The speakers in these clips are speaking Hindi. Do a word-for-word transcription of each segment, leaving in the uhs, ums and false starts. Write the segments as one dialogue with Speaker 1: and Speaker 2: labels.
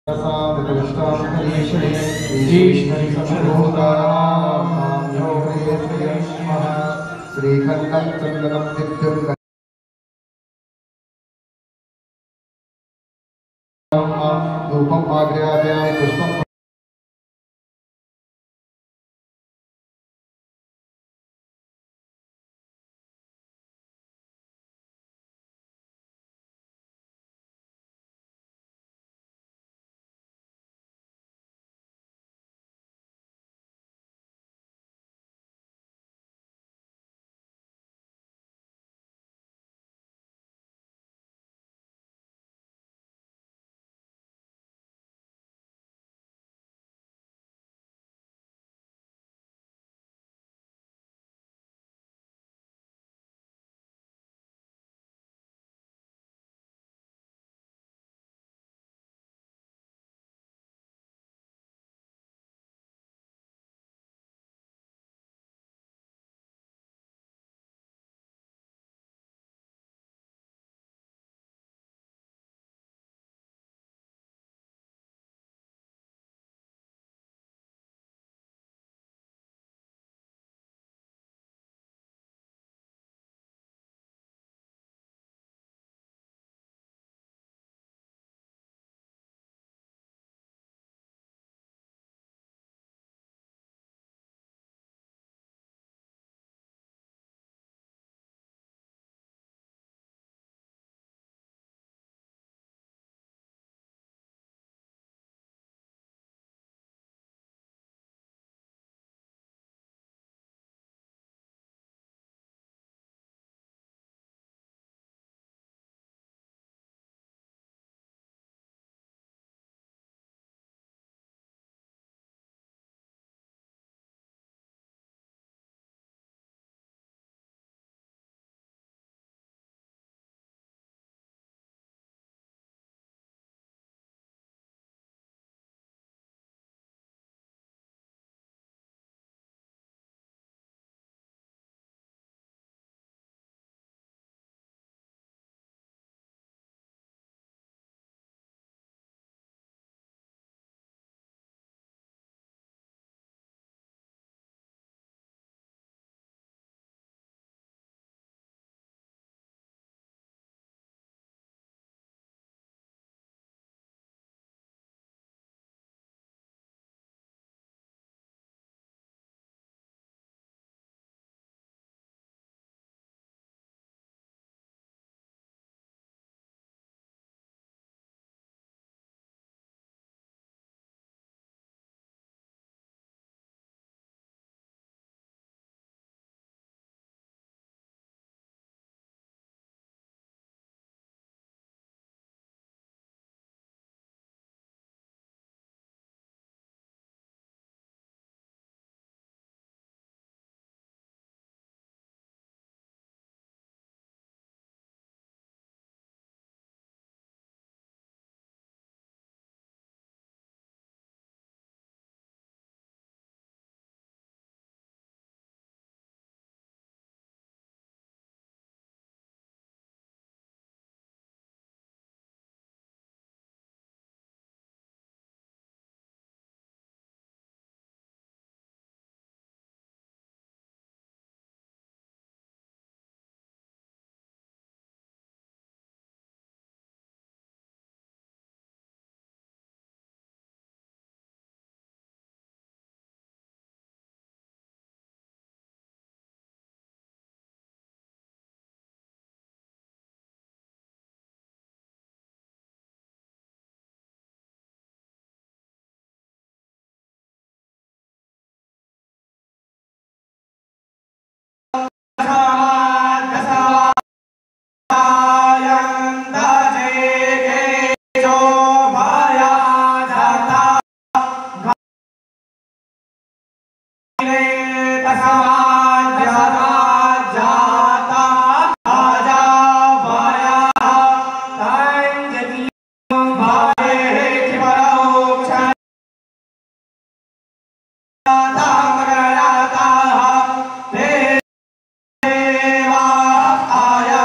Speaker 1: श्रीखंडं चंदनं नित्यं धूपम आग्रयाध्याय पुष्पम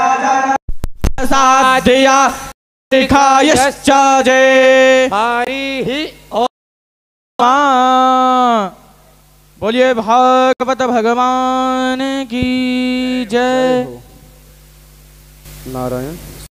Speaker 2: साध्या दिखायश्च जे हरि बोलिए भागवत भगवान की जय।
Speaker 3: नारायण।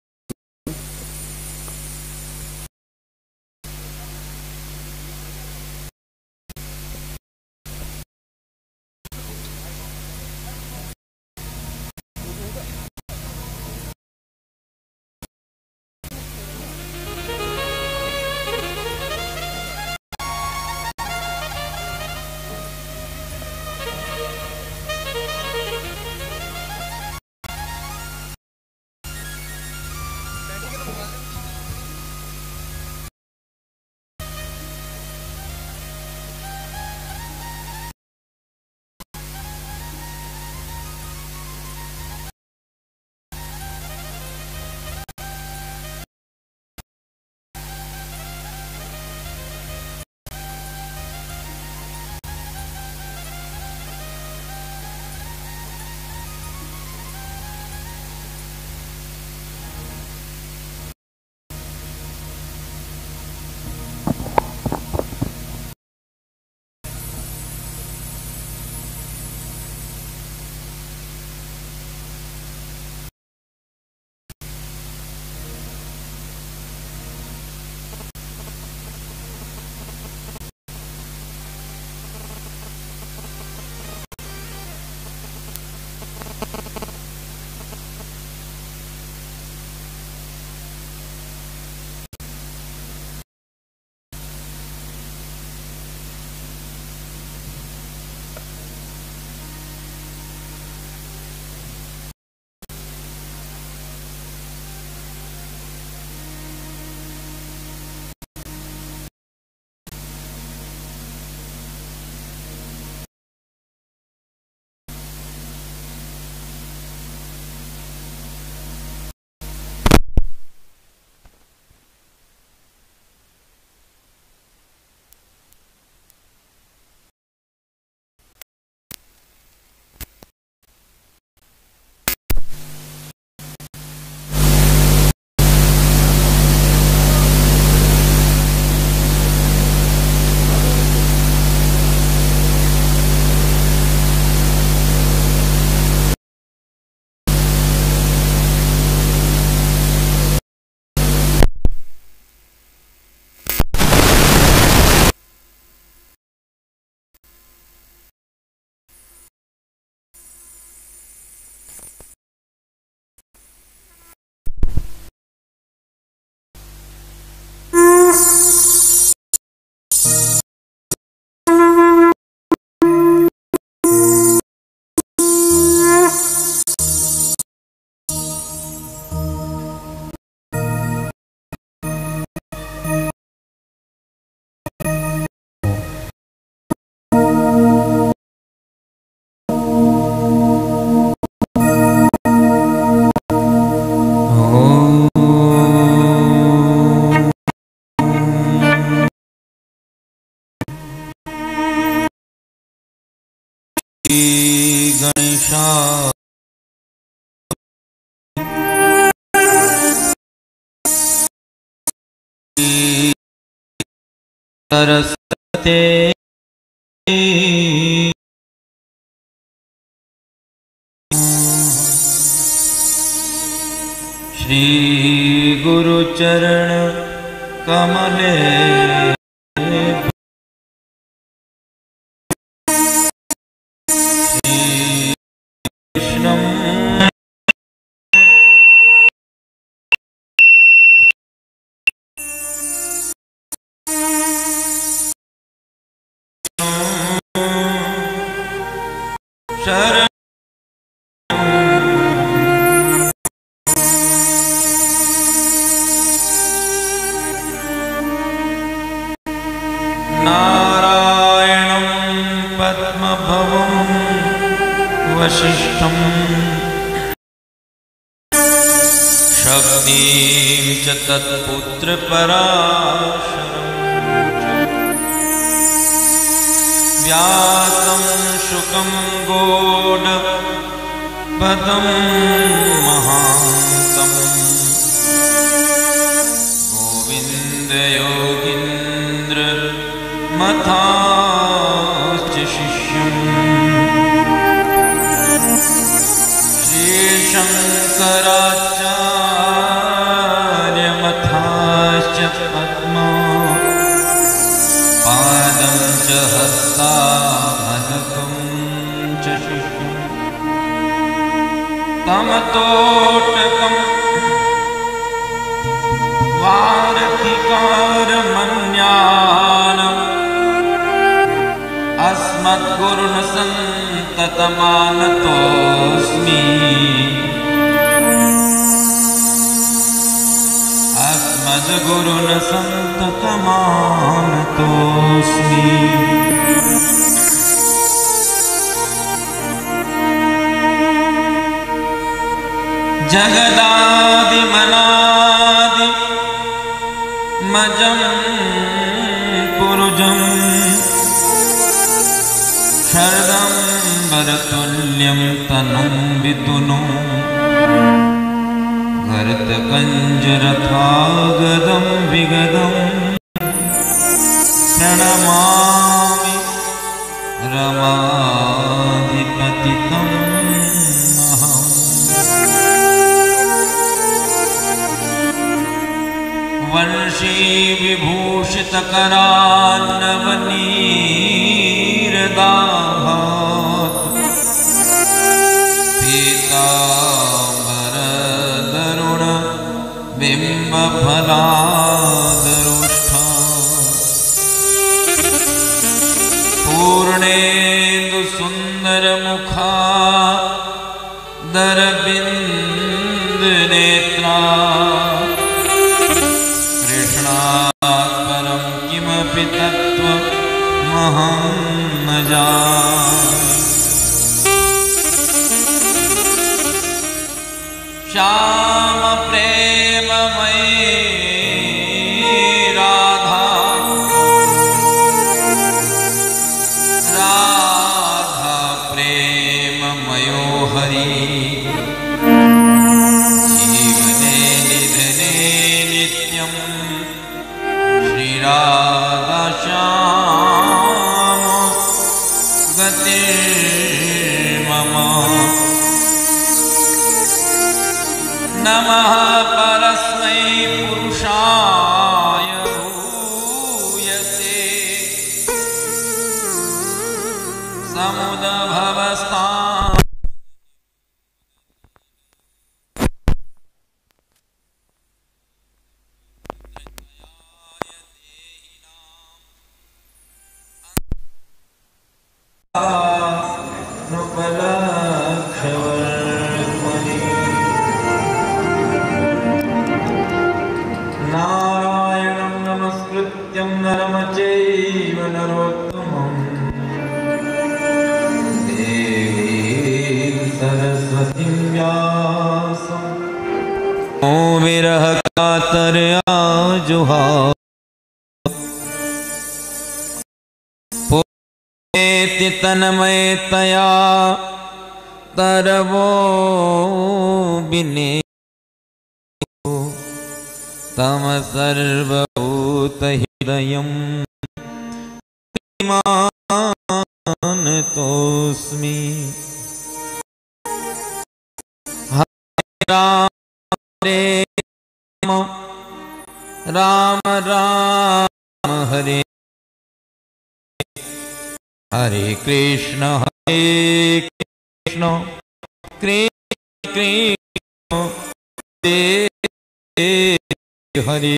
Speaker 4: गणेशा सरस्वते श्री गुरुचरण कमले शरण नारायणं पद्मभवं वसिष्ठं शक्तिं च तत्पुत्रपराशरं व्यासं शुकं गौडपदं महान्तम् गोविन्दयोगीन्द्र मथाश्च शिष्यम् श्रीशङ्कराचार्यमथाश्च पद्मा पादं च हस्तामलकं च शिष्यम् तमतोटकम् वारथिकारमन्यानम् अस्मद्गुरुन् सन्ततमानतोऽस्मि अस्मद्गुरुन् सन्ततमानतोऽस्मि जगदादिमनादि मजं पुरुजं शरदम्बरतुल्यं तनुं वितुनुं भरतकञ्जरथागदं विगदं प्रणमामि रमाधिपतितं वंशी विभूषितकरान्नवनीरदाहात् पीताम्बरदरुण बिम्बफलादरुष्ठा पूर्णेन्दुसुन्दरमुखा दरबिन्दनेत्रा परं किमपि तत्त्वमहं न जाने श्याम प्रेममयी राधा राधा प्रेममयो हरि जीवने निधने नित्यम् राधा श्याम गतिर्मम नमः परस्मै पुरुषाय भूयसे समुद्भवस्ताम् नुपलक्षवर्त्मनि नारायणं नमस्कृत्यं नरं चैव नरोत्तमं देवीं सरस्वतीं व्यासं ओ विरह कातरया जुहा तन्मयतया तरवो बिने तम सर्वभूतहृदयं मानतोऽस्मि हरे राम राम राम हरे हरे कृष्ण हरे कृष्ण कृष्ण कृष्ण हरे हरे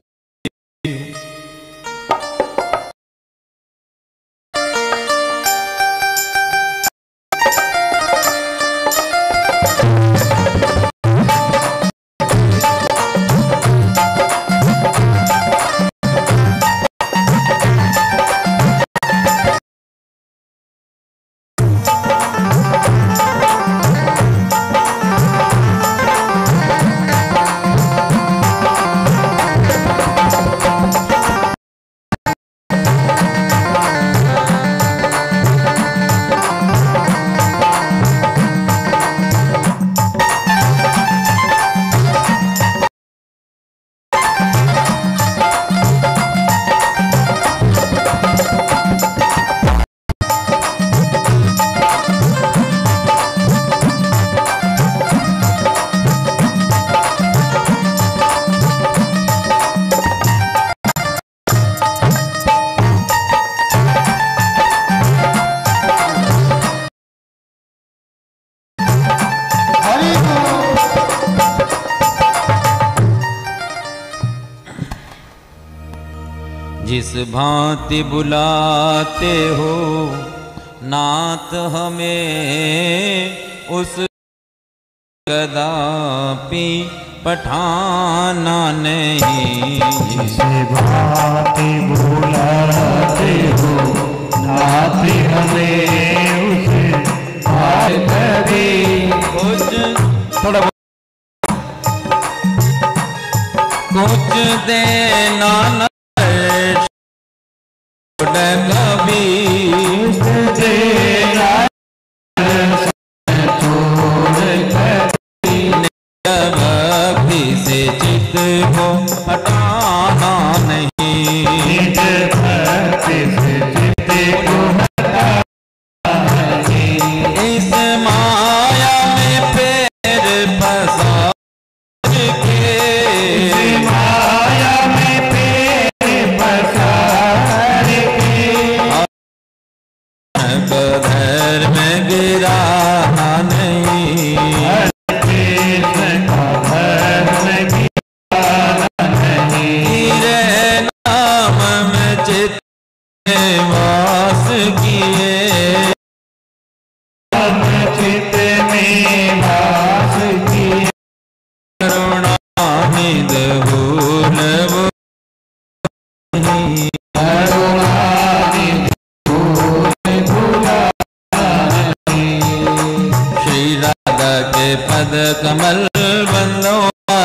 Speaker 4: जिस भांति बुलाते हो नाथ हमें उस कदापि पठाना नहीं।
Speaker 3: जिस भांति बुलाते हो नाथ हमें उस कभी
Speaker 4: कुछ थोड़ा कुछ देना न कभी
Speaker 3: देना
Speaker 4: भक्ति से चित्त को हटाना नहीं।
Speaker 3: भक्ति से चित्त को हटाना नहीं।
Speaker 4: इस माया में पैर पसार के
Speaker 3: माया में पैर पसार के
Speaker 4: घर में गिराना नहीं। वास किए
Speaker 3: चित में वास किए
Speaker 4: करुणानिध भूल वो
Speaker 3: करुणानिध भूल भूला
Speaker 4: श्री राधा के पद कमल बंदो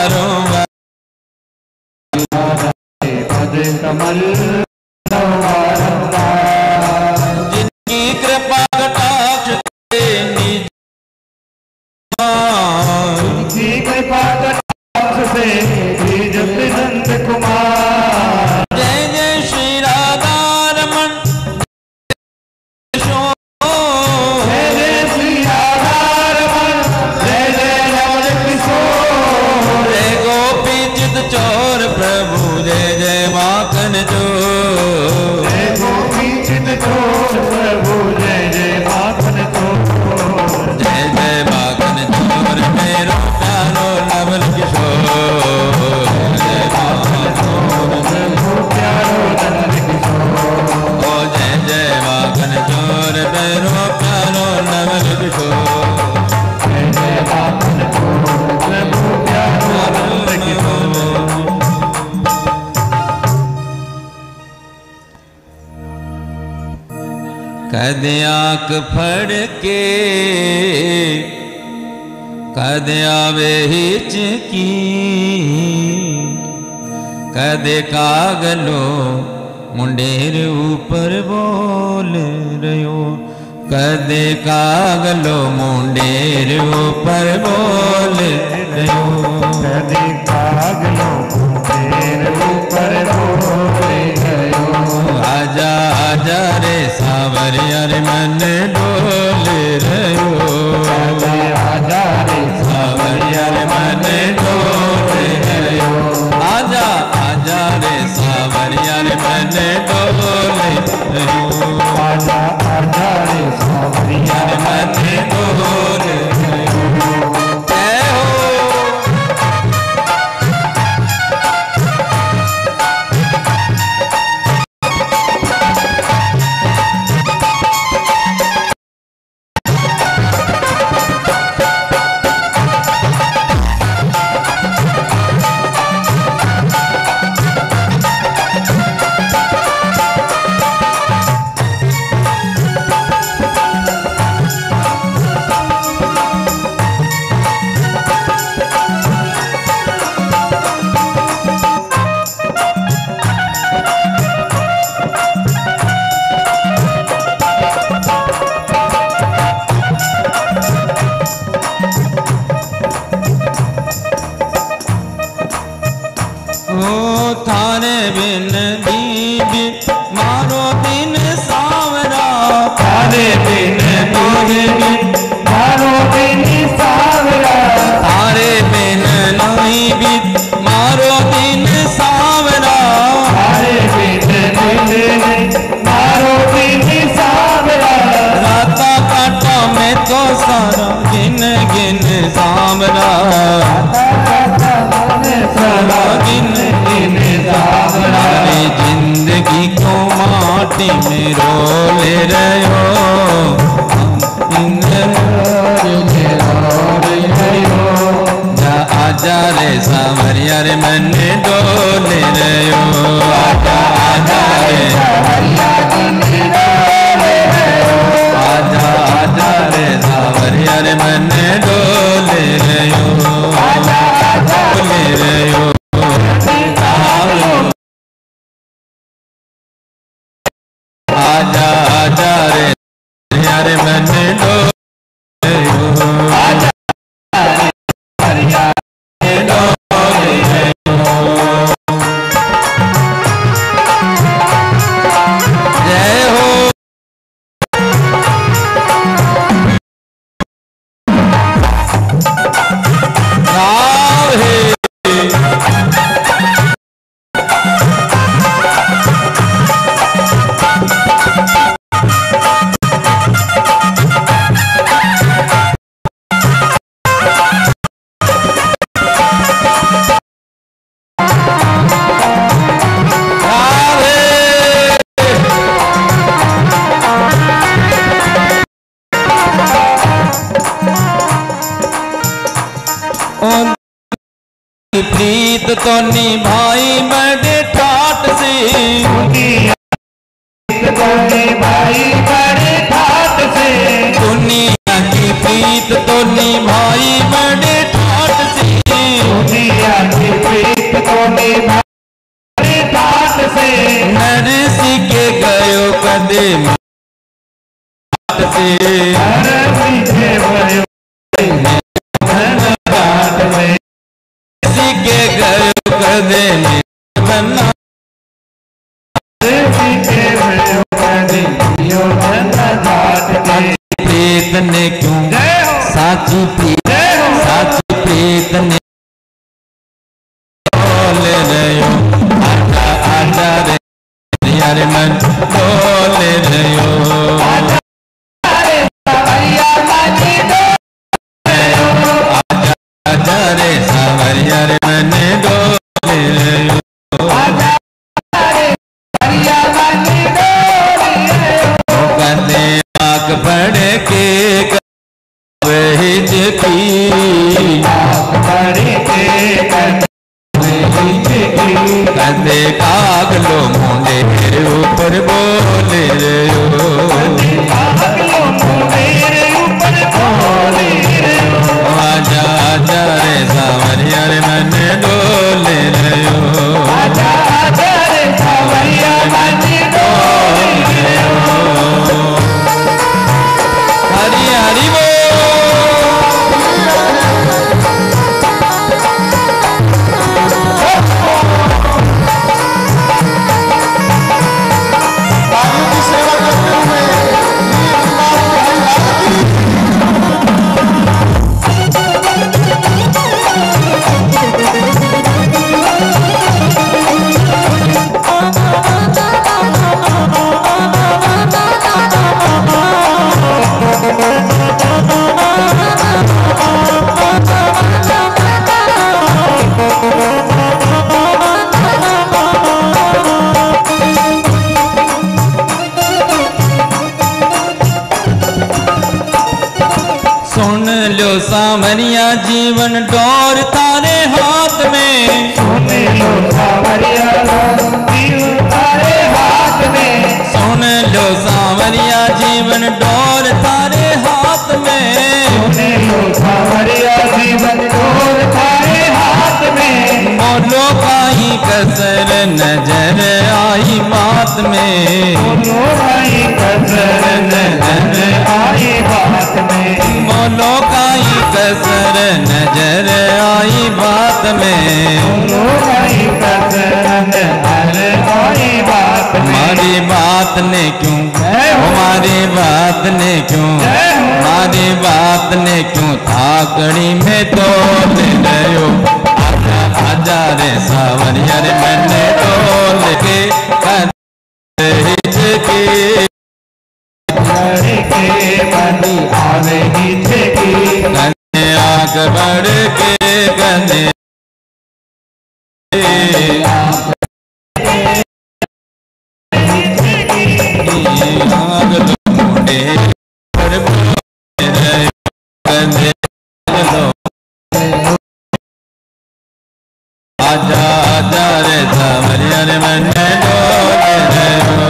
Speaker 3: पद कमल
Speaker 4: जिनकी कृपा कटाक्ष से निज
Speaker 3: जिनकी कृपा कटाक्ष से निज नंद कुमार।
Speaker 4: जय जय श्री राधा रमन
Speaker 3: जय जय श्री राधा रमन जय जय रमण किशोर।
Speaker 4: जय गोपी चित चोर प्रभु जय जय माखन चोर।
Speaker 3: जय गोपी चित चोर प्रभु जय जय माखन चोर।
Speaker 4: जय जय माखन चोर मेरो प्यारो नवल किशोर। जय माखन चोर
Speaker 3: प्रभु प्यारो नंद किशोर।
Speaker 4: ओ जय जय माखन चोर मेरो प्यारो नवल किशोर।
Speaker 3: जय जय माखन चोर प्रभु प्यारो नंद किशोर।
Speaker 4: कद आंख फड़ के कद आवे हिचकी कद कागलो मुंडेर ऊपर बोल रयो। कद कागलो मुंडेर ऊपर बोल रयो।
Speaker 3: कदी कागलो तेरे ऊपर बोले गयो।
Speaker 4: आजा आजा रे सावरिया रे मन डोल रयो।
Speaker 3: आजा रे
Speaker 4: सावरिया रे मन डोल रयो। आजा आजा रे सावरिया रे मन डोल रयो।
Speaker 3: आजा आजा रे सावरिया
Speaker 4: रे मन डोल रयो। जय हो थारे बिन दीदी मारो दिन सावरा।
Speaker 3: थारे बिन दीदी मारो दिन सावरा।
Speaker 4: थारे बिन नहीं बीत मारो दिन सावरा।
Speaker 3: थारे बिन दीदी मारो दिन सावरा।
Speaker 4: राता काटा में तो सारा गिन गिन सावरा। सारा गिन गिन सावरा। जिंदगी माटी में रोले रहो जा आजा रे सावरिया रे मन डोले रहो आजा आजा रे आजा आजा रे सावरिया रे मन डोले रहो डोले रहो आजा आजा रे यारे मन डोले आजा रे डोले जय हो राधे प्रीत तो निभाई बड़े ठाट से तो निभाई बड़े ठाट से दुनिया की प्रीत तो निभाई बड़े ठाट से दुनिया की प्रीत तो निभाई बड़े ठाट से नरसी के गयो कदे से नरसी के गयो के घर कदे बना प्रीत ने क्यों साची प्रीत साची प्रीत ने बोले रहो आजा आजा रे यारे मन बोले रहो आजा रे सावरिया रे मन डोले रहो आजा रे सावरिया मन डोले रहो कदे आग बढ़ के वही की आग बढ़ के कदे काग लो मुंडे ऊपर बोले रहो काग लो मुंडे ऊपर बोले रहो आजा आजा रे सावरिया रे मन डोले रहो आजा आजा रे सावरिया मन डोले रहो हरि हरि बोल सुन लो सावरिया जीवन डोर तारे हाथ में सुन लो सावरिया जीवन तारे हाथ में सुन लो सावरिया जीवन डोर तारे हाथ में सुन लो सावरिया जीवन डोर तारे हाथ में बोलो काई कसर नजर आई बात में बोलो काई कसर नजर आई बात में बोलो काई कसर नजर आई बात में बोलो काई कसर नजर आई बात में हमारी बात ने क्यों हमारी बात ने क्यों हमारी बात ने क्यों थाकड़ी में तोल गयो आजा आजा रे सावरिया रे मैंने तोल के हिचकी के बनी आवे हिचकी गने आग बढ़ के गने आग मुंडे पर कंधे लो आजा आजा रे सावरिया रे मन डोले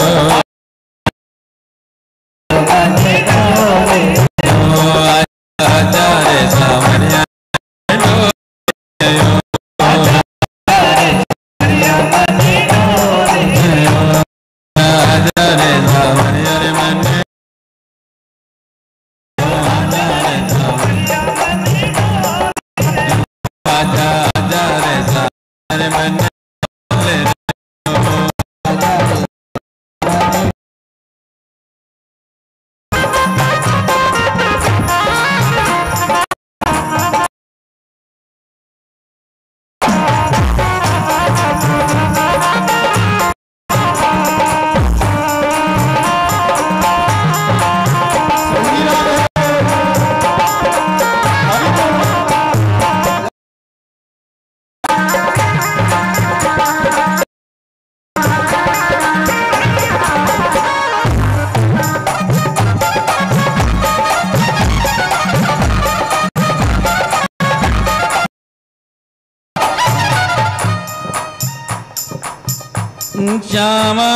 Speaker 4: आजा रे सावरिया श्यामा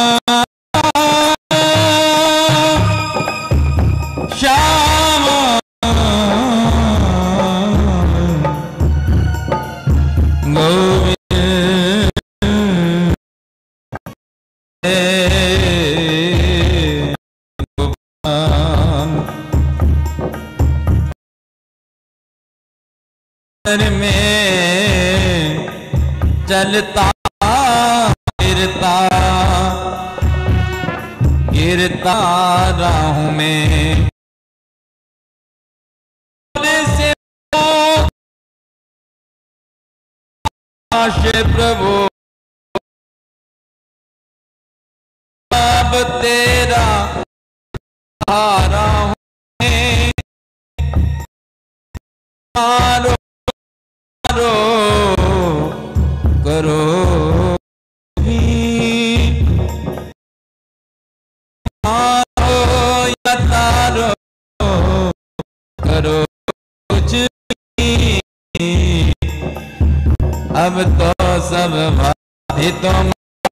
Speaker 4: श्यामा गोविंद में चलता गिरता गिरता राहूं में से प्रभु अब तेरा हारा हूं मारो मारो करो करो कुछ अब तो सब बाधित में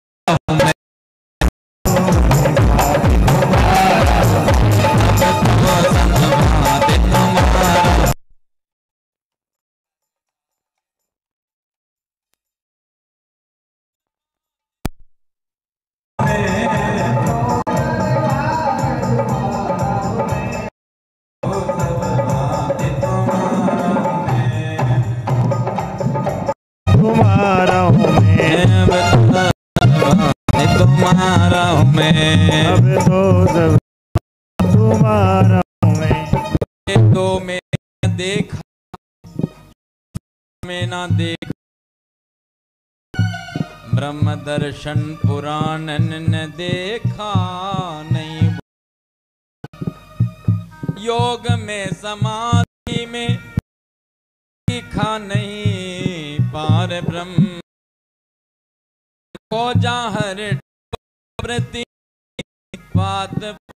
Speaker 3: तुम्हारा हूँ मैं
Speaker 4: तुम्हारा हूँ मैं
Speaker 3: अब तो सब तुम्हारा हूँ मैं
Speaker 4: तो मैं देखा मैं ना देख ब्रह्म दर्शन पुराण न देखा नहीं योग में समाधि में देखा नहीं पार ब्रह्म को जाहर प्रति बात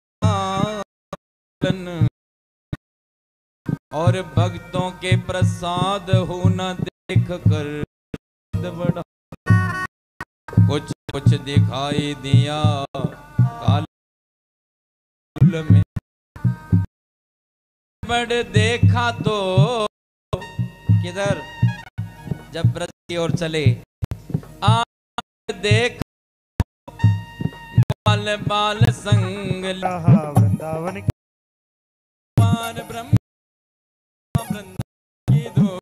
Speaker 4: और भक्तों के प्रसाद हो न देख कर बड़ा कुछ कुछ दिखाई दिया काल में बड़ देखा तो किधर जब व्रत की ओर चले आ देख बाल बाल संग
Speaker 3: वृंदावन
Speaker 4: पार ब्रह्म वृंदावन की धूप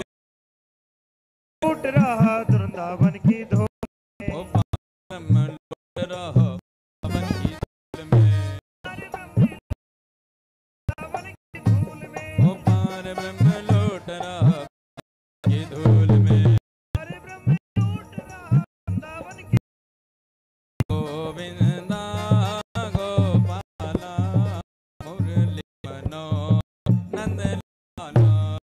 Speaker 3: लूट रहा वृंदावन की धूप
Speaker 4: लूट रहा वृंदावन की धूल में ओ पार ब्रह्म लूट रहा की धूल में गोविंदा गोपाला मुरली मनो नंद लाला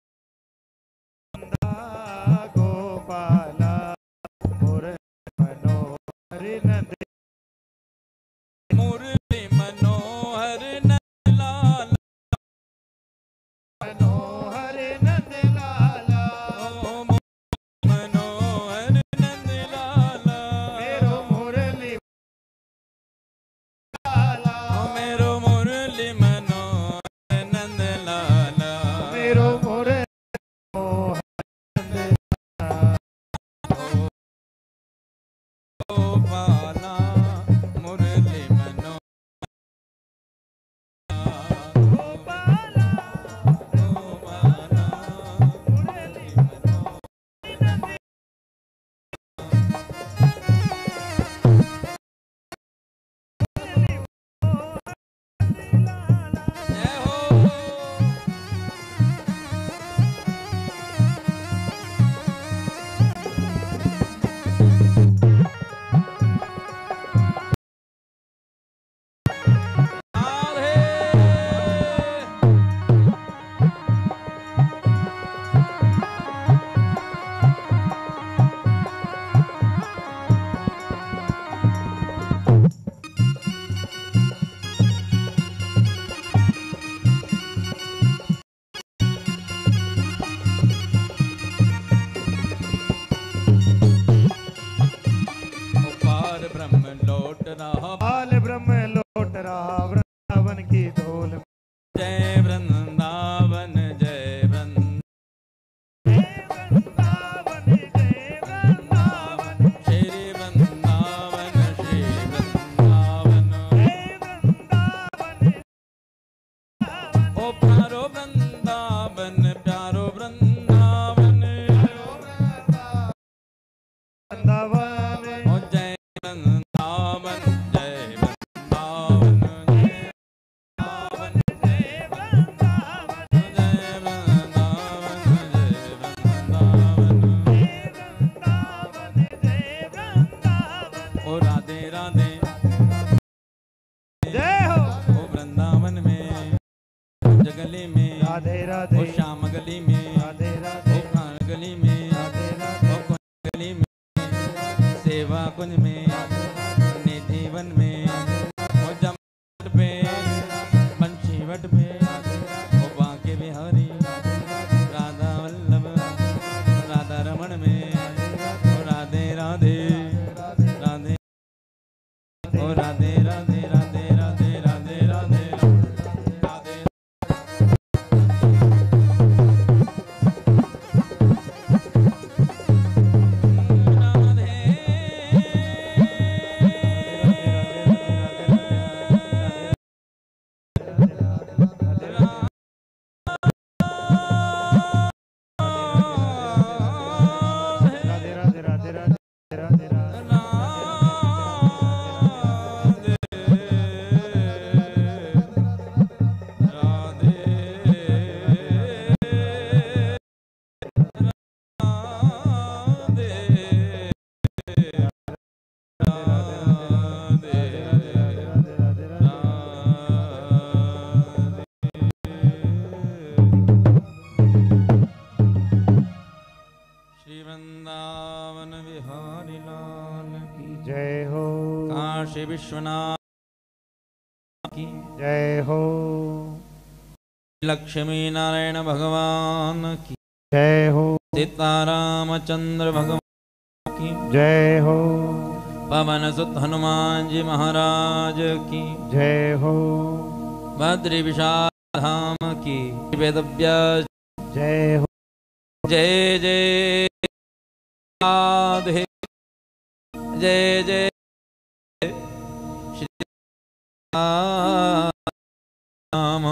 Speaker 3: गोपाला मुरली मनो हरि नंद रहा वृंदावन की धूल।
Speaker 4: जय वृंदावन जय वृंदावन श्री वृंदावन श्री वृंदावन ओ प्यारो वृंदावन प्यारो वृंदावन
Speaker 3: वृंदावन
Speaker 4: ओ जय वृंदावन जय वृंदावन गली में
Speaker 3: राधे राधे
Speaker 4: ओ श्याम गली में
Speaker 3: राधे राधे
Speaker 4: ओ खान गली में
Speaker 3: राधे राधे
Speaker 4: ओ कुंज गली में सेवा कुंज में निधि वन में ओ जमट पे बंशी वट पे ओ बांके बिहारी राधा वल्लभ राधा रमण में ओ राधे राधे राधे ओ राधे राधे राधे राधे राधे राधे काशी विश्वनाथ की
Speaker 3: जय हो।
Speaker 4: लक्ष्मी नारायण भगवान की
Speaker 3: जय हो।
Speaker 4: सीतारामचंद्र भगवान की
Speaker 3: जय हो।
Speaker 4: पवन सुत हनुमान जी महाराज की
Speaker 3: जय हो।
Speaker 4: बद्री विशाल धाम की वेद व्यास
Speaker 3: जय हो।
Speaker 4: जय जय राधे जय जय राम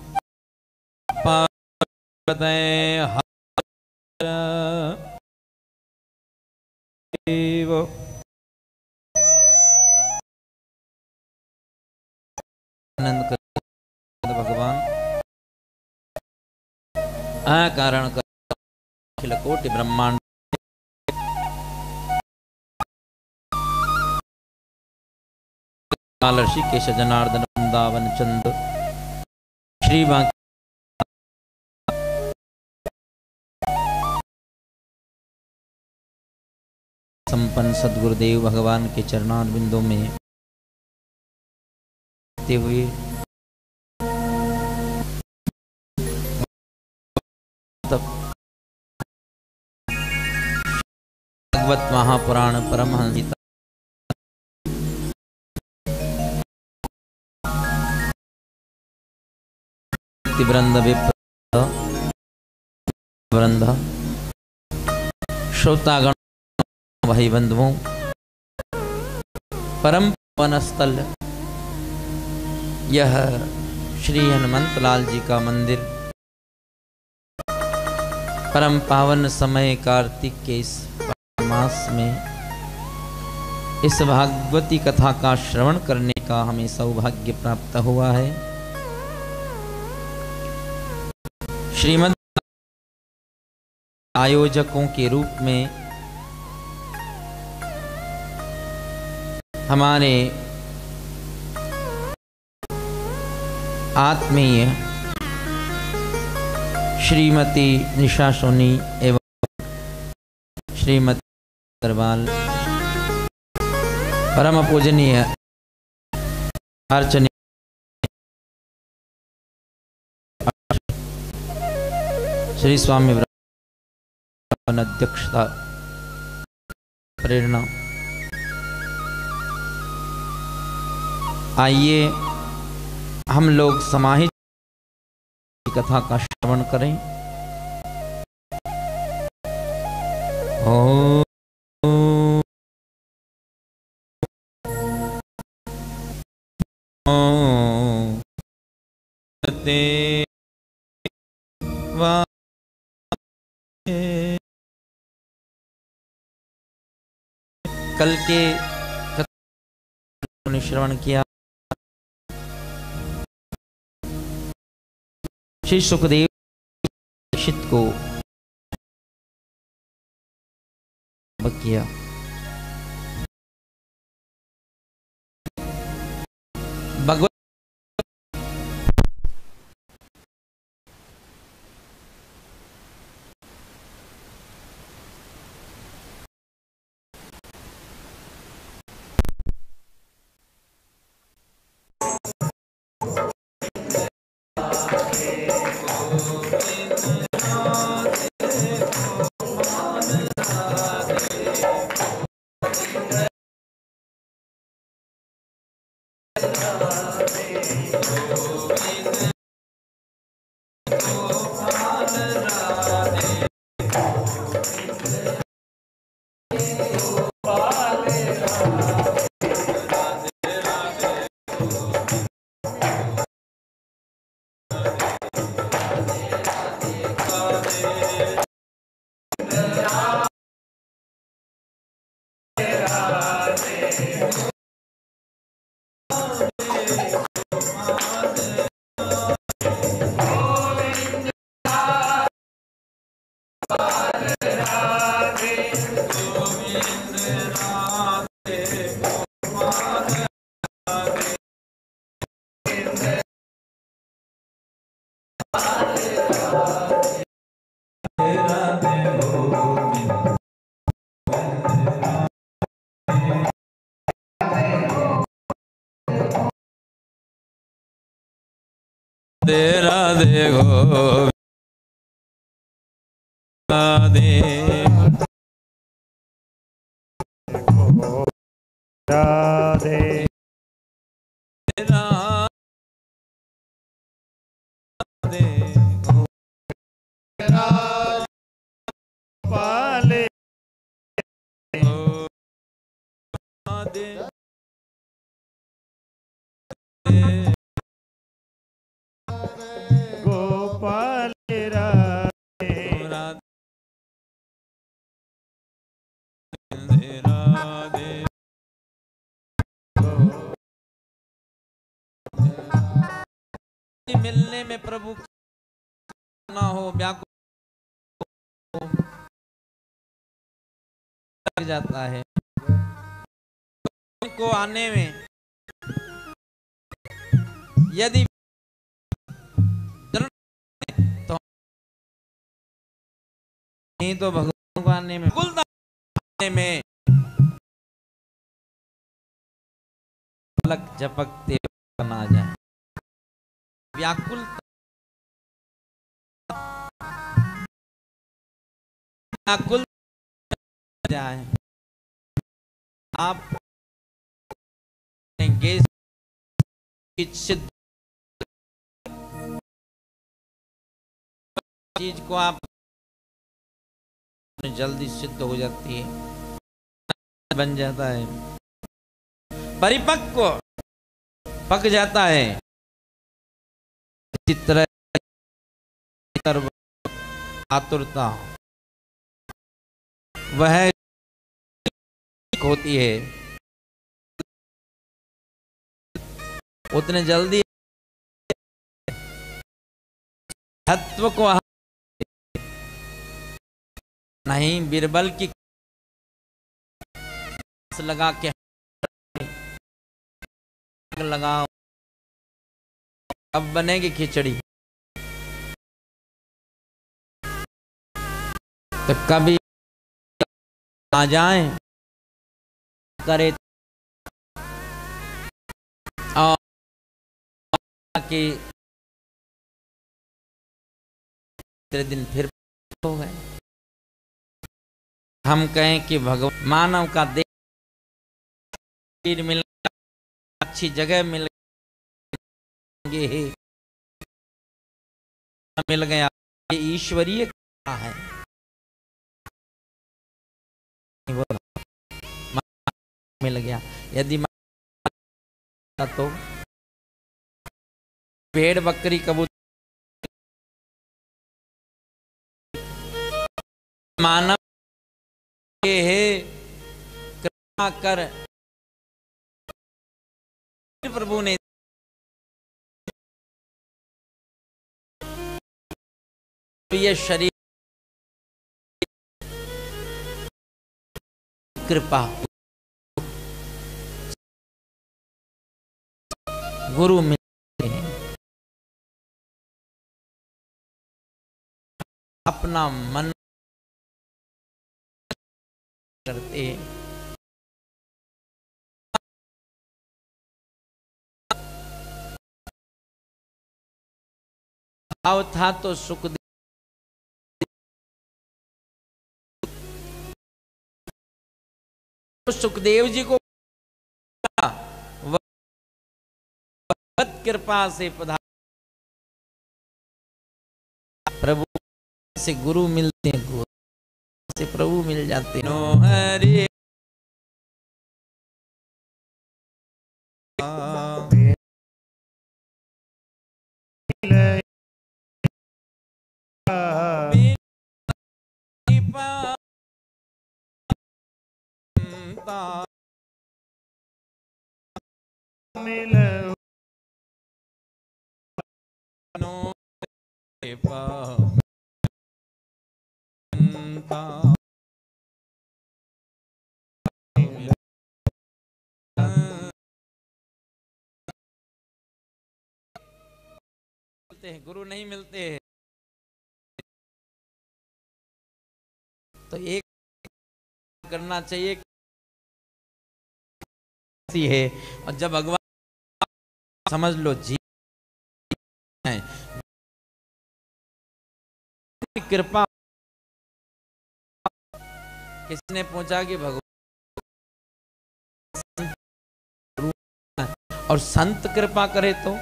Speaker 4: पार्वती हर देव आनंद कर भगवान अकारण कर अखिल कोटि ब्रह्मांड ऋषिकेश जनार्दन वृंदावन चंद श्री बांके संपन्न सदगुरुदेव भगवान के चरणारविंदों में हुए भगवत महापुराण परमहंस वृंद विप्र वृंद श्रोतागण भाई बंधुओं परम पावन स्थल यह श्री हनुमंत लाल जी का मंदिर परम पावन समय कार्तिक के इस मास में इस भागवती कथा का श्रवण करने का हमें सौभाग्य प्राप्त हुआ है। श्रीमद् आयोजकों के रूप में हमारे आत्मीय श्रीमती निशा सोनी एवं श्रीमती अग्रवाल परम पूजनीय अर्चनीय श्री स्वामी अध्यक्षता प्रेरणा। आइए हम लोग समाहित कथा का श्रवण करें। ओ ते वा कल के ने श्रवण किया। श्री सुखदेव परीक्षित को किया। भगवत तेरा दे गो दे
Speaker 3: राधे
Speaker 4: तेरा दे
Speaker 3: पाले
Speaker 4: दे
Speaker 3: गोपाल राधे
Speaker 4: मिलने में प्रभु ना हो व्याकुल जाता है को आने में। यदि तो नहीं तो भगवान को आने में आने में पलक झपकते ना जाए व्याकुल व्याकुल जाए। आप गैस सिद्ध चीज को आप जल्दी सिद्ध हो जाती है, बन जाता है, परिपक्व पक जाता है। इसी तरह आतुरता वह होती है, उतने जल्दी तत्व को नहीं बीरबल की लगा के लगाओ अब बनेगी खिचड़ी। तो कभी आ जाए करे और कि तेरे दिन फिर हो गए। हम कहें कि भगवान मानव का देह मिल अच्छी जगह मिल देंगे। हे मिल गया, ये ईश्वरीय कृपा है। मिल गया, यदि तो भेड़ बकरी कबूतर मानव के है कृपा कर प्रभु ने ये शरीर कृपा गुरु मिलते हैं, अपना मन करते हैं। भाव था तो सुखदेव सुखदेव जी को कृपा से पधार प्रभु से गुरु मिलते हैं, गुरु से प्रभु मिल जाते हैं। नो हरि
Speaker 3: मिल
Speaker 4: मिलते हैं, गुरु नहीं मिलते हैं। तो एक करना चाहिए है, और जब भगवान समझ लो जी है कृपा। किसने पूछा कि भगवान और संत कृपा करे तो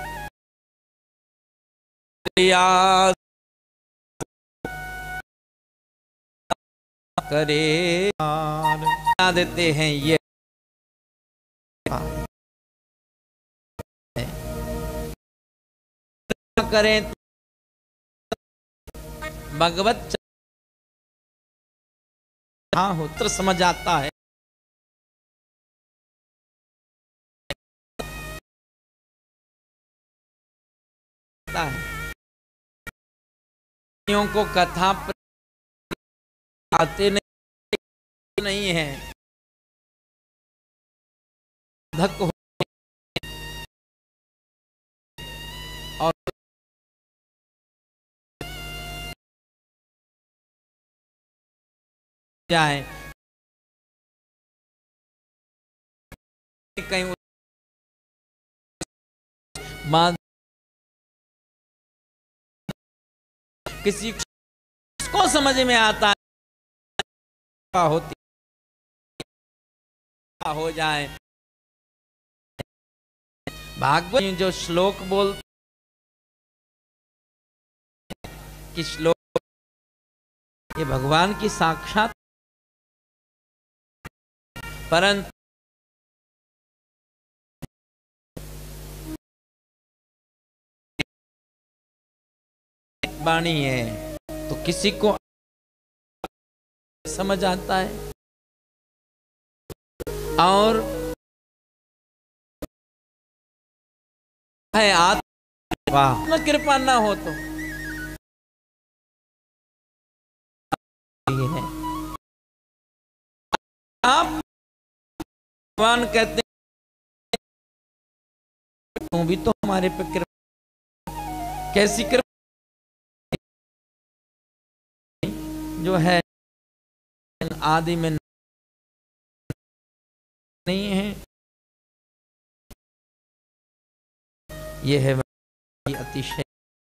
Speaker 4: या करे देते हैं। ये करें भगवत हाँ होत्र समझ आता है। को कथा आते नहीं, नहीं है धक हो और क्या है कहीं मां किसी को समझ में आता है होती हो जाए। भागवत जो श्लोक बोल कि श्लोक ये भगवान की साक्षात, परंतु वाणी है तो किसी को समझ आता है। और है आत्मा कृपा ना हो तो ये है। आप भगवान कहते हैं तू भी तो हमारे पे कृपा, कैसी कृपा जो है आदि में नहीं है। यह है अतिशय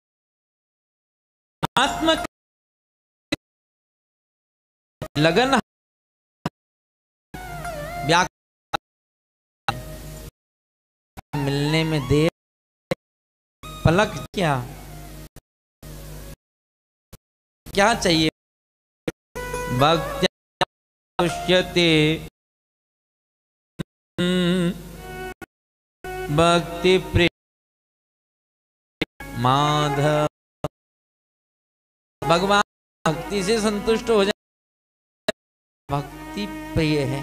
Speaker 4: आत्मा लगन व्याख्या मिलने में देर पलक क्या क्या चाहिए? भक्त्या तुष्यते भक्ति प्रिय माधव। भगवान भक्ति से संतुष्ट हो जाए, भक्ति प्रिय है।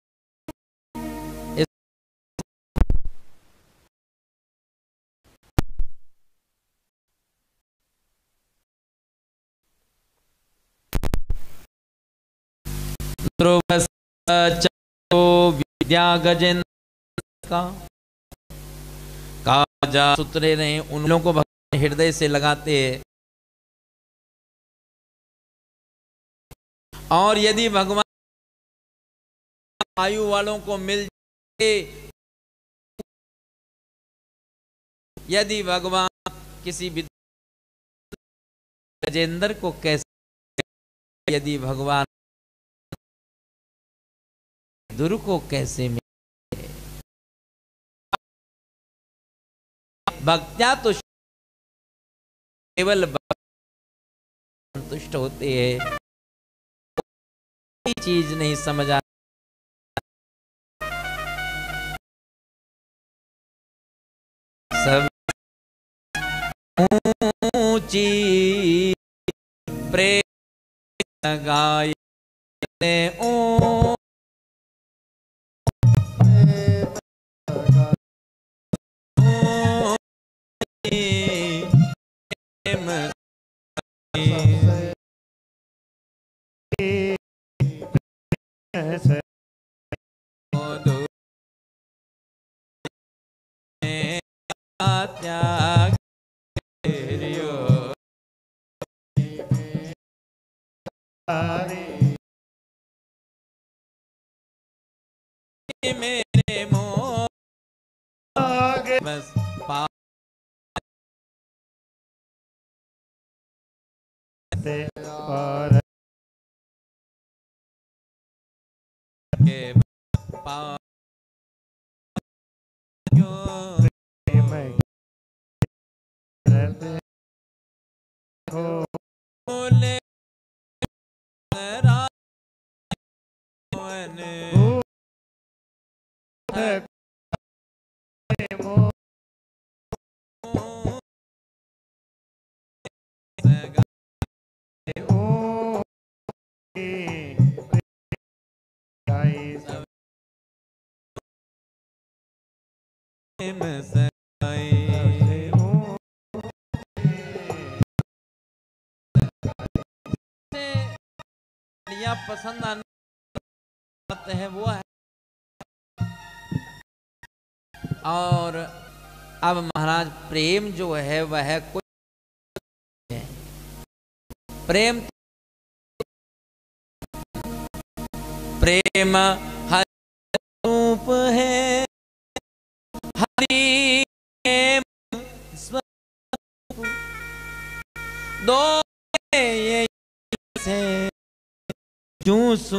Speaker 4: विद्या गजेंद्र का काजा सूत्रे ने उन लोगों को भगवान हृदय से लगाते हैं। और यदि भगवान आयु वालों को मिल जाए, यदि भगवान किसी गजेंद्र को कैसे, यदि भगवान दुर को कैसे मिले? भक्त्या तो केवल संतुष्ट होते हैं, कोई चीज नहीं समझ आ। सब ऊंची प्रेम गायते ओ त्याग मेरे मोह बस पा
Speaker 3: और
Speaker 4: के पा बोले पसंद आते हैं वो है। और अब महाराज प्रेम जो है वह है कुछ है। प्रेम प्रेम हरि रूप है, हरि स्वरूप दो ये से जू सू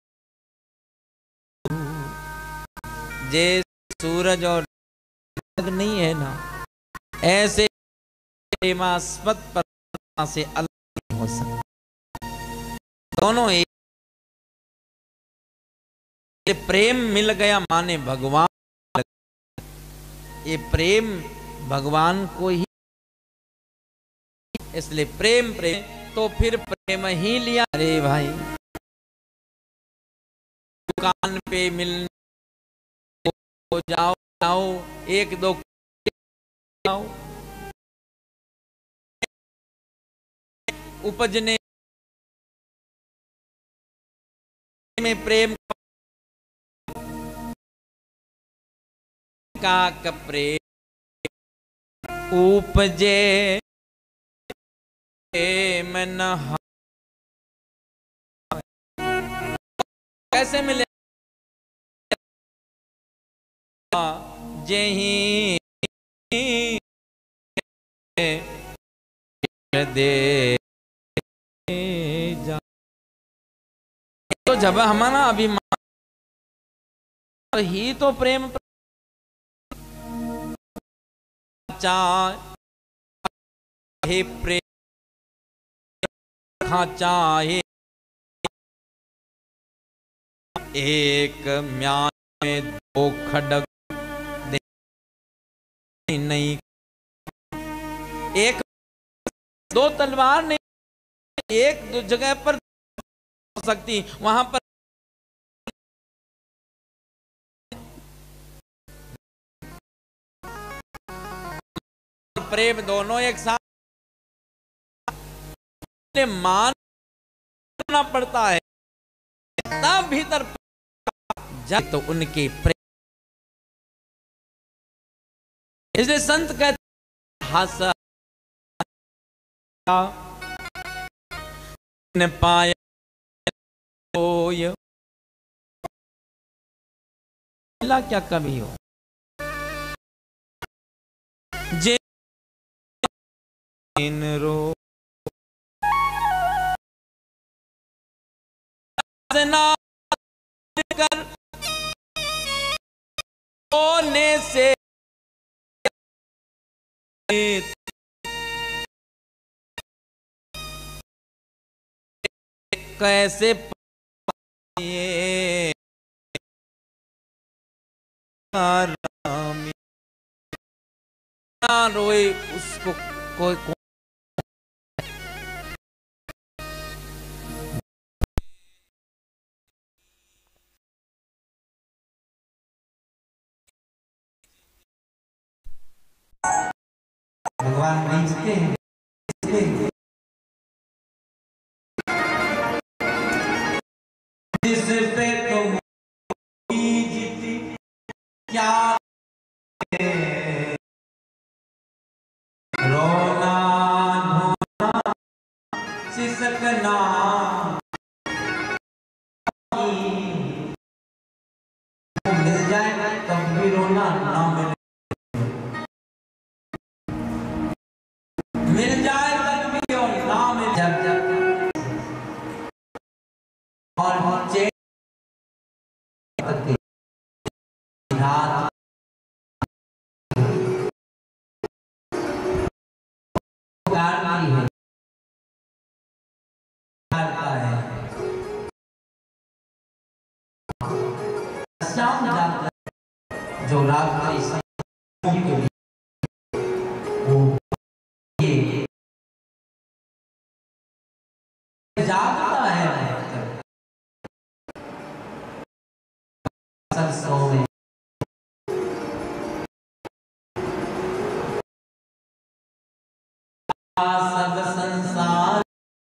Speaker 4: जे सूरज और नहीं है ना, ऐसे प्रेमास्पद परमात्मा से अलग नहीं हो सकता। दोनों एक, ये प्रेम मिल गया माने भगवान, ये प्रेम भगवान को ही, इसलिए प्रेम प्रेम तो फिर प्रेम ही लिया। अरे भाई दुकान पे मिलने जाओ जाओ एक दो जाओ, उपजने में प्रेम का प्रेम उपजे मन कैसे मिले? जहीं दे जा, तो जब हमारा अभिमान ही तो प्रेम चाह हे प्रेम चाहे एक म्यान में दो खड़ग नहीं, एक दो तलवार नहीं, एक दो जगह पर हो सकती, वहां पर प्रेम दोनों एक साथ मानना पड़ता है, तब भीतर जब तो उनके प्रेम। इसलिए संत कहते हंसा न पाया क्या कभी हो जिन रो कर होने से कैसे ये रोए उसको कोई को भगवान नहीं जीते हैं, जिस पे तुम जीती क्या रोना धोना सिसकना मिल जाए तब भी रोना ना मिले, मिल जाए तब भी और ना मिल जब जब और नीचे रात गाड़ी है है शाम जाता जो रात के लिए वो जागता है सरसों में सब संसार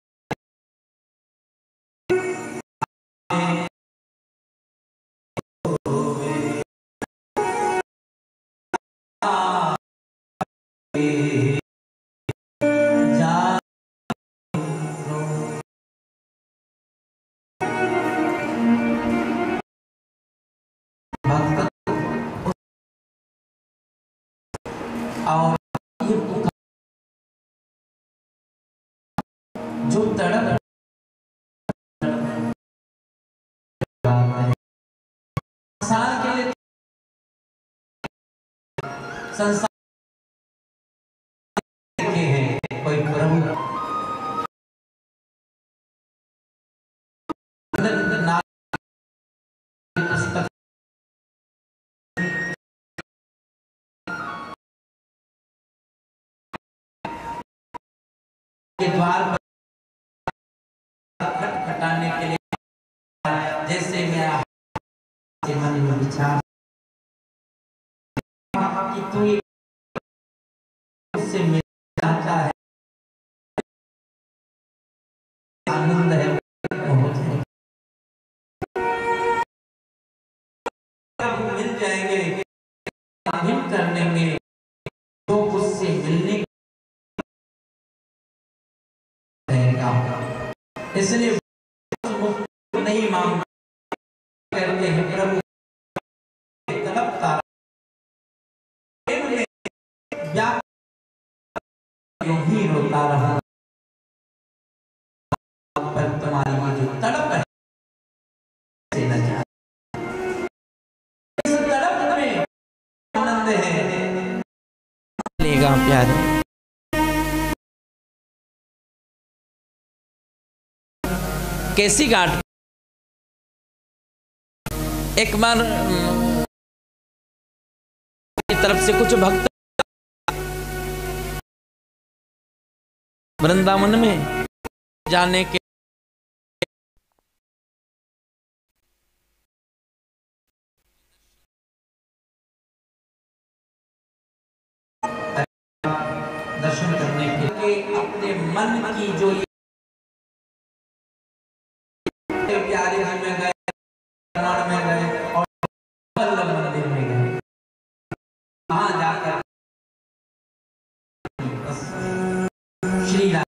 Speaker 4: और जो तड़प संसार के लिए संसार के हैं कोई प्रभु पुस्तक के द्वार पर खटखटाने के लिए जैसे मेरा मन में विचार कि तू उससे मिल जाता है, आनंद है मिल जाएंगे, कर लेंगे तो उससे मिलने इसलिए नहीं मांग करते हैं प्रभु तड़पता यूं ही रोता रहा पर तुम्हारी ये जो तड़प है से न जाए, इस तड़प में आनंद है लेगा प्यारे। केसी घाट एक बार की तरफ से कुछ भक्त वृंदावन में जाने के दर्शन करने के लिए अपने मन की जो प्यारे जी में गए, में गए और मंदिर में गए, वहां जाकर श्री राम।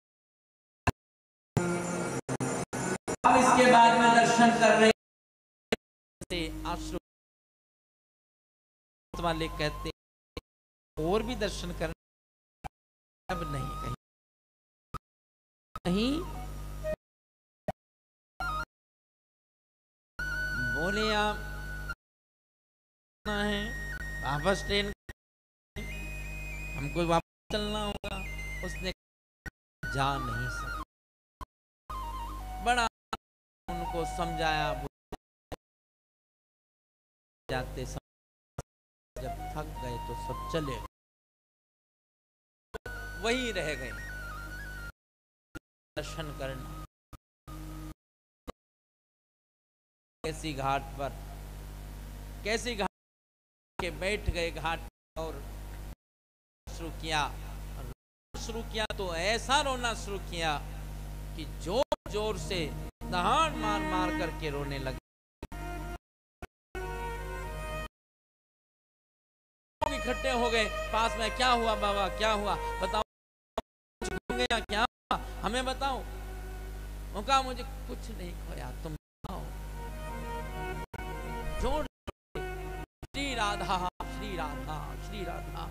Speaker 4: अब इसके बाद में दर्शन कर रहे आश्रम वाले कहते और भी दर्शन करने, अब नहीं कहीं नहीं बोले आप है वापस ट्रेन हमको वापस चलना होगा। उसने जा नहीं सकता, बड़ा उनको समझाया, जाते जब थक गए तो सब चले गए, वही रह गए दर्शन करना। कैसी घाट पर कैसी घाट के बैठ गए घाट और शुरू किया शुरू किया तो ऐसा रोना शुरू किया कि जोर जोर से दहाड़ मार मार करके रोने लगे। इकट्ठे हो गए पास में, क्या हुआ बाबा, क्या हुआ बताओ, गया क्या हुआ, हमें बताओ। वो कहा मुझे कुछ नहीं खोया, तुम बताओ। जोर श्री राधा श्री राधा श्री राधा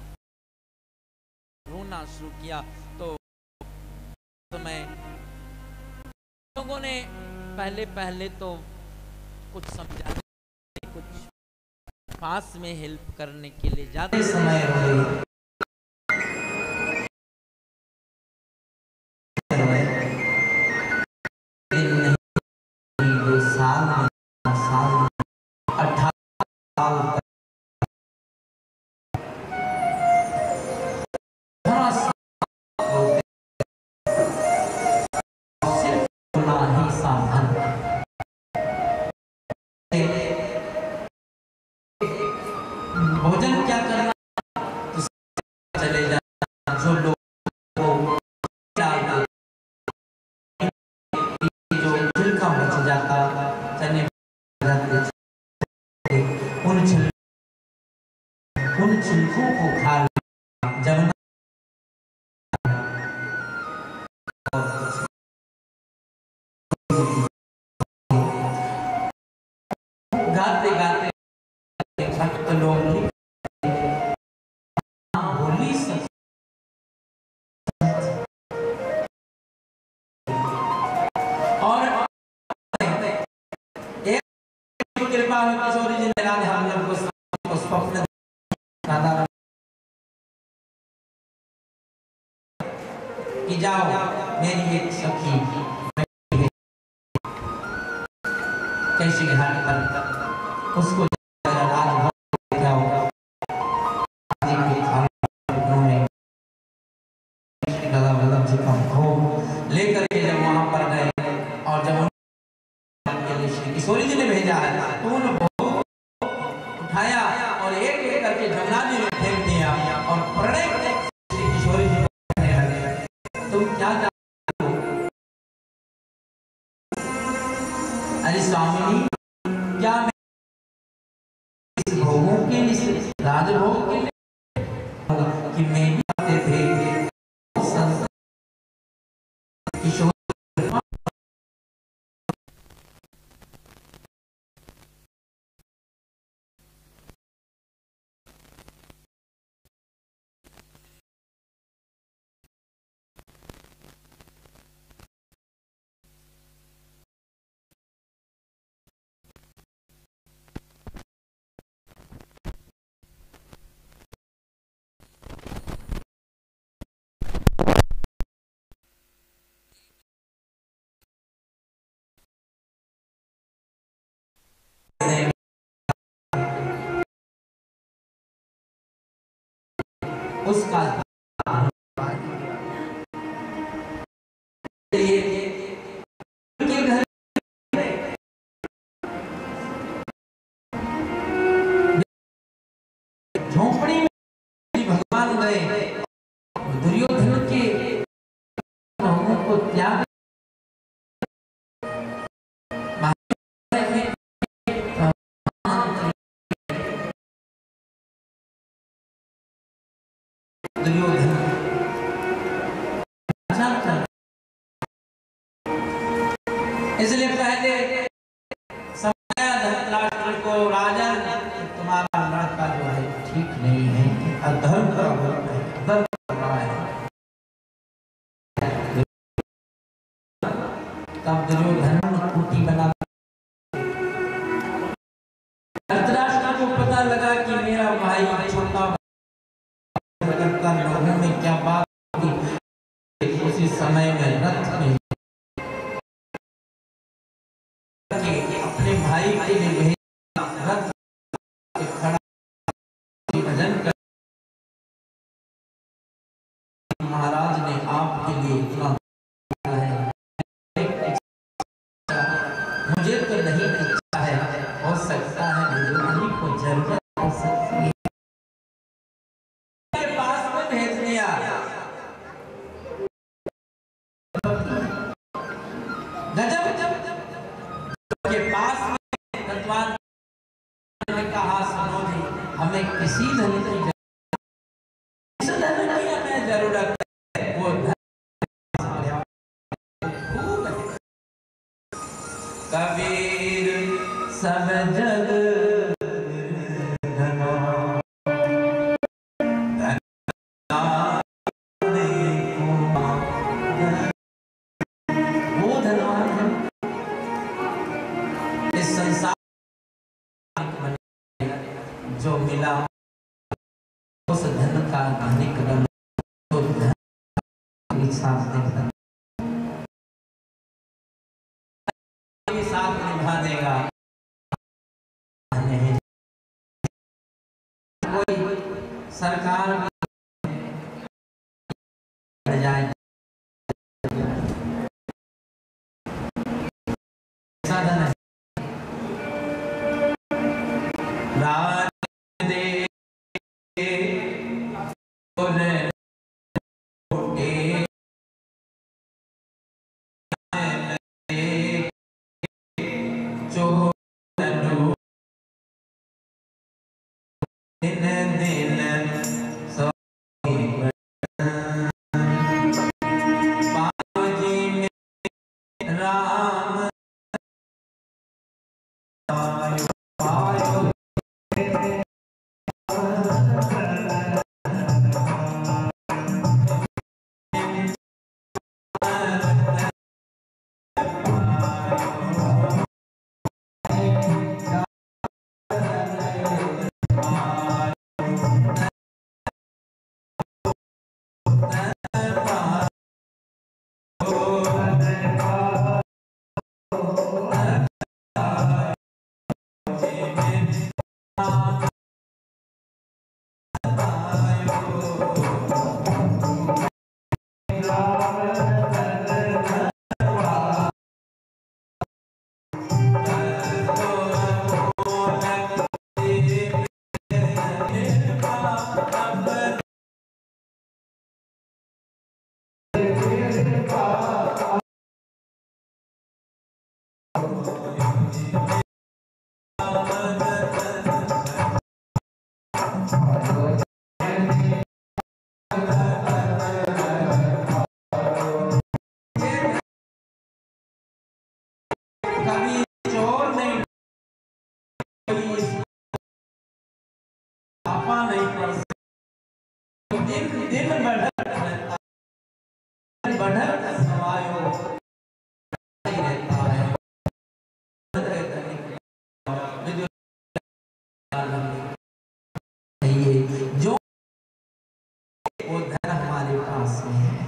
Speaker 4: रोना शुरू किया। तो मैं लोगों ने पहले पहले तो कुछ समझा, कुछ पास में हेल्प करने के लिए ज्यादा समय हो गई। साल साल अठारह साल भोजन क्या करना तो चले जाना, जो लोग जो छिलका बच जाता चने उन छिल उन छिलकों को खा जमुना गाते गाते भक्त लोग बोली सब और एक कृपा हुई किशोरी जी ने राधे हम लोग को स्वप्न राधा कि जाओ मेरी एक सखी कैसी घाट पर उसको लेकर के जब वहां पर गए और जब किशोरी जी ने भेजा है तो उन भोग उठाया और एक एक करके जमुना जी में फेंक दिया और प्रणय किशोरी जी कहने लगे तुम क्या जानते हो? अरे स्वामी क्या मैं इस भोगों के लिए राजभोग के लिए कि मैं भी आते थे किशोर उसका घर झोंपड़ी में भगवान गए, दुर्योधन के लोगों को त्याग दुर्योधन इसलिए पहले समझाया धृतराष्ट्र को, राजा तुम्हारा लड़का जो है ठीक नहीं है, अधर्म कर रहा है। तब दुर्योधन कुटी बना। धृतराष्ट्र को पता लगा कि मेरा भाई छोटा करता लोगों में क्या बात होगी। उसी समय में रथ में अपने भाई के लिए रथ खड़ा भजन कर, महाराज ने आपके लिए इतना है, मुझे तो नहीं इच्छा है, हो सकता है मुझे को जरूरत हो सकती है, के पास में भेज दिया। गजब के पास में भगवान ने कहा, सुनो जी, हमें किसी धन की जरूरत है, वो खूब है। कबीर सब जग वो धनवान है इस संसार जो मिला उस धन का धनिक बन, तो धन साथ निभा देगा। नहीं कोई सरकार जाए साधन है। राज दे जो वो धन हमारे पास में है।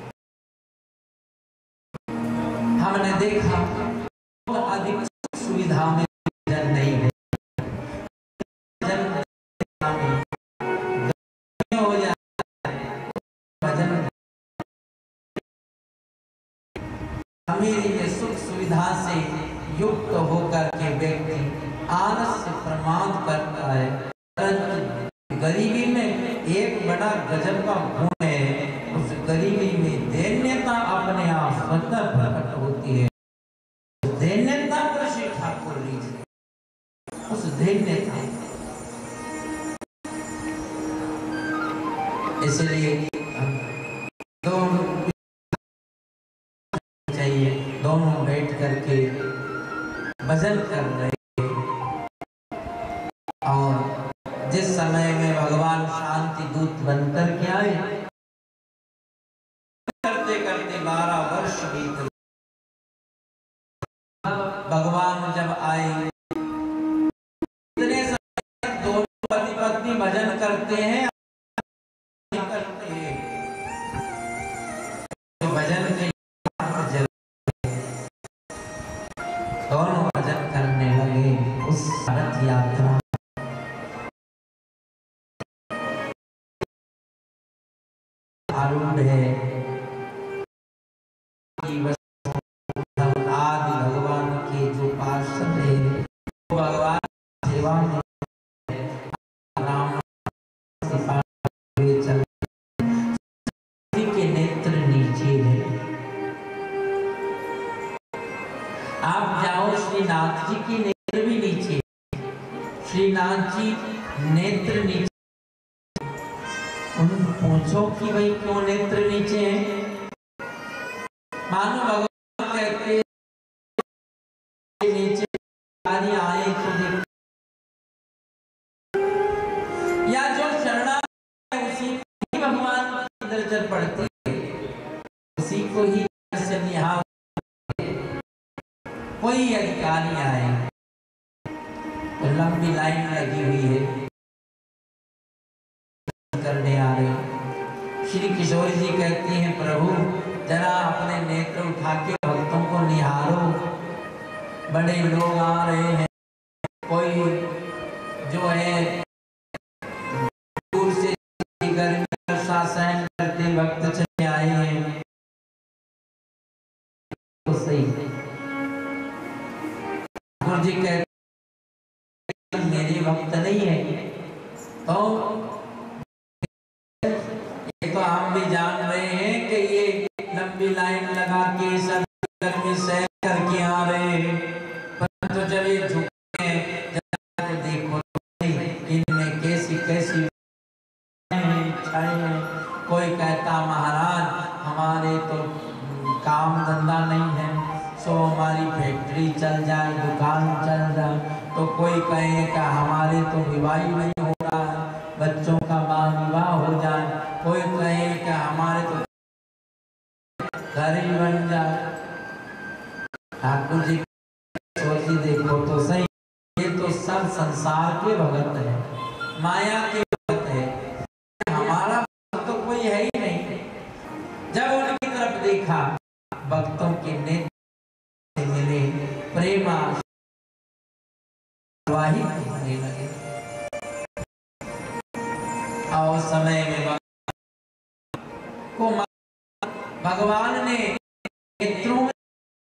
Speaker 4: हमने देखा अधिक सुविधा में जन नहीं है, जन हो जाए
Speaker 5: अमीरी के सुख सुविधा से युक्त होकर के व्यक्ति आलस से प्रमाद करता है, परंतु गरीबी में एक बड़ा गजब का गुण है, उस गरीबी में दैन्यता अपने आप स्वतः प्रकट होती है। उस दैन्यता पर श्री ठाकुर लीजिए, उस दैन्यता, इसलिए दोनों चाहिए, दोनों बैठ करके भजन कर रहे और जिस समय में भगवान शांति दूत बनकर के आए, करते करते बारह वर्ष बीत गए। भगवान जब आए, इतने समय दोनों पति पत्नी भजन करते हैं करते हैं भजन के दोनों भजन करने लगे। उस रथ यात्रा आरूढ़ है, आदि भगवान के जो पार्षद है, भगवान सेवा में राम चल के नेत्र नीचे है। आप जाओ, श्रीनाथ जी के नेत्र भी नीचे, श्रीनाथ जी नेत्र नीचे। उन पूछो कि भाई क्यों नेत्र नीचे हैं? मानो भगवान कहते नीचे आए तो देखो, या जो शरणा उसी को भगवान की नजर पड़ती है, उसी को ही दर्शन यहाँ कोई अधिकारी आए तो लंबी लाइन लगी हुई है, करने आ रहे। श्री किशोर जी कहती हैं, प्रभु जरा अपने नेत्र उठा के भक्तों को निहारो, बड़े लोग आ रहे हैं, कोई जो है दूर से गर्मी का सहन करते भक्त चले आए हैं, तो सही ठाकुर जी कहते मेरे भक्त नहीं है, तो तो हम भी जान रहे हैं कि ये लंबी लाइन लगा के सब गर्मी सहन करके आ रहे हैं, परंतु तो जब ये झुके हैं, तो देखो इनमें कैसी कैसी इच्छाएं हैं। कोई कहता महाराज हमारे तो काम धंधा नहीं है, सो हमारी फैक्ट्री चल जाए, दुकान चल जाए, तो कोई कहेगा हमारे तो विवाह नहीं हो रहा है, बच्चों का बाल विवाह हो जाए, कोई कहेगा हमारे तो घर ही बन जाए। ठाकुर जी सोची देखो तो सही, ये तो सब संसार के भगत है, माया के भगत है, हमारा भक्त तो कोई है ही नहीं। जब उनकी तरफ देखा, भक्तों के नेत्र मिले, प्रेमा होने लगे। और समय में को भगवान ने नेत्रों में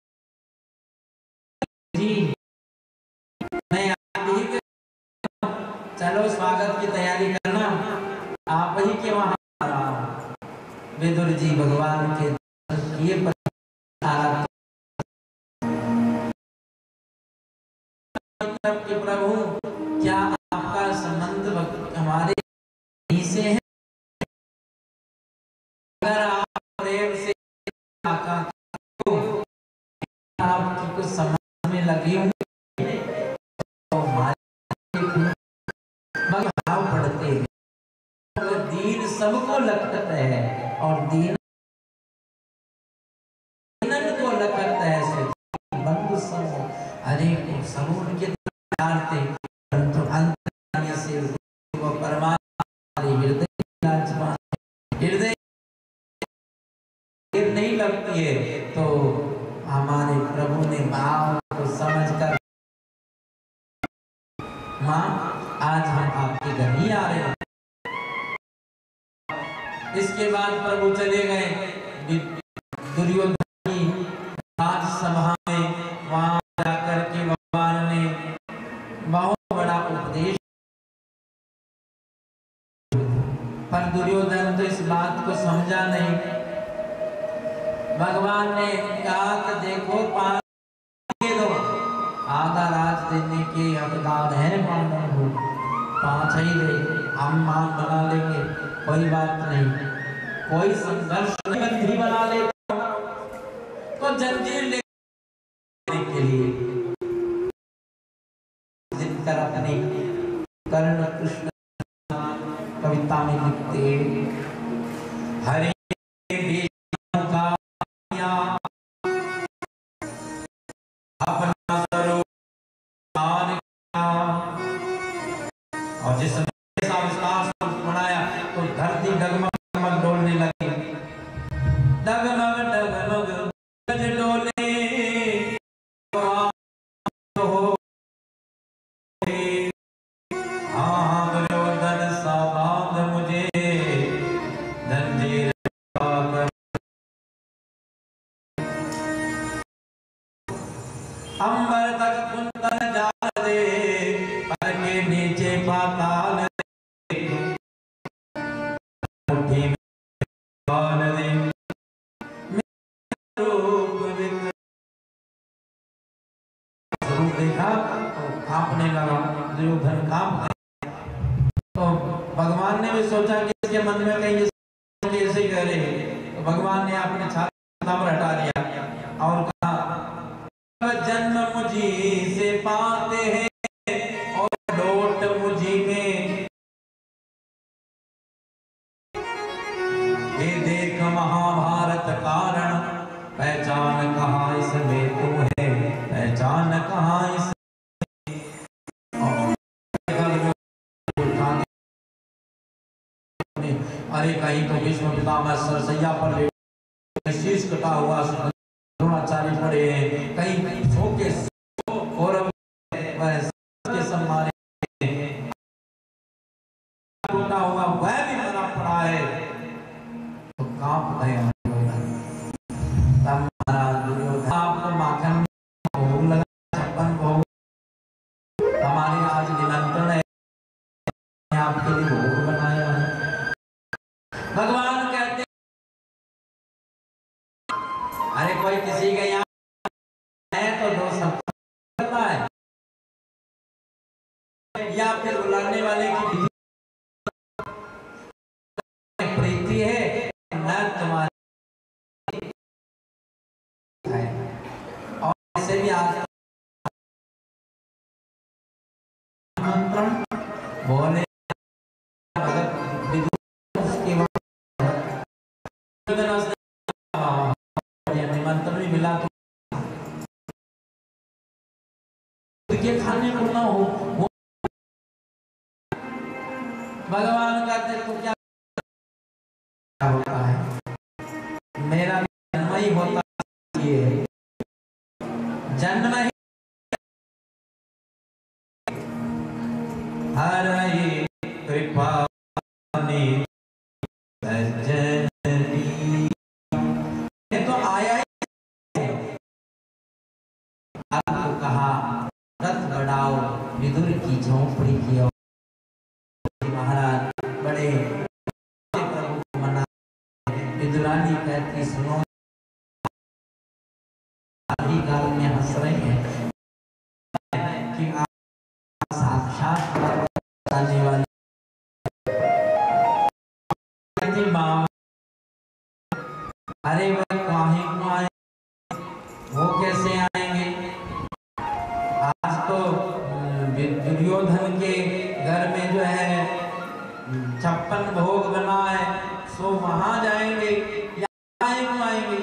Speaker 5: जी मैं आप ही के चलो स्वागत की तैयारी करना, आप ही के वहां आ रहा हूं। विदुर जी भगवान के ये के प्रभु क्या आपका संबंध हमारे ही से है? अगर आप प्रेम से आपकी कुछ समझ में लगी होंगी तो भाव पड़ते हैं, तो दीन सबको लगता है और दीन को लगता है सो बंधु सब हरे को सब उनके डालते, परंतु अंत से वो परमात्मा हृदय हृदय नहीं लगती है, तो हमारे प्रभु ने भाव को समझकर माँ आज हम आपके घर ही आ रहे हैं। इसके बाद प्रभु चले गए, दुर्योधन की राज दुर्योधन तो इस बात को समझा नहीं। भगवान ने कहा कि देखो पांच दे दो, आधा राज देने के हकदार है पांडव को, पांच ही दे, हम मान बना लेंगे, कोई बात नहीं, कोई संघर्ष बंदी बना लेता तो जंजीर लेने के लिए जिनकर अपनी कर्ण कृष्ण कविता में लिखते हरे का अपना स्वरूप और जिस बनाया तो धरती डगमग डोलने लगी, डगमग डगमग गज डोले हो, हाँ दुर्योधन साबाद मुझे जंजीर अंबर तक कुंतल जा दे, पर के नीचे पाताल मुट्ठी में बाल दे, रूप देखा तो कांपने लगा, दुर्योधन कांप गया। तो भगवान ने भी सोचा कि इसके मन में कहीं ऐसे करे, तो भगवान ने अपने छाती पर हटा दिया और कहा जन्म मुझी से पाते हैं और लौट मुझी में, ये देख महाभारत कारण, पहचान कहाँ इसमें तू है, पहचान कहाँ इसमें। अरे कहीं तो भीष्म पितामह सरसैया पर शीश कटा हुआ द्रोणाचार्य पड़े हैं, कहीं सो के कौरव के सम्माने टूटा हुआ वह भी मरा पड़ा है, तो कांप गए। तब महाराज दुर्योधन आपको माखन भोग लगा, छप्पन भोग हमारे आज निमंत्रण है, आपके लिए भोग बनाया है। भगवान कहते अरे कोई किसी के यहाँ है तो दो सब करना है, या फिर बुलाने वाले की प्रीति है न तुम्हारी है। और ऐसे भी आज निमंत्रण बोले निमंत्रण भी मिला तो के खाने को ना हो, भगवान कहते तो क्या होता है, मेरा जन्म ही होता है, जन्म ही हर कृपा तो आया ही आपको कहा रथ बढ़ाओ विदुर की झोंपड़ी की ओर। महाराज बड़े प्रभु मना, विदुरानी कहती सुनो, अभी काल में हंस रहे हैं कि आप साक्षात बताने वाले अरे वह काहे को आए, वो कैसे आएंगे? आज तो दुर्योधन के घर में जो है छप्पन भोग बना है, सो वहां जाएंगे या आएंगे?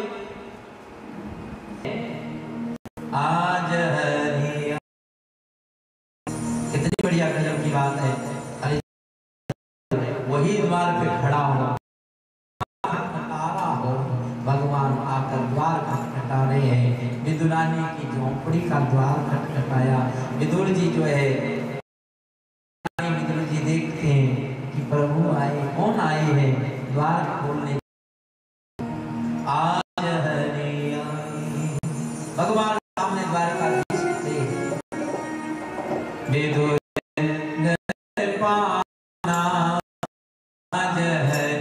Speaker 5: आज हरिया कितनी बढ़िया गजब की बात है। अरे वही द्वार पे खड़ा हो, खटखटा हो, भगवान आकर द्वार खटखटा रहे हैं। विदुरानी की झोंपड़ी का द्वार खटखटाया। विदुर जी जो है, विदुर जी देखते हैं कि प्रभु आए, कौन आए हैं, द्वार खोलने। आज हरि भगवान सामने द्वारकाधीश थे। विदुर पाना आज हरि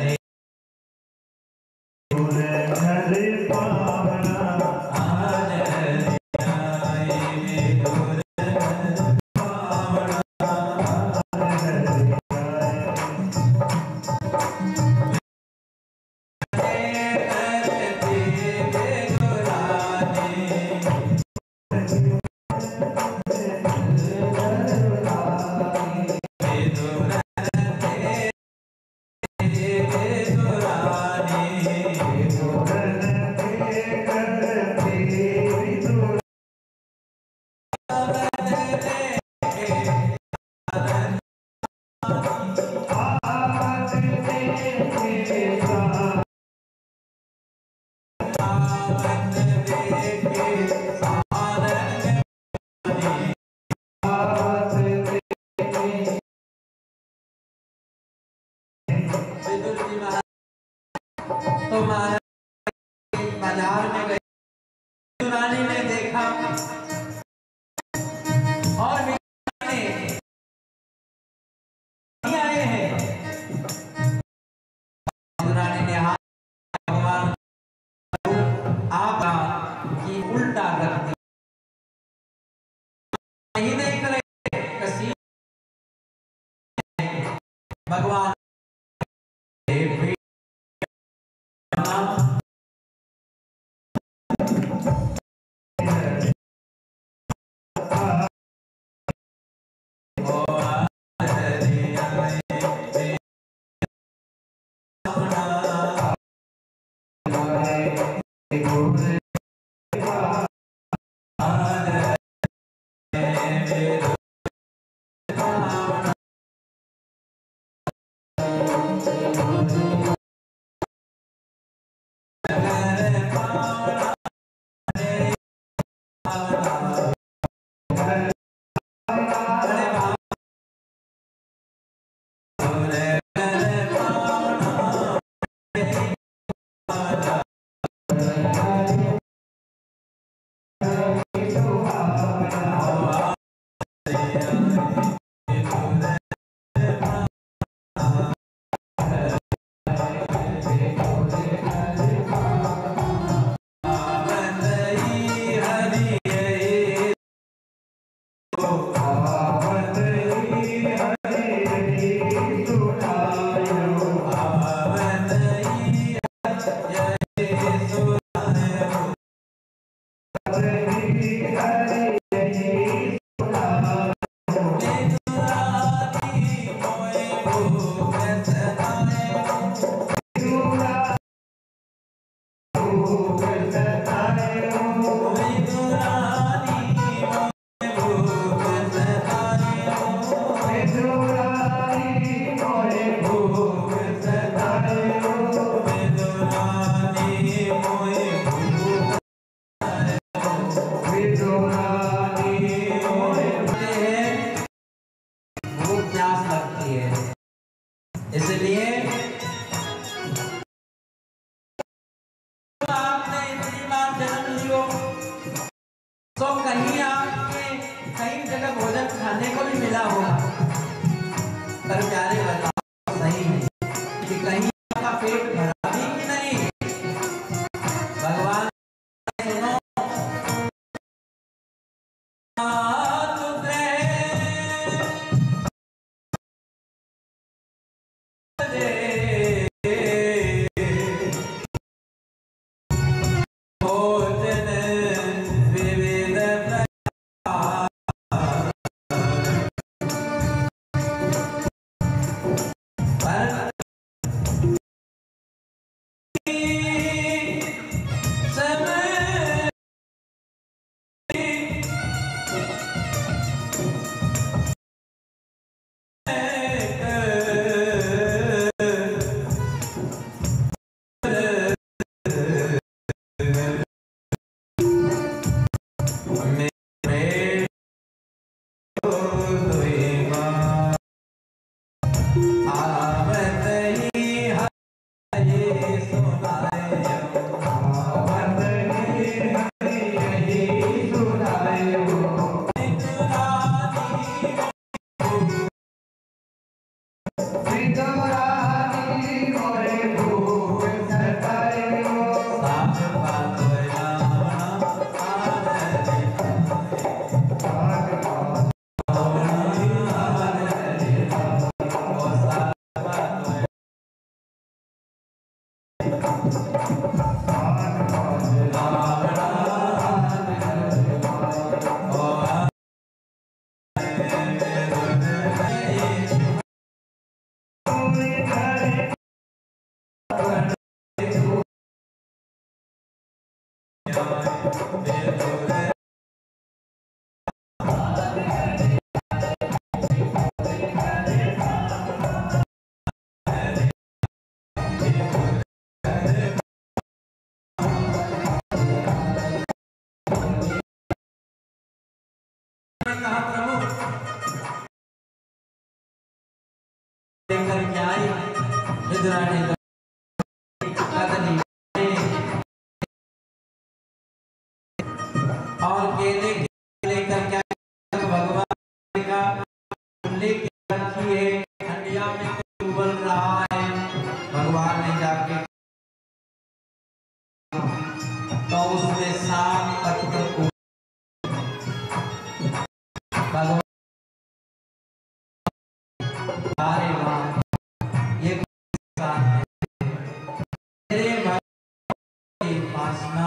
Speaker 3: हरे पावना
Speaker 5: आज आए विदुर पावना तो बाजार में गए, रानी ने देखा और ने आए हैं। रानी ने हाथ भगवान आपका की उल्टा रख दिया, नहीं देख रहे कसी भगवान इसलिए आपने इतनी बार जन्म लियो तो कहीं आपके कई जगह भोजन खाने को भी मिला होगा, पर प्यारे बताओ सही है कि कहीं आपका पेट भरा भी कि नहीं। भगवान सुनो और केले लेकर क्या भगवान का लेके रखी है, ठंडिया में उबल रहा है। भगवान ने जाके तो उसमें सात पत्र को भगवान अरे वाह ये मेरे वासना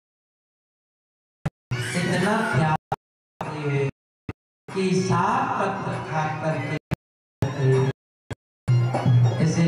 Speaker 5: इतना प्यार है कि सात पत्र खा करके इसे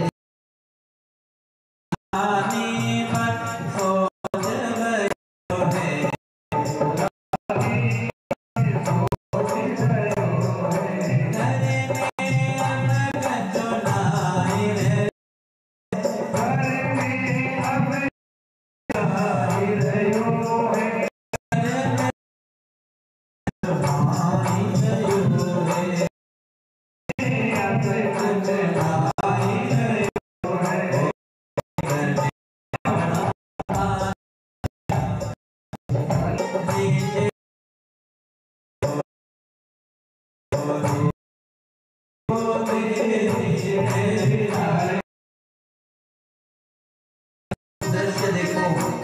Speaker 5: दृश्य देखो,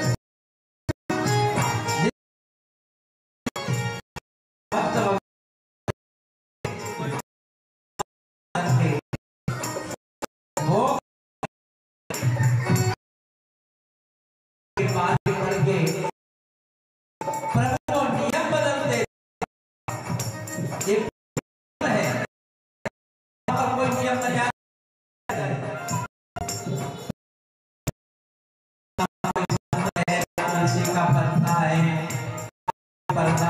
Speaker 5: वो बात पढ़ के प्रभु नियम बदल दे। ये है और कोई नियम नहीं है, तुलसी का पत्ता है, पत्ता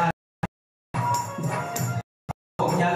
Speaker 5: तो क्या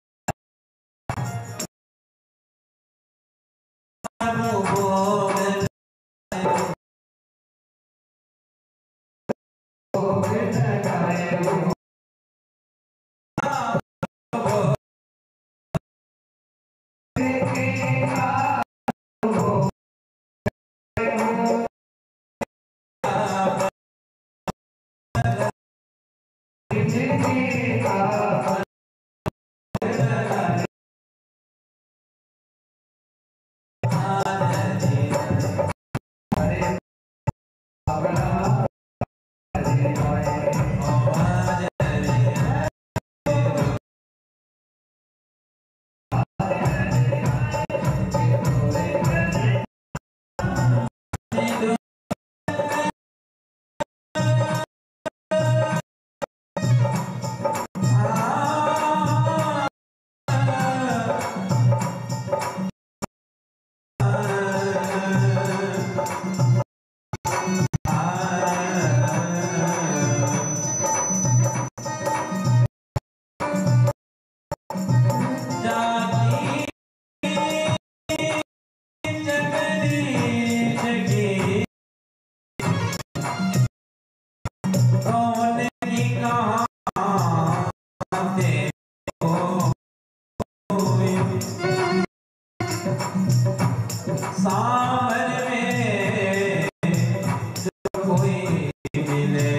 Speaker 5: सावन में जो कोई मिले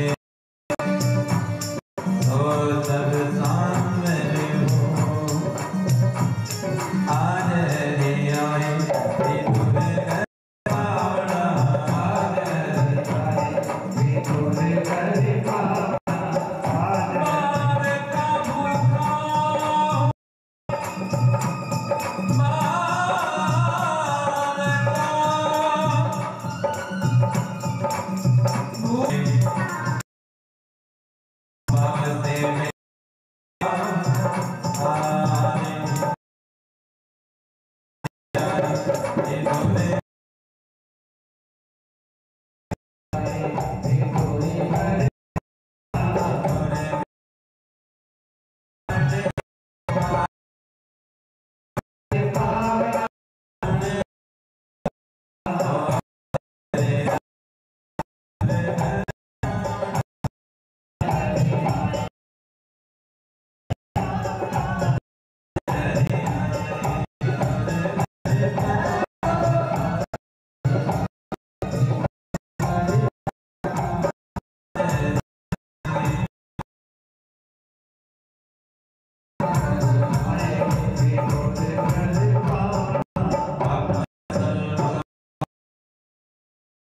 Speaker 5: तो सब सामने हो, आज रे आए पावड़ा, आज रे
Speaker 3: Amen.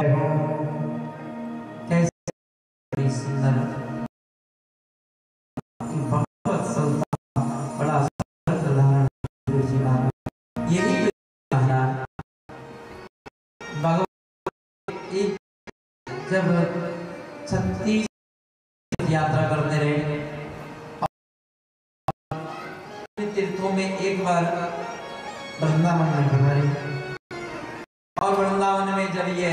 Speaker 5: कैसे सुंदर बहुत सुंदर बड़ा सुंदर यही महाराज भगवान एक जब छत्तीस यात्रा करते रहे तीर्थों में एक बार वृंदावन में पधारे और वृंदावन में जब ये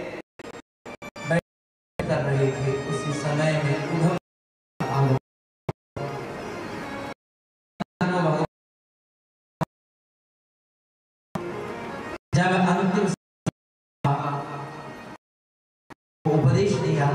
Speaker 5: बैठ कर रहे थे उसी समय में उधर जब अंतिम उपदेश दिया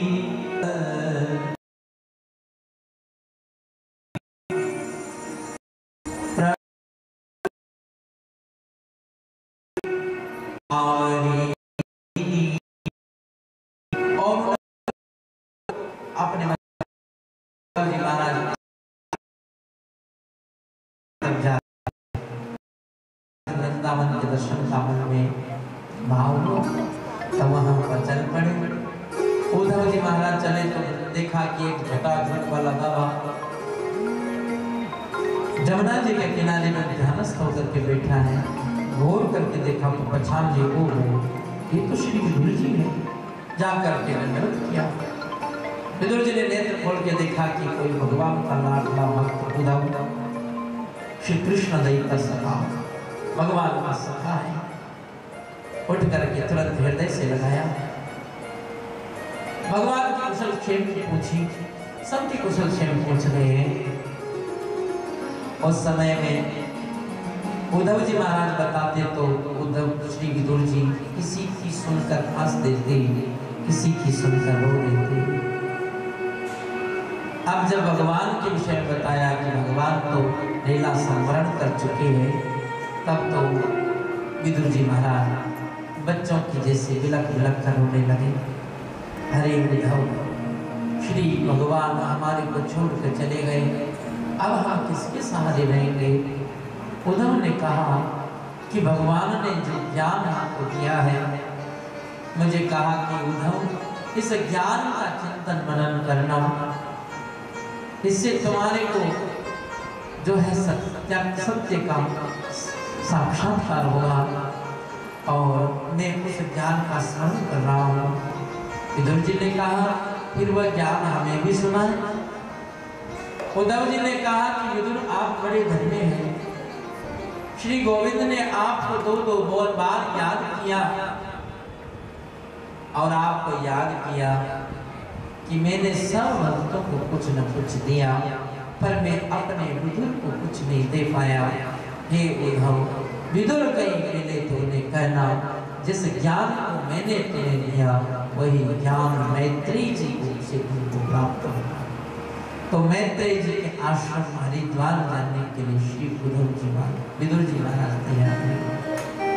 Speaker 5: और अपने महाराज वृंदावन के दर्शन का मन में भाव तो वहां पर चल पड़े। उद्धव जी महाराज चले तो देखा कि एक झटा झट वाला बाबा जमुना जी के किनारे में ध्यानस्थ होकर के बैठा है। गौर करके देखा तो पहचान जी वो ये तो श्री विदुर जी ने जाकर के दंडवत किया। विदुर जी ने नेत्र खोल के देखा कि कोई भगवान का लाडला भक्त उद्धव श्री कृष्ण दैत्य सखा भगवान का सखा है। उठ करके तुरंत हृदय से लगाया, भगवान की कुशल क्षेम की पूछी, सबकी कुशल क्षेम पूछ रहे हैं। उस समय में उद्धव जी महाराज बताते तो उद्धव श्री विदुर जी किसी की सुनकर हंस देते, किसी की सुनकर रो देते। अब जब भगवान के विषय बताया कि भगवान तो लीला संवरण कर चुके हैं, तब तो विदुर जी महाराज बच्चों की जैसे बिलख बिलख कर रोने लगे। हरे उद्धव, श्री भगवान हमारे को छोड़ कर चले गए, अब हम किसके सहारे रहेंगे। उद्धव ने कहा कि भगवान ने जो ज्ञान आपको दिया है, मुझे कहा कि उद्धव इस ज्ञान का चिंतन मनन करना, इससे तुम्हारे को जो है सत्य सत्य का साक्षात्कार होगा और मैं उस ज्ञान का स्मरण कर रहा हूँ। विदुर जी ने कहा फिर वह ज्ञान हमें भी सुनाए। उद्धव जी ने कहा कि विदुर आप बड़े धन्य हैं, श्री गोविंद ने आपको दो दो बोल बार याद किया और आपको याद किया कि मैंने सब भक्तों को कुछ न कुछ दिया, पर मैं अपने विदुर को कुछ नहीं दे पाया। हे उद्धव, विदुर कहीं मिले तो उन्हें कहना जिस ज्ञान को मैंने तुम्हें दिया वही ज्ञान मैत्री जी से तुमको प्राप्त होगा। तो मैत्रेय जी के आश्रम हरिद्वार जाने के लिए श्री उद्धव जी महाराज विदुर जी महाराज तैयार हुए।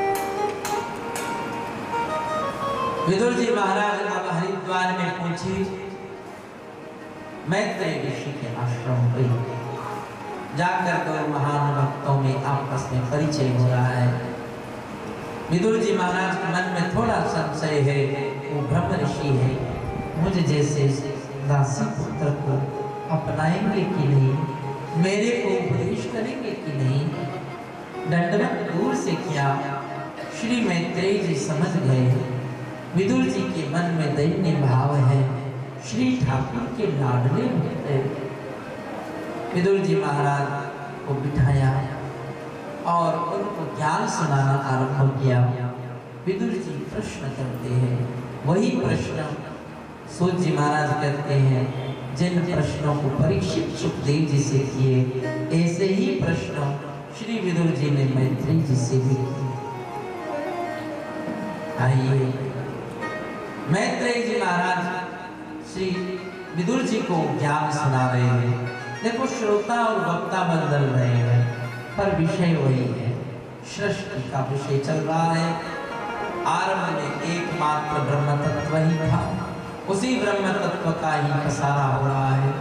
Speaker 5: विदुर जी महाराज अब हरिद्वार में पहुंची, मैत्रेय ऋषि के आश्रम गई। जाकर तो महान भक्तों में आपस में परिचय हो रहा है। विदुर जी महाराज के मन में थोड़ा संशय है, वो ब्रह्म ऋषि है, मुझे जैसे दासी पुत्र को अपनाएंगे कि नहीं, मेरे को उपदेश करेंगे कि नहीं। दंडवत दूर से किया। श्री मैत्रेय जी समझ गए विदुर जी के मन में दैन्य भाव है, श्री ठाकुर के लाडले होते। विदुर जी महाराज को बिठाया और उनको ज्ञान सुनाना आरंभ किया। विदुर जी प्रश्न करते हैं, वही प्रश्न सूत जी महाराज कहते हैं जिन प्रश्नों को परीक्षित सुखदेव जी से किए, ऐसे ही प्रश्न श्री विदुर जी ने मैत्रेय जी से भी किए। आइए मैत्रेय जी महाराज श्री विदुर जी को ज्ञान सुना रहे हैं। देखो श्रोता और वक्ता बदल रहे हैं पर विषय वही है, सृष्टि का विषय चल रहा है। आरंभ में एकमात्र ब्रह्म तत्व ही था, उसी ब्रह्म तत्व का ही प्रसारा हो रहा है।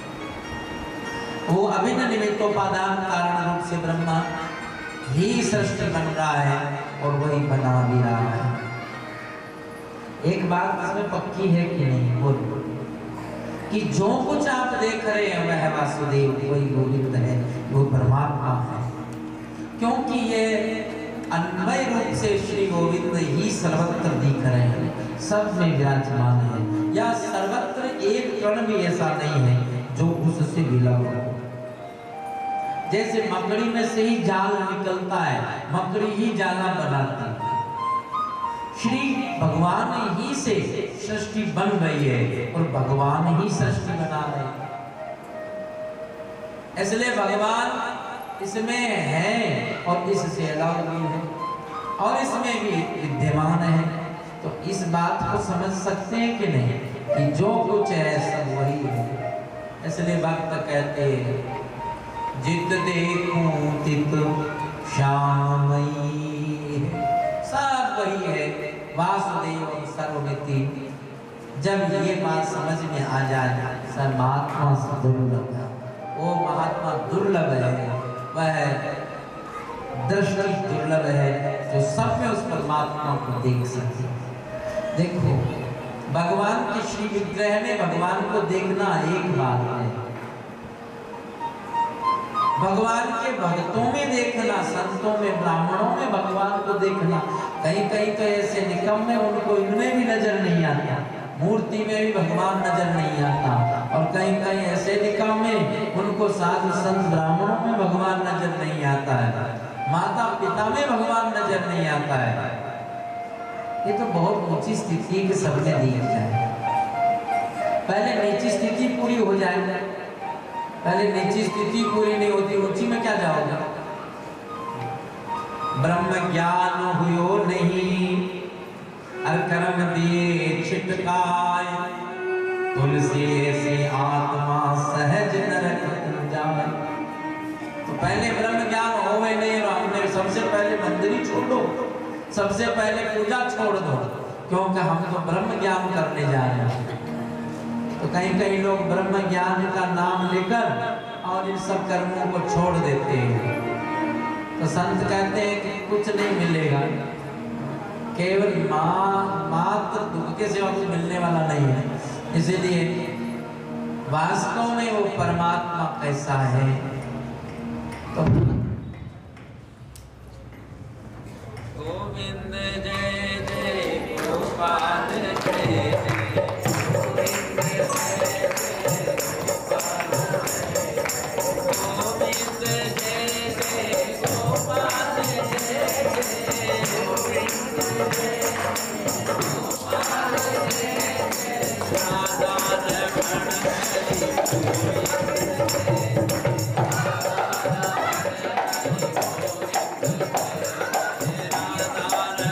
Speaker 5: वो अभिन्न निमित्तोपादान कारण रूप से ब्रह्मा ही सृष्टि बन रहा है और वही बना भी रहा है। एक बात इसमें पक्की है कि नहीं बोलो, कि जो कुछ आप देख रहे हैं वह वासुदेव वही गोविंद है, वो परमात्मा है, क्योंकि ये अन्वय रूप से श्री गोविंद ही सर्वत्र दिख रहे हैं, सब में विराजमान है, या सर्वत्र एक कण भी ऐसा नहीं है जो उससे विलग हो। जैसे मकड़ी में से ही जाल निकलता है, मकड़ी ही जाला बनाती है, श्री भगवान ही से सृष्टि बन रही है और भगवान ही सृष्टि बना रहे हैं। इसलिए भगवान इसमें है और इससे अलग भी है और इसमें भी विद्यमान है। तो इस बात को समझ सकते हैं कि नहीं कि जो कुछ है सब वही है। इसलिए भक्त कहते हैं जित देखूं तित श्यामई, सब वही है, वासुदेव सर्वमिति। जब ये बात समझ में आ जाए सर महात्मा से दुर्लभ है, वो महात्मा दुर्लभ है, वह दृष्टि दुर्लभ है जो सब में उस परमात्मा को देख सके। देखो भगवान के श्री विग्रह में भगवान को देखना एक बात है, भगवान के भक्तों में देखना, संतों में ब्राह्मणों में भगवान को देखना। कहीं कहीं तो ऐसे निकम में उनको इनमें भी नजर नहीं आता, मूर्ति में भी भगवान नजर नहीं आता, और कहीं कहीं ऐसे निकम में उनको साधु संत ब्राह्मणों में भगवान नजर नहीं आता है, माता पिता में भगवान नजर नहीं आता है। ये तो बहुत ऊंची स्थिति के सबने दी है। पहले नीची स्थिति पूरी हो जाए, पहले नीची स्थिति पूरी नहीं होती, ऊंची में क्या जाओगे? ब्रह्म ज्ञान हुयो नहीं अर कर्म दिए छिटकाए, तुलसी से आत्मा सहज नरक जाए। तो पहले ब्रह्म ज्ञान होवे नहीं और हमने सबसे पहले मंदिर ही छोड़ दो, सबसे पहले पूजा छोड़ दो, क्योंकि हम तो ब्रह्म ज्ञान करने जा रहे हैं। तो कहीं कहीं लोग ब्रह्म ज्ञान का नाम लेकर और इन सब कर्मों को छोड़ देते हैं। तो संत कहते हैं कि कुछ नहीं मिलेगा, केवल माँ मात्र दुख के सिवा कुछ मिलने वाला नहीं है। इसीलिए वास्तव में वो परमात्मा कैसा है, तो गोविंद जय जय गोपाल जय जय, गोविंद जय जय गोपाल जय, गोविंद जय जय गोपाल जय जय, गोविंद जय गोपाल जय जय, राधा रमण हरि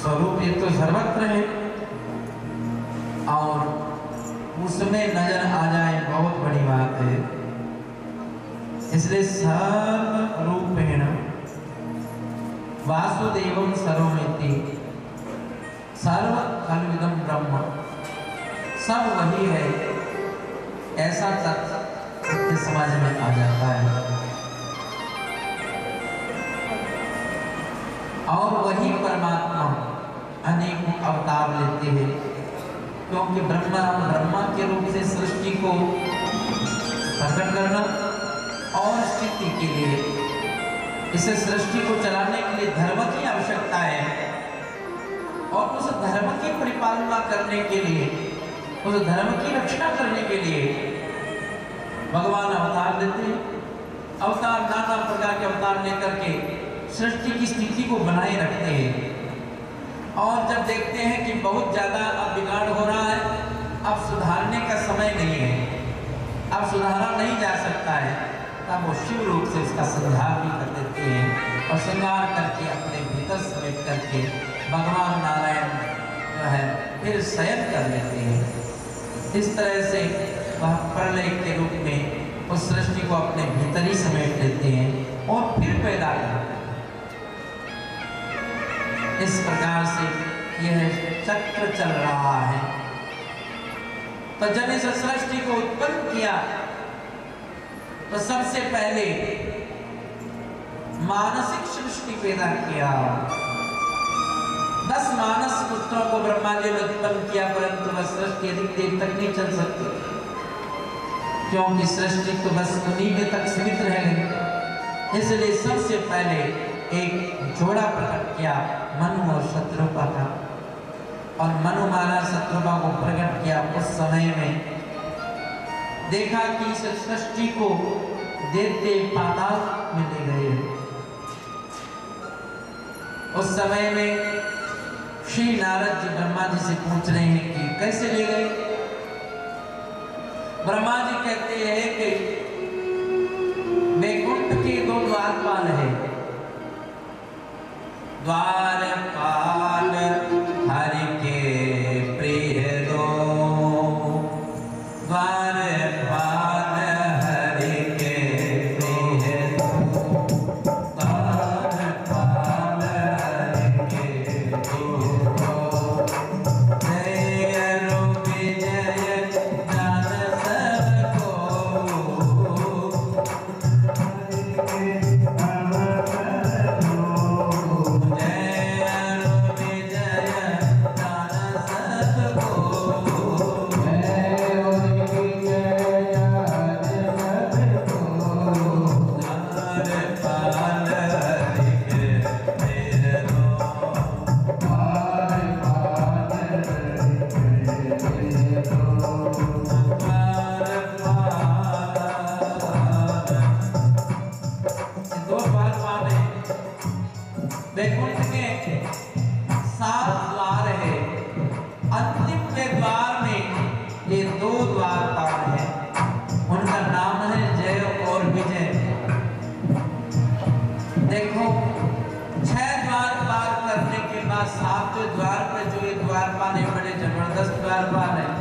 Speaker 5: स्वरूप ये तो सर्वत्र है और उसमें नजर आ जाए बहुत बड़ी बात है। इसलिए सर्व रूपेण वासुदेवम सर्वमिति, सर्व खलविदं ब्रह्म, सब वही है, ऐसा तत्व समझ में आ जाता है। और वही परमात्मा अनेक अवतार लेते हैं, क्योंकि ब्रह्मा ब्रह्मा के रूप से सृष्टि को प्रकट करना और स्थिति के लिए, इसे सृष्टि को चलाने के लिए धर्म की आवश्यकता है और उस धर्म की परिपालना करने के लिए, उस धर्म की रक्षा करने के लिए भगवान अवतार देते हैं। अवतार नाना प्रकार के अवतार लेकर के सृष्टि की स्थिति को बनाए रखते हैं। और जब देखते हैं कि बहुत ज़्यादा अब बिगाड़ हो रहा है, अब सुधारने का समय नहीं है, अब सुधारा नहीं जा सकता है, तब वो शिव रूप से उसका संहार भी कर देते हैं और श्रृंगार करके अपने भीतर समेट करके भगवान नारायण जो है फिर शयन कर लेते हैं। इस तरह से वह प्रलय के रूप में उस सृष्टि को अपने भीतर ही समेट लेते हैं और फिर पैदा करते हैं। इस प्रकार से यह चक्र चल रहा है। तो जब इस सृष्टि को उत्पन्न किया तो सबसे पहले मानसिक सृष्टि पैदा किया। दस मानस पुत्रों को ब्रह्मा जी ने उत्पन्न किया, परंतु वह सृष्टि अधिक देर तक नहीं चल सकती, क्योंकि सृष्टि तो बस उन्हीं में तक सीमित रह गई। इसलिए सबसे पहले एक जोड़ा प्रकट किया मनु और शत्रुपा का, और मनु माना शत्रुपा को प्रकट किया। उस समय में देखा कि इस सृष्टि को देवते पाताल में ले गए। उस समय में श्री नारद जी ब्रह्मा जी से पूछ रहे हैं कि कैसे ले गए। ब्रह्मा जी कहते हैं कि वैकुंठ के दो द्वारपाल है, द्वारपाल हरि के प्रिय दो, द्वारपाल हरि के प्रिय दो, द्वारपाल हरि के दो, जय रूप जय जान सबको, वैकुंठ के सात द्वार है। अंतिम के द्वार में ये दो द्वारपाल हैं, उनका नाम है जय और विजय। देखो, छह द्वार पार करने के बाद सातवें द्वार पर जो ये द्वारपाल है, बड़े जबरदस्त द्वारपाल है।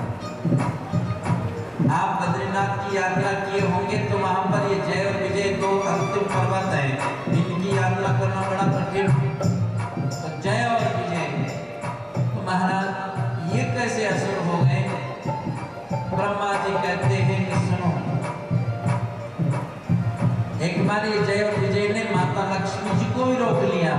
Speaker 5: आप बद्रीनाथ की यात्रा किए होंगे तो वहां पर ये जय और विजय दो अंतिम पर्वत है, इनकी यात्रा करना बड़ा कठिन। तो जय और विजय, तो महाराज ये कैसे असुर हो गए? ब्रह्मा जी कहते हैं कि सुनो, एक बार ये जय और विजय ने माता लक्ष्मी जी को भी रोक लिया।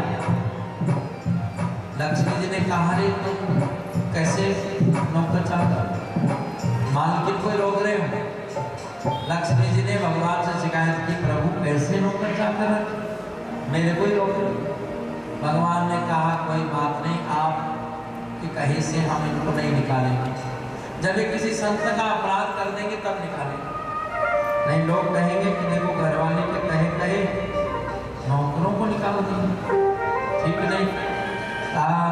Speaker 5: लक्ष्मी जी ने कहा, रे तुम कैसे नौकर चाहता, मालकिन को रोक रहे हो? लक्ष्मी जी ने भगवान से शिकायत की, प्रभु कैसे नौकर चाहकर मेरे को ही रोक रहे? भगवान ने कहा, कोई बात नहीं, आप कि कहीं से हम इनको नहीं निकालेंगे। जब ये किसी संत का अपराध कर देंगे तब निकालेंगे, नहीं लोग कहेंगे कि देखो घरवाले के कहे कहे नौकरों को निकाल देंगे, ठीक नहीं। कहा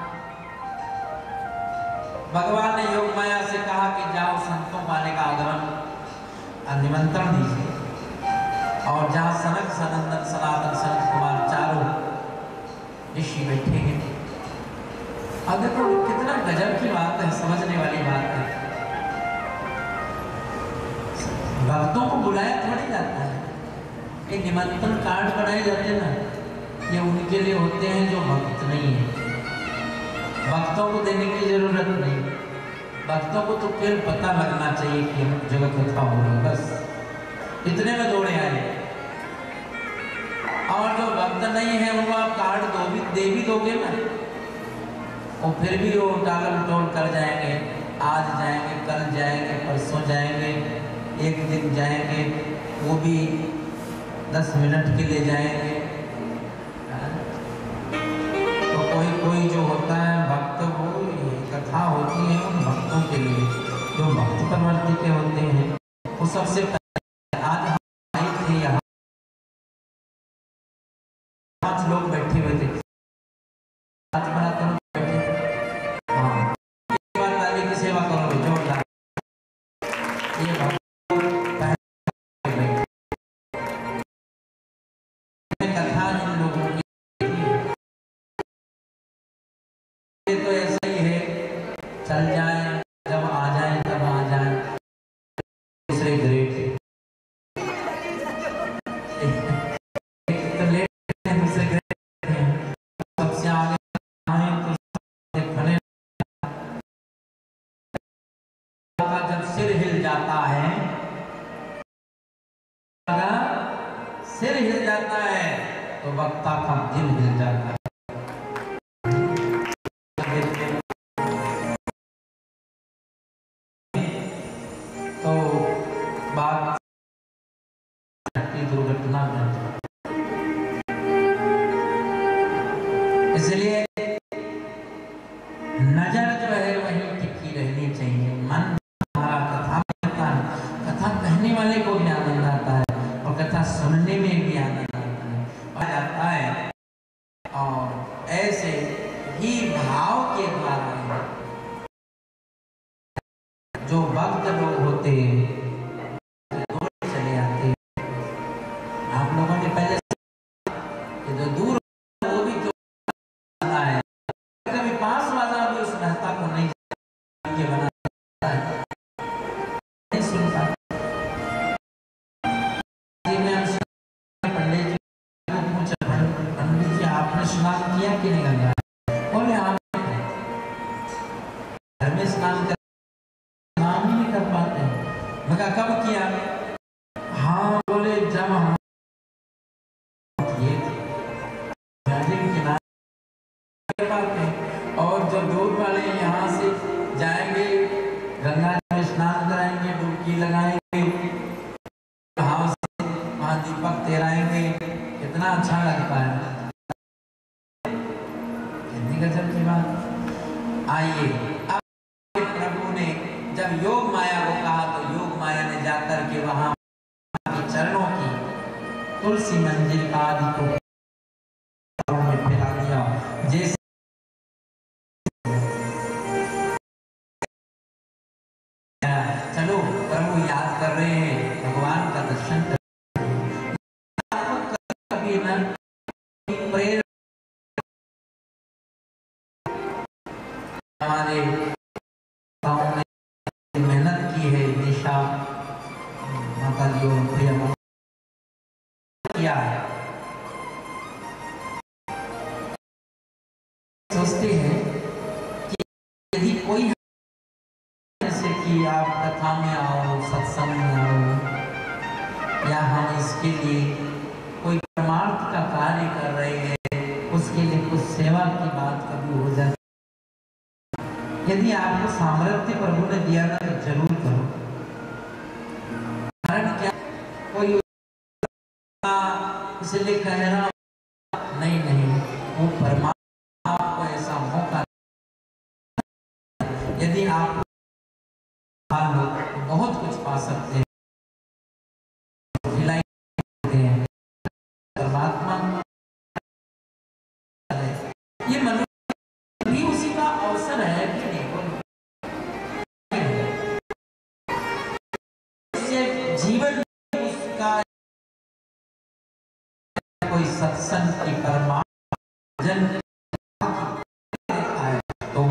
Speaker 5: भगवान ने योग माया से कहा कि जाओ संतों वाले का आगमन निमंत्रण दीजिए, और जहाँ सनक सनंदन सनातन सनत कुमार चारों ऋषि बैठेंगे अब देखो कितना गजब की बात है, समझने वाली बात है। भक्तों को बुलाया थोड़ी जाता है, ये निमंत्रण कार्ड बनाए जाते हैं ना, ये उनके लिए होते हैं जो भक्त नहीं है। भक्तों को देने की जरूरत नहीं, भक्तों को तो केवल पता लगना चाहिए कि हम जगह कथा हो रही, बस इतने में दौड़े आए। और जो भक्त नहीं है उनको आप कार्ड दो भी दे भी दोगे ना, और फिर भी वो टालम टोल कर जाएंगे, आज जाएंगे, कल जाएंगे, परसों जाएंगे, एक दिन जाएंगे, वो भी दस मिनट के लिए जाएंगे। तो कोई कोई जो होता है भक्त, वो कथा होती है उन भक्तों के लिए जो भक्त प्रवृत्ति के होते हैं। वो सबसे पहले आज हम आए थे यहाँ, पांच लोग बैठे हुए थे, आज बड़ा करो बैठे, हाँ एक बार ताली की सेवा करो जोरदार। ये भक्त कथा जिन लोगों की तो ऐसा ही है, चल जाए जब आ जाए तब आ जाए, दूसरे ग्रेड एक तो लेट है, दूसरे ग्रेड है, सबसे आगे आए तो खड़े। जब सिर हिल जाता है, सिर हिल जाता है तो वक्ता का दिल हिल जाता है। तो बात दुर्घटना में, इसलिए नजर जो है वहीं टिकी रहनी चाहिए। मन हमारा कथा कहता है, कथा कहने वाले को भी आनंद आता है और कथा सुनने में भी आनंद आता है आ जाता है। और ऐसे ही भाव के द्वारा जो भक्त लोग होते हैं दूर चले आते हैं। आप लोगों ने पहले ये जो दूर वो भी जो है, कभी पास वाला भी उस रास्ता को नहीं के बनाता है, नहीं सुनता। जी मैं पंडित जी को पूछा, पंडित जी आपने स्नान किया कि नहीं गंगा? बोले आप घर में स्नान कर कर पाते हैं। मैं कहा कब किया? हाँ बोले जब हम ये किनारे पाते हैं, और जब दूर वाले यहाँ से जाएंगे गंगा में स्नान कराएंगे, डुबकी लगाएंगे, वहाँ से वहाँ दीपक तेराएंगे, कितना अच्छा लगता है। कितनी गजब की बात। आइए अब प्रभु ने जब योग माया को कहा तो योग माया ने जाकर के वहां चरणों की तुलसी मंजिल का आदि को में फैला दिया। जैसे चलो प्रभु याद कर रहे हैं, भगवान का दर्शन कर कभी न प्रेरणा हमारे गाँव में मेहनत की है, निशा माता जी और प्रिया किया है। सोचते हैं कि यदि कोई जैसे कि आप कथा में आओ, सत्संग में आओ, या हम इसके लिए कोई परमार्थ का कार्य कर रहे हैं, उसके लिए कुछ सेवा की बात कभी हो जाती, यदि आपको सामर्थ्य प्रभु ने दिया ना तो जरूर करो। कारण क्या, कोई इसलिए कह रहा नहीं नहीं, वो परमात्मा आपको ऐसा मौका, यदि आप लो तो बहुत कुछ पा सकते हैं। परमात्मा ये मनुष्य भी उसी का अवसर है कि नहीं, जीवन उसका कोई सत्संग की परमात्मा जन तो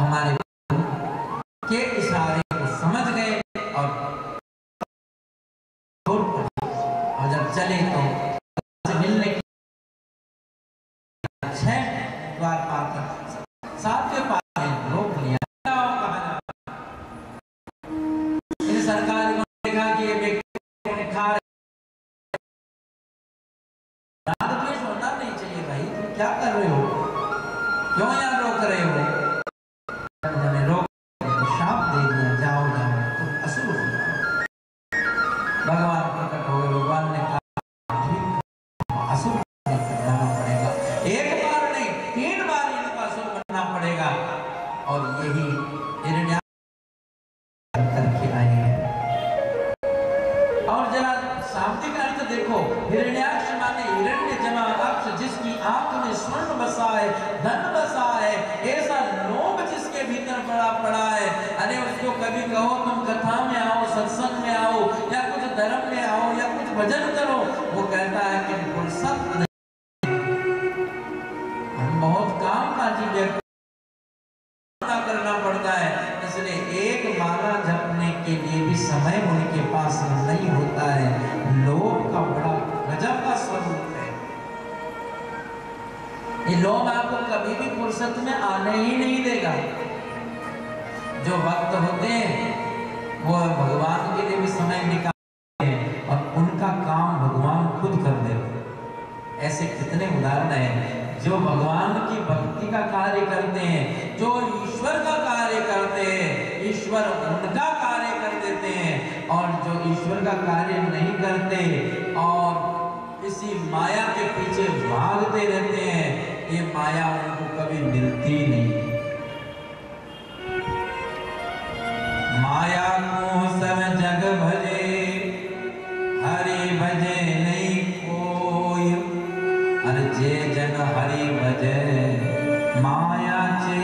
Speaker 5: हमारे के इशारे को समझ गए और और जब चले तो से मिलने की छह द्वार पार कर सातवें पार में रोक लिया। सरकार ने देखा कि ये व्यक्ति खा रागद्वेष होना नहीं चाहिए भाई, तुम क्या कर रहे हो, क्यों यहाँ रोक रहे हो? मैंने रोक शाप दे दिया, जाओ जाओ तुम असुर हो जाओ। भगवान प्रकट हो गए, भगवान ने कहा ठीक असुर बनना पड़ेगा, एक बार नहीं तीन बार इनको असुर बनना पड़ेगा। और यही हिरण्याक्ष करके आए हैं। और जरा शाब्दिक अर्थ देखो, हिरण्याक्ष माने हिरण्य जमा अक्ष, जिसकी आंख में स्वर्ण बसा है, धन बसा है, ऐसा लोभ जिसके भीतर पड़ा पड़ा है। अरे उसको कभी कहो तुम कथा में आओ, सत्संग में आओ, या कुछ धर्म में आओ, या कुछ भजन करो, वो कहता है कि फुर्सत नहीं, हम बहुत काम काजी व्यक्ति करना पड़ता है, इसलिए एक माला जपने के लिए भी समय उनके पास नहीं होता है। लोभ का बड़ा गजब का स्वरूप है। ये लोभ आपको कभी भी फुर्सत में आने ही नहीं देगा। जो भक्त होते हैं वो भगवान के लिए भी समय निकालते हैं और उनका काम भगवान खुद कर देते हैं। ऐसे कितने उदाहरण हैं जो भगवान की भक्ति का कार्य करते हैं, जो ईश्वर का कार्य करते हैं, ईश्वर उनका कार्य कर देते हैं। और जो ईश्वर का कार्य नहीं करते और इसी माया के पीछे भागते रहते हैं, ये माया उनको कभी मिलती नहीं। माया को सब जग भजे, हरि भजे नहीं कोई, अरे जे जन हरि भजे माया चे।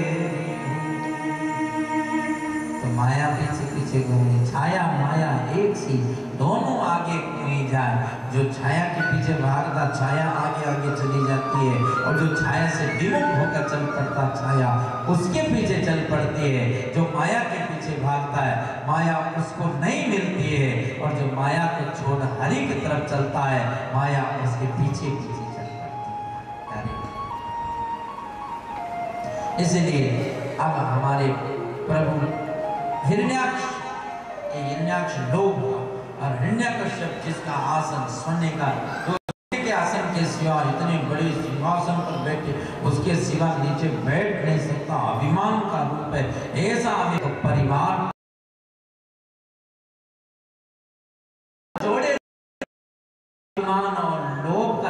Speaker 5: तो माया पीछे पीछे घूमी, छाया माया एक सी, दोनों आगे कोई जाए। जो छाया के पीछे भागता, छाया आगे आगे चली जाती है, और जो छाया से विमुख होकर चल पड़ता, छाया उसके पीछे चल पड़ती है। जो माया के पीछे भागता है, माया उसको नहीं मिलती है, और जो माया को छोड़ हरि की तरफ चलता है, माया उसके पीछे पीछे चल पड़ती है। इसलिए अब हमारे प्रभु हिरण्याक्ष, हिरण्याक्ष लोभ और हिरण्यकश्यप जिसका आसन सोने का, जो के आसन के सिवा इतने बड़े सिंहासन पर बैठे, उसके सिवा नीचे बैठ नहीं सकता, अभिमान का रूप है। ऐसा हमें तो परिवार जोड़े अभिमान और लोभ का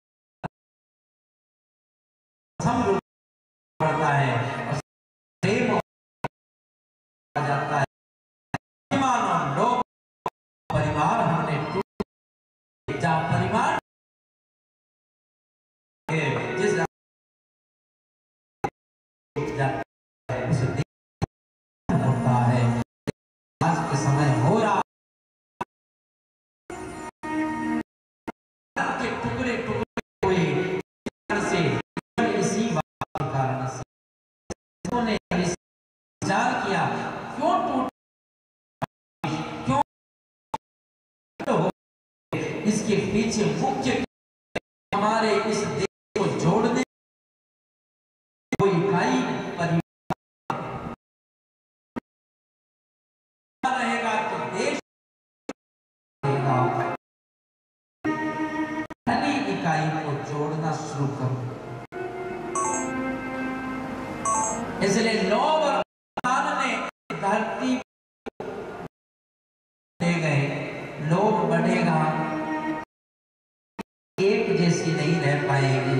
Speaker 5: समरूप पड़ता है और प्रेम आ जाता है। अभिमान और लोभ परिवार हमने टूट, जहाँ परिवार जिस उसे होता है। आज के समय हो रहा के टुकड़े टुकड़े हुए से, इसी बात के कारण से उन्होंने विचार किया, क्यों टूट, क्यों हो, इसके पीछे मुख्य हमारे इस देश को जोड़ने कोई इकाई परिवार रहेगा तो देश रहेगा। पहली इकाई को जोड़ना शुरू करो। इसलिए लोभ और अभिमान ने धरती ले गए। लोभ बढ़ेगा, एक जैसी नहीं रह पाएगी,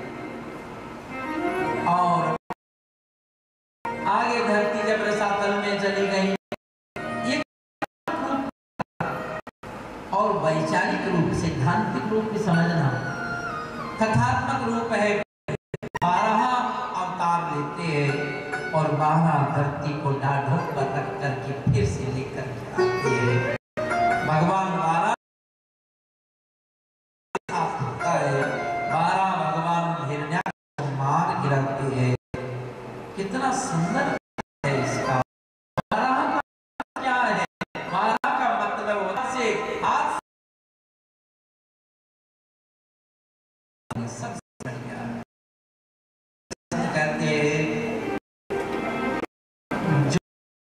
Speaker 5: और आगे धरती जब रसातल में चली गई, ये और वैचारिक रूप, सिद्धांतिक रूप भी समझना, कथात्मक रूप है। बारह अवतार लेते हैं और बारह धरती को डाढ़ों पर रख करके फिर से लेकर आते हैं। भगवान बारह बारह भगवान हिरण्याक्ष को मार गिराते हैं। कितना सुंदर है इसका। वाराह का क्या है? वाराह का मतलब होता से हाथ सबसे बढ़िया कहते हैं जो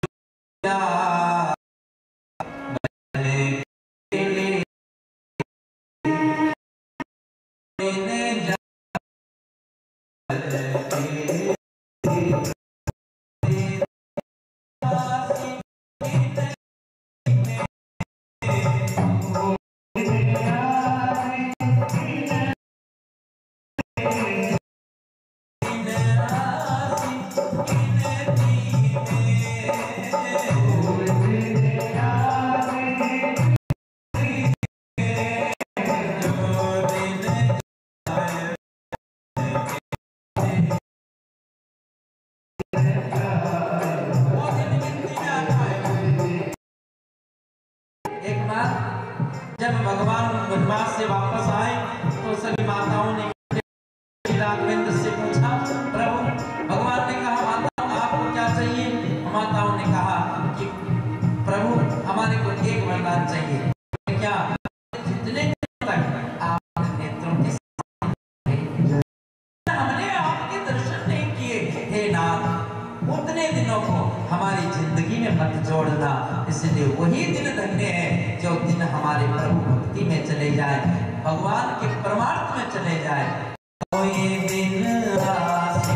Speaker 5: जब भगवान वनवास से वापस आए तो सभी माताओं ने राघवेंद्र से पूछा, प्रभु भगवान ने कहा माता आपको क्या चाहिए? माताओं ने कहा कि प्रभु हमारे को एक वरदान चाहिए। क्या? जितने तक आप नेत्रों के सामने हमने आपके दर्शन नहीं किए हे नाथ, उतने दिनों को हमारी जिंदगी में मत जोड़ना। इसलिए वही दिन धन्य है जो दिन हमारे प्रभु भक्ति में चले जाए, भगवान के परमार्थ में चले जाए। कोई दिन आसी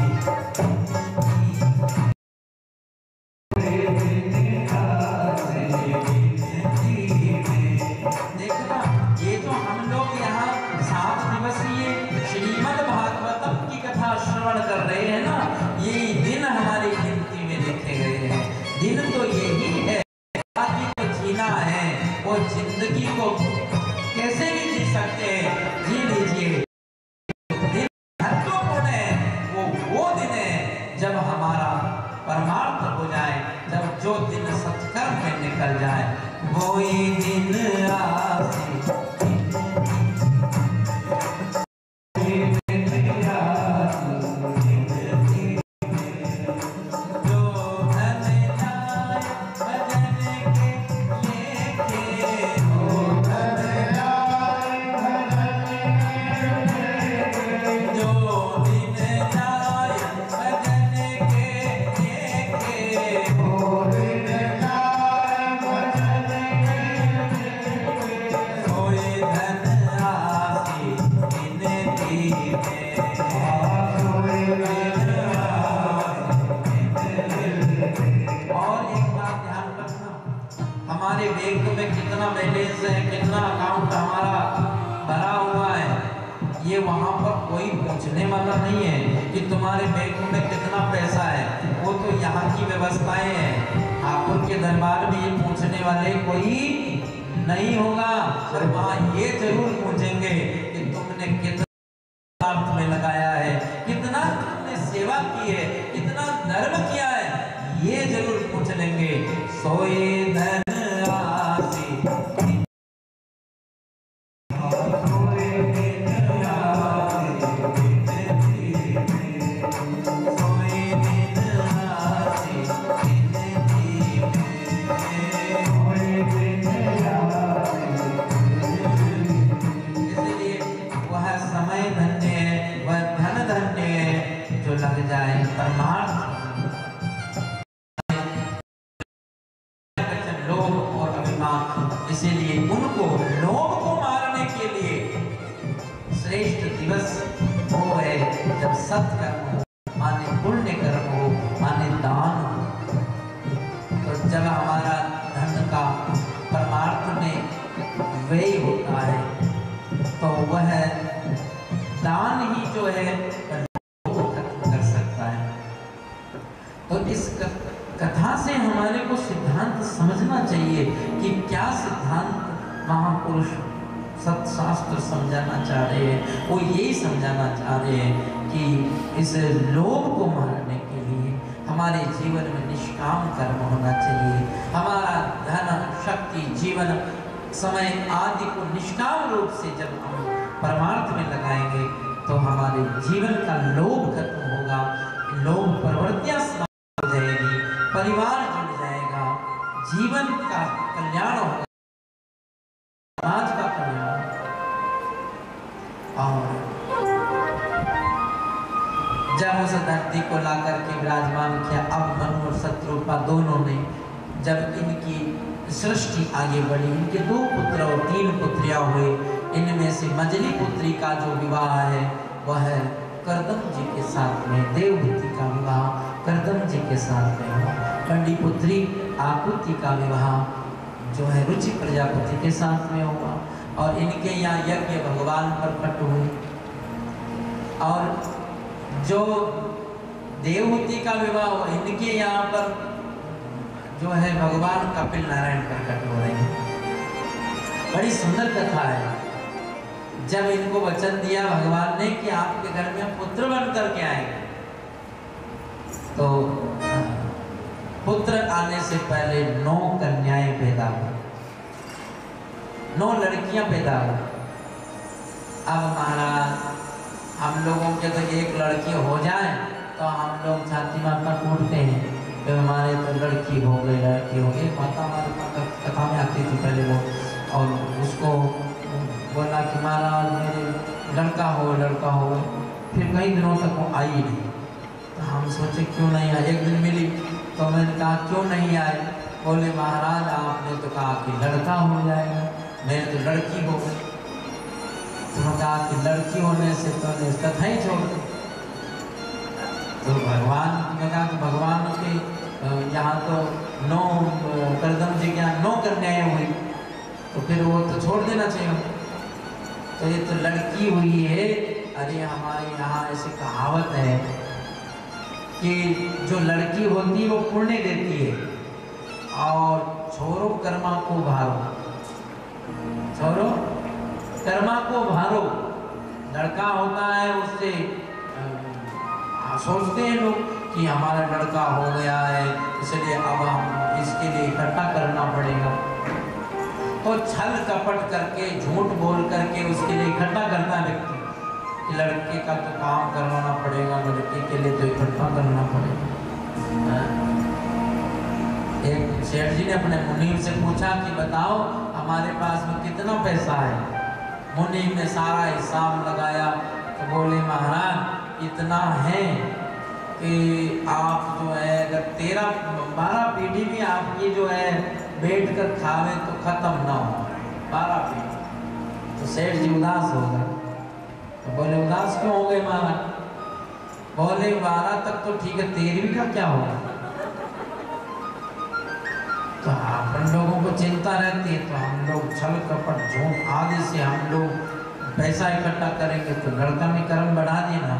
Speaker 5: देखना, ये जो हम लोग यहाँ सात दिवसीय श्रीमद् भागवतम की कथा श्रवण कर रहे हैं ना, ये दिन हमारी गिनती में लिखे गए हैं। दिन तो यही है तो जीना है, वो जिंदगी को कैसे भी जी सकते हैं, जी लीजिए। दिन महत्वपूर्ण है, वो वो दिन है जब हमारा परमार्थ हो जाए, जब जो दिन सत्कर्म में निकल जाए, वो ही दिन आसी हमारे बैंक में कितना बैलेंस है, कितना अकाउंट हमारा भरा हुआ है, ये वहाँ पर कोई पूछने वाला नहीं है कि तुम्हारे बैंक में कितना पैसा है। वो तो यहाँ की व्यवस्थाएं हैं, ठाकुर के दरबार में ये पूछने वाले कोई नहीं होगा। पर वहाँ ये जरूर पूछेंगे कि तुमने कितना अर्थ में लगाया है, कितना तुमने सेवा की है, कितना धर्म किया है, ये जरूर पूछ लेंगे। सोए धन आसी लग जाए परमार्थ लोभ और अभिमान। इसीलिए उनको लोभ को मारने के लिए श्रेष्ठ दिवस वो है जब सत्कर्म हो, माने पुण्य कर्म हो, माने दान हो। तो जब हमारा धन का परमार्थ में व्यय होता है तो वह दान ही जो है तो इस कथा से हमारे को सिद्धांत समझना चाहिए कि क्या सिद्धांत महापुरुष सत्शास्त्र समझाना चाह रहे हैं। वो यही समझाना चाह रहे हैं कि इस लोभ को मारने के लिए हमारे जीवन में निष्काम कर्म होना चाहिए। हमारा धन, शक्ति, जीवन, समय आदि को निष्काम रूप से जब हम परमार्थ में लगाएंगे तो हमारे जीवन का लोभ खत्म होगा। लोभ प्रवृत्तियां करके विराजमान किया। अब मनु और शत्रुपा दोनों ने जब इनकी सृष्टि आगे बढ़ी, इनके दो पुत्र और तीन पुत्रियां हुए, इनमें से मझली पुत्री का जो विवाह है वह है करदम जी के साथ में, देवहूति का विवाह करदम जी के साथ में हुआ। कंडी पुत्री आकुति का विवाह जो है रुचि प्रजापति के साथ में हुआ और इनके यहाँ यज्ञ भगवान प्रकट हुए। और जो देवहूति का विवाह हुआ इनके यहाँ पर जो है भगवान कपिल नारायण प्रकट हो रहे हैं। बड़ी सुंदर कथा है। जब इनको वचन दिया भगवान ने कि आपके घर में पुत्र बन करके आएंगे, तो पुत्र आने से पहले नौ कन्याएं पैदा हुई, नौ लड़कियां पैदा हुई। अब महाराज हम लोगों के तो एक लड़की हो जाए तो हम लोग छाती माता कूटते हैं, तो हमारे तो लड़की हो गई लड़की हो गई। माता हमारे कथा में आती थी पहले वो, और उसको बोला कि महाराज मेरे लड़का हो लड़का हो। फिर कई दिनों तक वो आई नहीं, तो हम सोचे क्यों नहीं आए। एक दिन मिली तो मैंने कहा क्यों नहीं आए? बोले महाराज आपने तो कहा कि लड़का हो जाएगा, मेरे तो लड़की हो गई। तो कहा कि लड़की होने से तो कथा ही छोड़ दी। तो भगवान ने कहा कि भगवान के यहाँ तो नौ करदम जी के यहाँ नौ कन्याएं हुई, तो फिर वो तो छोड़ देना चाहिए। तो ये तो लड़की हुई है। अरे हमारे यहाँ ऐसी कहावत है कि जो लड़की होती है वो पुण्य देती है, और छोरो कर्मा को भारो, छोरो कर्मा को भारो। लड़का होता है उससे सोचते हैं लोग कि हमारा लड़का हो गया है, इसलिए अब हम इसके लिए इकट्ठा करना पड़ेगा। तो छल कपट करके झूठ बोल करके उसके लिए इकट्ठा करना व्यक्ति कि लड़के का तो काम करवाना पड़ेगा, लड़के के लिए तो इकट्ठा करना पड़ेगा। एक सेठ जी ने अपने मुनीम से पूछा कि बताओ हमारे पास में कितना पैसा है। मुनीम ने सारा हिसाब लगाया तो बोले महाराज इतना है कि आप जो है अगर तेरह बारह पीढ़ी भी आपकी जो है बैठ कर खावे तो खत्म ना हो, बारह पीढ़ी। तो सेठ जी उदास हो गए। तो बोले उदास क्यों हो गए महाराज? बोले बारह तक तो ठीक है, तेरहवीं का क्या होगा? तो अपन लोगों को चिंता रहती है, तो हम लोग छल कपट झूठ आदि से हम लोग पैसा इकट्ठा करेंगे तो लड़का ने कर्म बढ़ा दिए ना।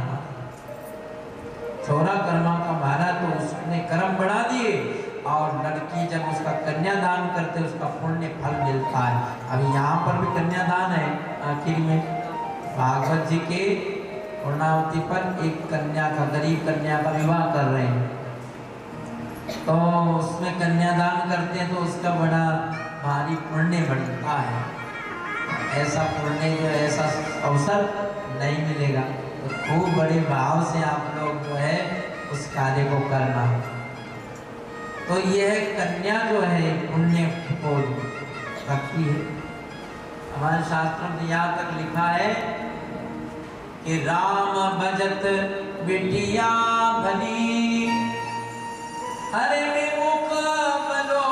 Speaker 5: छोरा कर्मा का मारा तो उसने कर्म बढ़ा दिए, और लड़की जब उसका कन्यादान करते उसका पुण्य फल मिलता है। अभी यहाँ पर भी कन्यादान है। आखिर में भागवत जी के पूर्णावती पर एक कन्या का गरीब कन्या का विवाह कर रहे हैं, तो उसमें कन्यादान करते हैं तो उसका बड़ा भारी पुण्य बढ़ता है। ऐसा पुण्य जो ऐसा अवसर नहीं मिलेगा, तो खूब बड़े भाव से आप लोग जो है उस कार्य को करना। तो यह कन्या जो है पुण्य को रखती है। हमारे शास्त्रों में यहाँ तक लिखा है कि राम भजत बिटिया भली, हरे विमुख बनो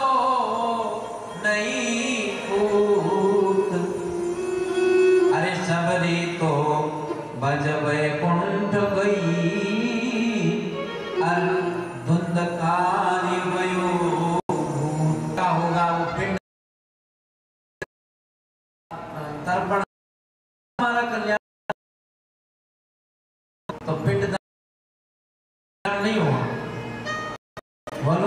Speaker 5: नहीं पूत। अरे सबरी तो बज वैकुंठ गई, अर धुंधकारी वयो का होगा वो पिंड तर्पण हमारा कल्याण, तो पिंड दान नहीं हुआ। बोलो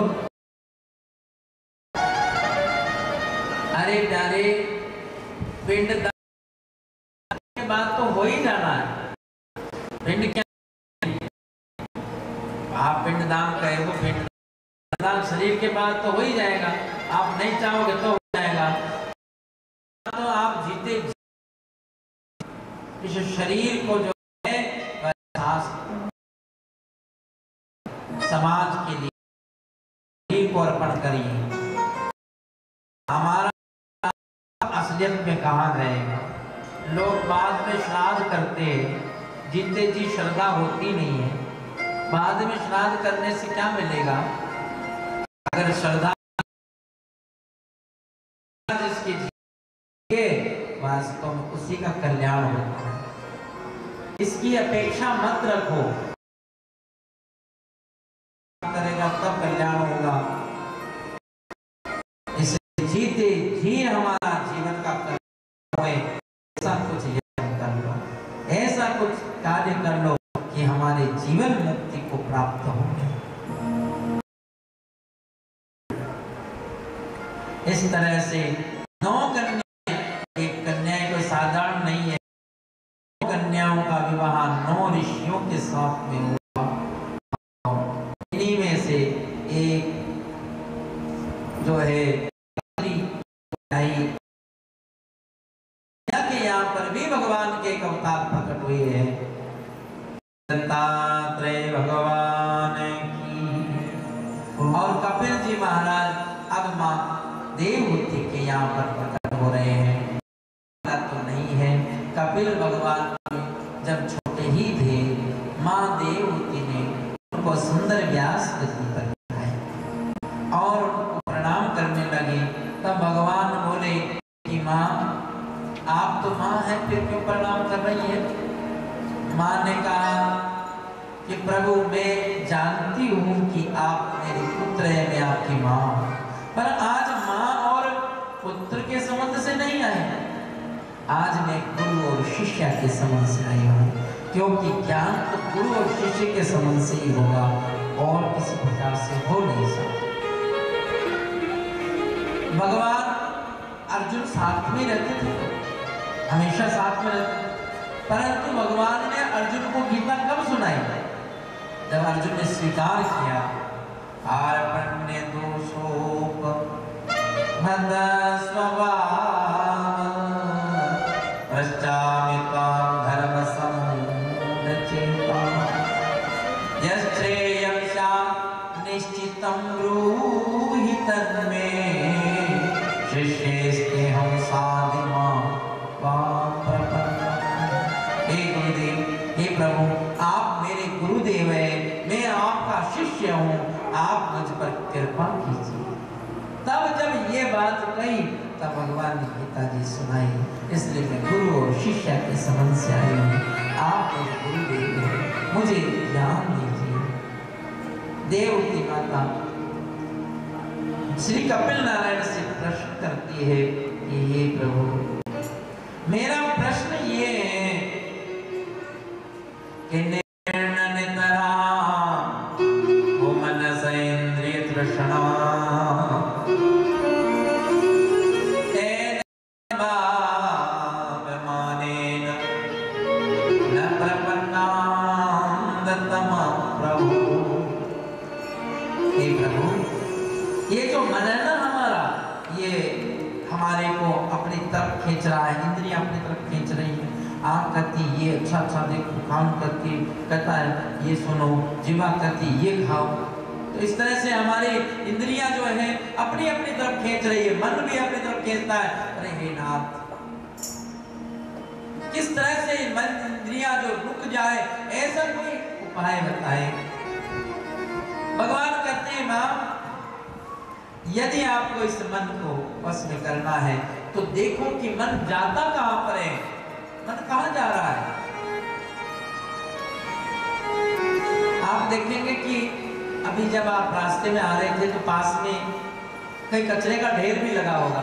Speaker 5: अरे प्यारे पिंड दान के बाद तो हो ही जाना है। पिंड क्या आप पिंड दान कहे वो पिंड दान शरीर के बाद तो हो ही जाएगा। आप नहीं चाहोगे तो हो जाएगा। तो आप जीते इस शरीर को जो है समाज के लिए शरीर को अर्पण करिए। हमारा असलियत में कहाँ रहेगा? लोग बाद में श्राद्ध करते हैं, जीते जी श्रद्धा होती नहीं है। बाद में श्राद्ध करने से क्या मिलेगा? अगर श्रद्धा जिसकी जीवे वास्तव में उसी का कल्याण होता है। इसकी अपेक्षा मत रखो, करेगा तब कल्याण होगा। इसे जीते जी हमारा जीवन का कल्याण है। ऐसा कुछ यत्न कर लो, ऐसा कुछ कार्य कर लो कि हमारे जीवन मुक्ति को प्राप्त हो। इस तरह से नौ कन्या, एक कन्या कोई साधारण नहीं है। नौ कन्याओं का विवाह नौ ऋषियों के साथ में हुआ। इन्हीं में से एक जो है के यहाँ पर भी भगवान के एक अवतार प्रकट हुए हैं। दत्तात्रेय भगवान की और कपिल जी महाराज अब माँ देवहूति के यहाँ पर प्रकट हो रहे हैं। तो नहीं है, कपिल भगवान जब छोटे ही थे माँ देवहूति ने उनको सुंदर व्यास गति पर बिठाया और उनको प्रणाम करने लगे। तब भगवान बोले कि माँ आप तो माँ है, फिर क्यों प्रणाम कर रही है? माँ ने कहा कि प्रभु मैं जानती हूँ कि आप मेरे पुत्र है, मैं आपकी माँ, पर आज माँ और पुत्र के संबंध से नहीं आए, आज मैं गुरु और शिष्य के संबंध से आई हूँ, क्योंकि ज्ञान तो गुरु और शिष्य के संबंध से ही होगा और किसी प्रकार से हो नहीं सकता। भगवान अर्जुन साथ में रहते थे, हमेशा साथ में रहते, परंतु भगवान ने अर्जुन को गीता कब सुनाई? जब अर्जुन ने स्वीकार किया आर्पण्य दोषोप मद स्वभाव पश्चामि त्वां धर्म समुच्चेता यश्रेयं स्यात् निश्चितं ब्रूहि तन्मे शिष्येस्तेऽहं साधिमां त्वां प्रपन्नः। हे गुरुदेव, हे प्रभु, आप मेरे गुरुदेव हैं, मैं आपका शिष्य हूँ, आप मुझ पर कृपा कीजिए। तब जब ये बात कही तब भगवान ने गीता जी सुनाई, इसलिए मैं गुरु और शिष्य के संबंध से आई हूँ। आप मेरे गुरुदेव हैं, मुझे ज्ञान दीजिए। देवहूति माता श्री कपिल नारायण से प्रश्न करती है कि हे प्रभु, मेरा प्रश्न ये है कि निर्णनितरा वो मनस इंद्रिय तृष्णा भावमानेन न प्रपन्नां दत्तम प्रभु। हे प्रभु, ये जो मन है ना हमारा, ये हमारे को अपनी तरफ खींच रहा है, इंद्रियां अपनी तरफ खींच रही है। आँख कहती ये अच्छा अच्छा देखो, कान कहती कहता है ये सुनो, जीवा कहती ये खाओ। तो इस तरह से हमारी इंद्रियां जो है अपनी अपनी तरफ खींच रही है, मन भी अपनी तरफ खींचता है। अरे हे नाथ, किस तरह से मन इंद्रियां जो रुक जाए, ऐसा कोई उपाय बताए। भगवान कहते हैं माँ, यदि आपको इस मन को वश में करना है तो देखो कि मन जाता कहां पर है, मन कहां जा रहा है। आप देखेंगे कि अभी जब आप रास्ते में आ रहे थे तो पास में कहीं कचरे का ढेर भी लगा होगा,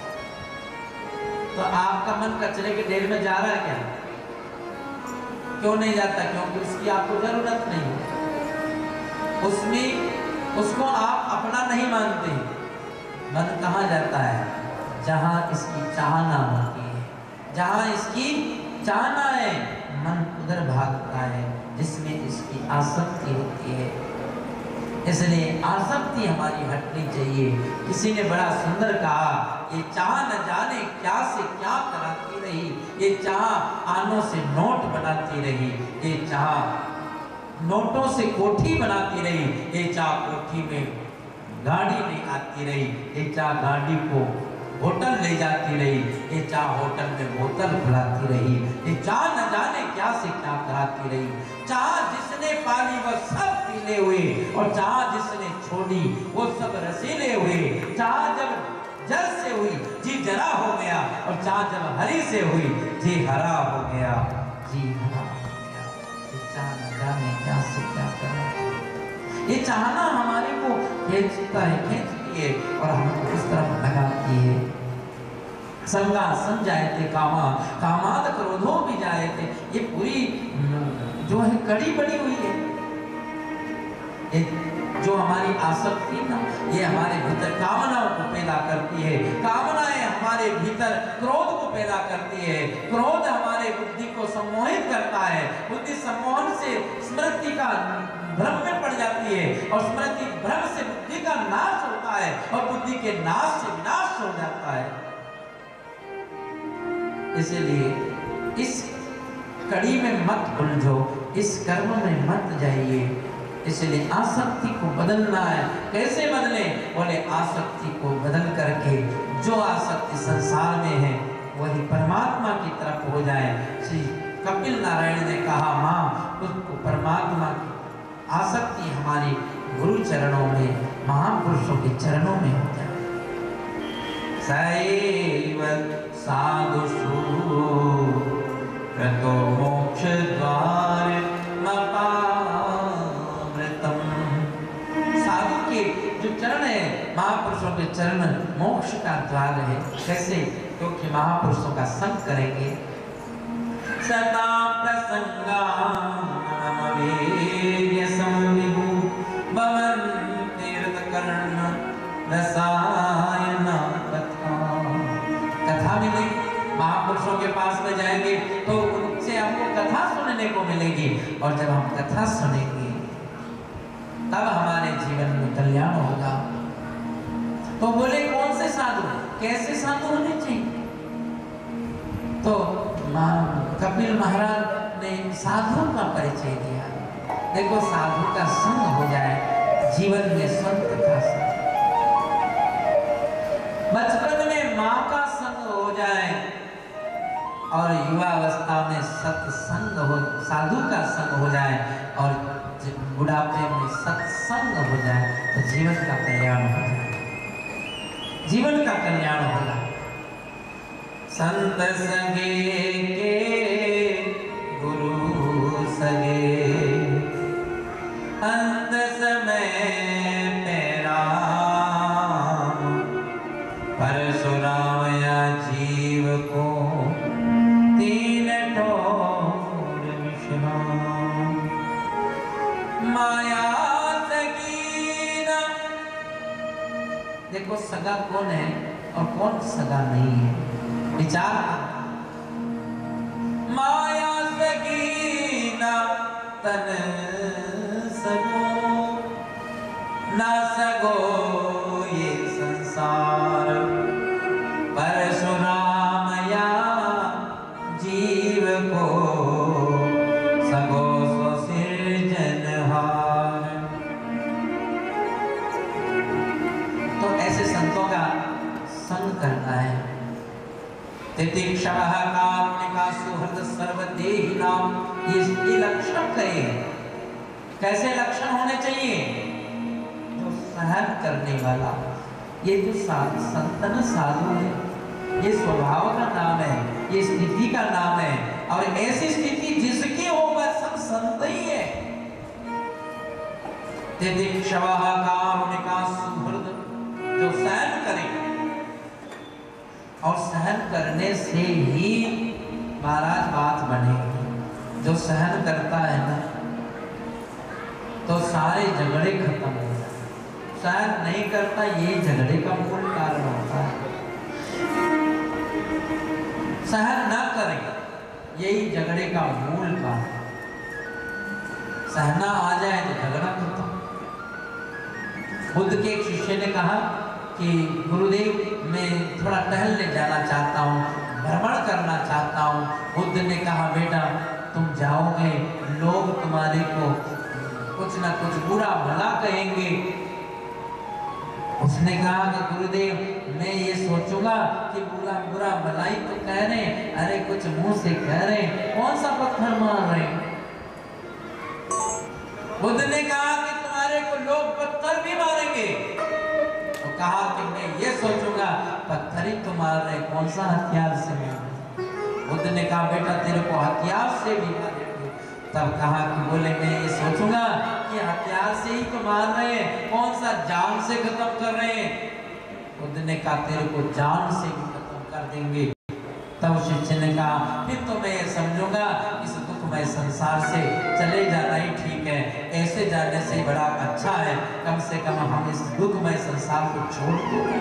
Speaker 5: तो आपका मन कचरे के ढेर में जा रहा है क्या? क्यों नहीं जाता? क्योंकि उसकी आपको जरूरत नहीं है, उसमें उसको आप अपना नहीं मानते। मन कहाँ जाता है? जहाँ इसकी चाहना होती है, जहाँ इसकी चाहना है मन उधर भागता है, जिसमें इसकी आसक्ति होती है। इसलिए आसक्ति हमारी हटनी चाहिए। किसी ने बड़ा सुंदर कहा, ये चाह न जाने क्या से क्या कराती रही, ये चाह आनों से नोट बनाती रही, ये चाह नोटों से कोठी बनाती रही, ये चाह कोठी में गाड़ी नहीं आती रही, ये चाह गाड़ी को होटल ले जाती रही, ये चाह होटल में बोतल खुलाती रही, ये चाह न जाने क्या से क्या कराती रही। चाह जिसने पाली वह सब नुकीले हुए और चाह जिसने छोड़ी वो सब रसीले हुए। चाह जब जल से हुई जी जरा हो गया और चाह जब हरी से हुई जी हरा हो गया, जी हरा हो गया। ये चाह न जाने क्या से क्या करा, ये चाहना हमारे को खींचता है, खींचती है और हमको उस तरफ लगाती है। संगा संजायते कामा कामाद क्रोधो भी जायते, ये पूरी जो है कड़ी बड़ी हुई है। ये जो हमारी आसक्ति ना ये हमारे भीतर कामनाओं को पैदा करती है, कामनाएं हमारे भीतर क्रोध को पैदा करती है, क्रोध हमारे बुद्धि को सम्मोहित करता है, बुद्धि सम्मोहन से स्मृति का भ्रम में पड़ जाती है और स्मृति भ्रम से बुद्धि का नाश होता है और बुद्धि के नाश से विनाश हो जाता है। इसलिए इस कड़ी में मत उलझो, इस कर्म में मत जाइए। इसलिए आसक्ति को बदलना है। कैसे बदले? बोले आसक्ति को बदल करके जो आसक्ति संसार में है वही परमात्मा की तरफ हो जाए। श्री कपिल नारायण ने कहा माँ उसको परमात्मा की आसक्ति हमारी गुरु चरणों में, महापुरुषों के चरणों में हो जाए। सैव साधुषु कृतो मोक्ष द्वार मपामृतम। साधु के जो चरण है, महापुरुषों के चरण मोक्ष का द्वार है। कैसे? क्योंकि महापुरुषों का संग करेंगे। सदा प्रसंगामवेद्य संविभु भवन तीर्थ कर्ण रसायन कथा। कथा मिलेगी, महापुरुषों के पास में जाएंगे तो उनसे हमको कथा सुनने को मिलेगी और जब हम कथा सुनेंगे तब हमारे जीवन में कल्याण होगा। तो बोले कौन से साधु, कैसे साधु होने चाहिए? तो कपिल महाराज ने साधु का परिचय दिया। देखो साधु का संग हो जाए जीवन में संत का संग, बचपन में माँ का संग हो जाए और युवावस्था में सत्संग हो, साधु का संग हो जाए और बुढ़ापे में सत्संग हो जाए तो जीवन का कल्याण हो जाए, जीवन का कल्याण होगा। संत सगे के गुरु सगे अंत समय मेरा परशुराम या जीव को तीन ठोर विश्राम। माया सगीना, देखो सगा कौन है और कौन सगा नहीं है, विचार। माया सगीना तन सगो ना सगो ये संसार। परशुराम या जीव को सगो स्वसिरजनहार। तो ऐसे संतों का संग करना है। तितिक्षवः कारुणिका सुहृद सर्वदेहिनाम, ये लक्षण कहे। कैसे लक्षण होने चाहिए? जो सहन करने वाला, ये जो संतन साधु है, ये स्वभाव का नाम है, ये स्थिति का नाम है। और ऐसी स्थिति जिसकी हो वह सब संत ही है। तितिक्षवः कारुणिका सुहृद, जो सहन करे और सहन करने से ही महाराज बात बनेगी। जो सहन करता है ना तो सारे झगड़े खत्म हो जाते। सहन नहीं करता, ये झगड़े का मूल कारण होता है। सहन न करें यही झगड़े का मूल कारण। सहना आ जाए तो झगड़ा खत्म। बुद्ध के एक शिष्य ने कहा कि गुरुदेव मैं थोड़ा टहलने जाना चाहता हूँ, भ्रमण करना चाहता हूँ। बुद्ध ने कहा बेटा तुम जाओगे, लोग तुम्हारे को कुछ ना कुछ बुरा भला कहेंगे। उसने कहा कि गुरुदेव मैं ये सोचूंगा कि बुरा बुरा भलाई तो कह रहे, अरे कुछ मुंह से कह रहे, कौन सा पत्थर मार रहे। बुद्ध ने कहा कि कहा कि मैं ये सोचूंगा पत्थर ही तो मार रहे, कौन सा हथियार से मार रहे। बुद्ध ने कहा बेटा तेरे को हथियार से भी मारेंगे। तब कहा कि बोले मैं ये सोचूंगा कि हथियार से ही तो मार रहे हैं, कौन सा जान से खत्म कर रहे हैं। बुद्ध ने कहा तेरे को जान से भी खत्म कर देंगे। तब शिष्य ने कहा फिर तो मैं ये समझूंगा इस दुखमय संसार से चले जाना ही ठीक है, ऐसे जाने से बड़ा अच्छा है, कम से कम हम इस दुखमय संसार को छोड़ दो।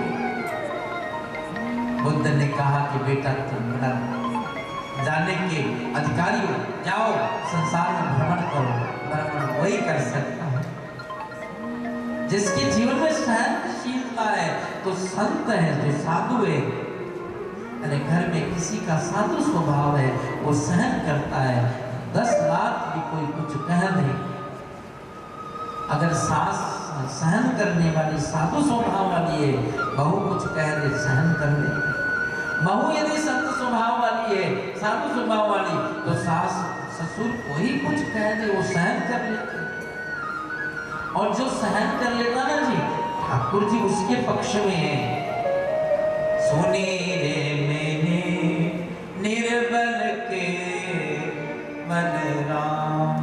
Speaker 5: बुद्ध ने कहा कि बेटा तुम बड़ा जाने के अधिकारी हो, जाओ संसार में भ्रमण करो। भ्रमण वही कर सकता है जिसके जीवन में सहनशीलता है, तो संत है, जो साधु है। अरे घर में किसी का साधु स्वभाव है, वो सहन करता है, दस लाख भी कोई कुछ कह नहीं। अगर सास सहन करने वाली साधु स्वभाव वाली है, बहू कुछ कह दे सहन कर ले। बहू यदि संत स्वभाव वाली है, साधु स्वभाव वाली, तो सास ससुर कोई कुछ कह दे वो सहन कर लेते। और जो सहन कर लेता ना जी, ठाकुर जी उसके पक्ष में है। सुनी रे मैंने निर्बल के मन राम,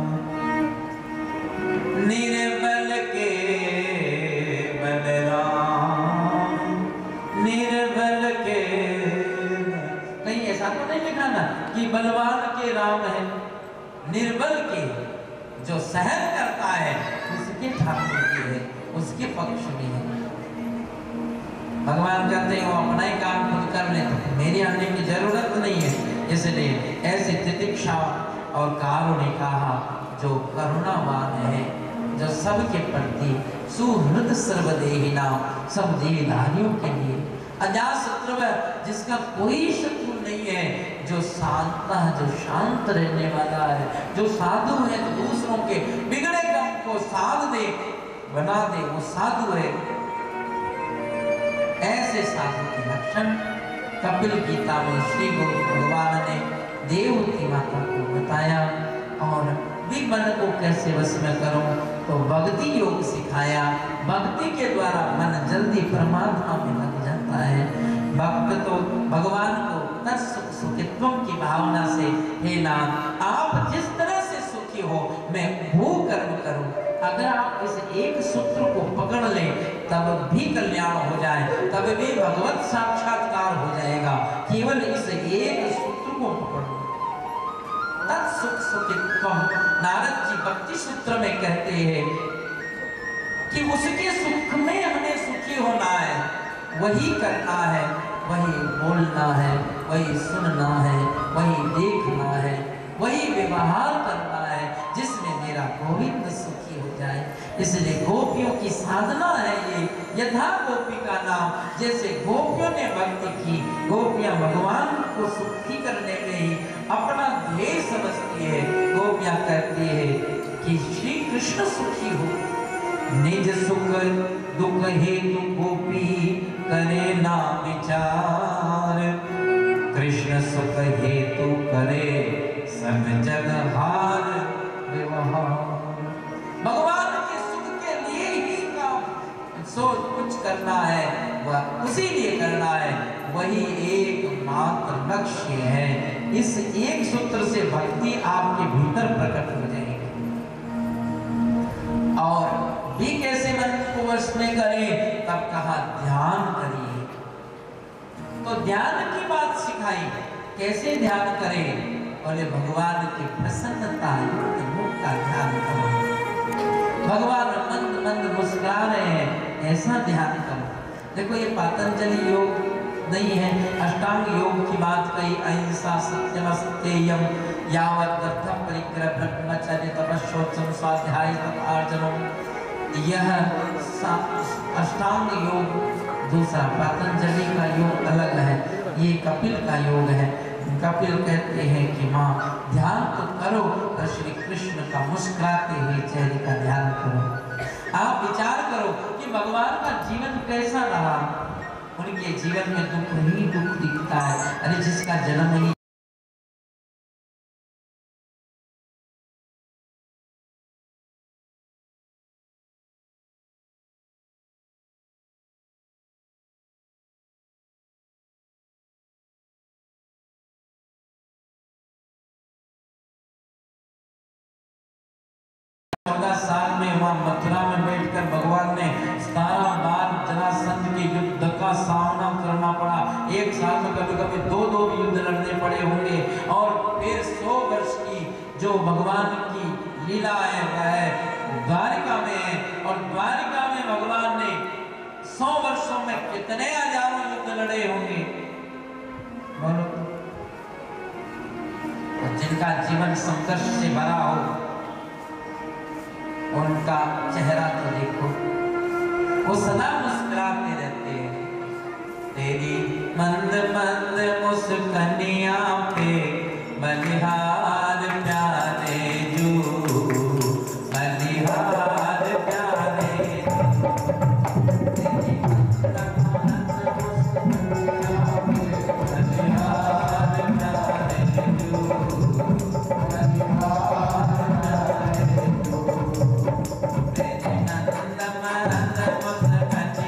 Speaker 5: निर्बल के मन राम, निर्बल के। नहीं ऐसा तो नहीं लिखा ना कि बलवान के राम है, निर्बल के जो सहन करता है उसके ठाकुर के है, उसके पक्ष में है। भगवान कहते हैं वो अपना ही काम खुद कर ले, तो मेरी आने की जरूरत नहीं है। इसलिए ऐसे तितिक्षा और कारों ने कहा जो करुणावान है, जो सबके प्रति सुहृद सर्वदेहिना, सब देहधारियों के लिए अजात शत्रु है, जिसका कोई शत्रु नहीं है, जो शांत है, जो शांत रहने वाला है, जो साधु है, जो दूसरों के बिगड़े काम को साध दे, बना दे, वो साधु है। ऐसे साधु के लक्षण कपिल गीता में श्री गुरु भगवान ने देवहूति माता को बताया। और भी मन को कैसे वश में करूं, तो भक्ति योग सिखाया। भक्ति के द्वारा मन जल्दी परमात्मा में लग जाता है। भक्त तो भगवान को तत्सुख सुखित्व की भावना से, हे नाथ आप जिस तरह से सुखी हो मैं वो कर्म करूं। अगर आप इस एक सूत्र को पकड़ ले तब भी कल्याण हो जाए, तब भी भगवत साक्षात्कार हो जाएगा। केवल इस एक सूत्र को पकड़ो, तत्सुख सुखित्वम। नारद जी भक्ति सूत्र में कहते हैं कि उसके सुख में हमें सुखी होना है, वही करना है, वही बोलना है, वही सुनना है, वही देखना है, वही व्यवहार करना है, जिसमें मेरा गोविंद सुखी हो जाए। इसलिए गोपियों की साधना है ये, यथा गोपी का नाम। जैसे गोपियों ने भक्ति की, गोपियां भगवान को सुखी करने में ही अपना ध्येय समझती है। गोपियां कहती है कि श्री कृष्ण सुखी हो। निज सुख दुख हेतु गोपी करे ना विचार, कृष्ण सुख हेतु करे सब जग हार व्यवहार। भगवान के सुख के लिए ही काम सोच कुछ करना है, वह उसी लिए करना है, वही एकमात्र लक्ष्य है। इस एक सूत्र से भक्ति आपके भीतर प्रकट हो जाएगी। और भी कैसे मन को वश में करें, तब कहा ध्यान करिए। तो ध्यान की बात सिखाई, कैसे ध्यान करें? बोले भगवान की प्रसन्नता युक्त मुख का ध्यान करो। भगवान मंद मंद मुस्कुरा रहे हैं, ऐसा ध्यान करो। देखो ये पतंजलि योग नहीं है, अष्टांग योग की बात कही। अहिंसा सत्यम अस्तेयम यावत् अर्थम परिग्रह ब्रह्मचर्य तपस्योत्सव स्वाध्याय तथार्जनम। यह अष्टांग योग दूसरा, पतंजलि का योग अलग है, ये कपिल का योग है। कपिल कहते हैं कि माँ ध्यान तो करो, तो श्री कृष्ण का मुस्कुराते हुए चेहरे का ध्यान करो। आप विचार करो कि भगवान का जीवन कैसा रहा। उनके जीवन में दुख ही दुख दिखता है। अरे जिसका जन्म ही चौदह साल में वहाँ मथुरा में बैठकर भगवान ने सतारह बार जरासंध के युद्ध का सामना करना पड़ा। एक साल में कभी कभी दो दो भी युद्ध लड़ने पड़े होंगे। और फिर सौ वर्ष की जो भगवान की लीला है वह है द्वारिका में है। और द्वारिका में भगवान ने सौ वर्षों में कितने हजारों युद्ध लड़े होंगे बोलो। और जिनका जीवन संघर्ष से भरा हो उनका चेहरा तो देखो, वो सदा मुस्कुराते रहते हैं। तेरी मंद मंद मुस्कानिया पे बलिहार प्यारे जू, बलिहार प्यारे तेरी मंद मंद मुस्कानिया पे बलिहार प्यारे जू, बलिहार प्यारे जू। तेरी नंद मंद मुस्कानिया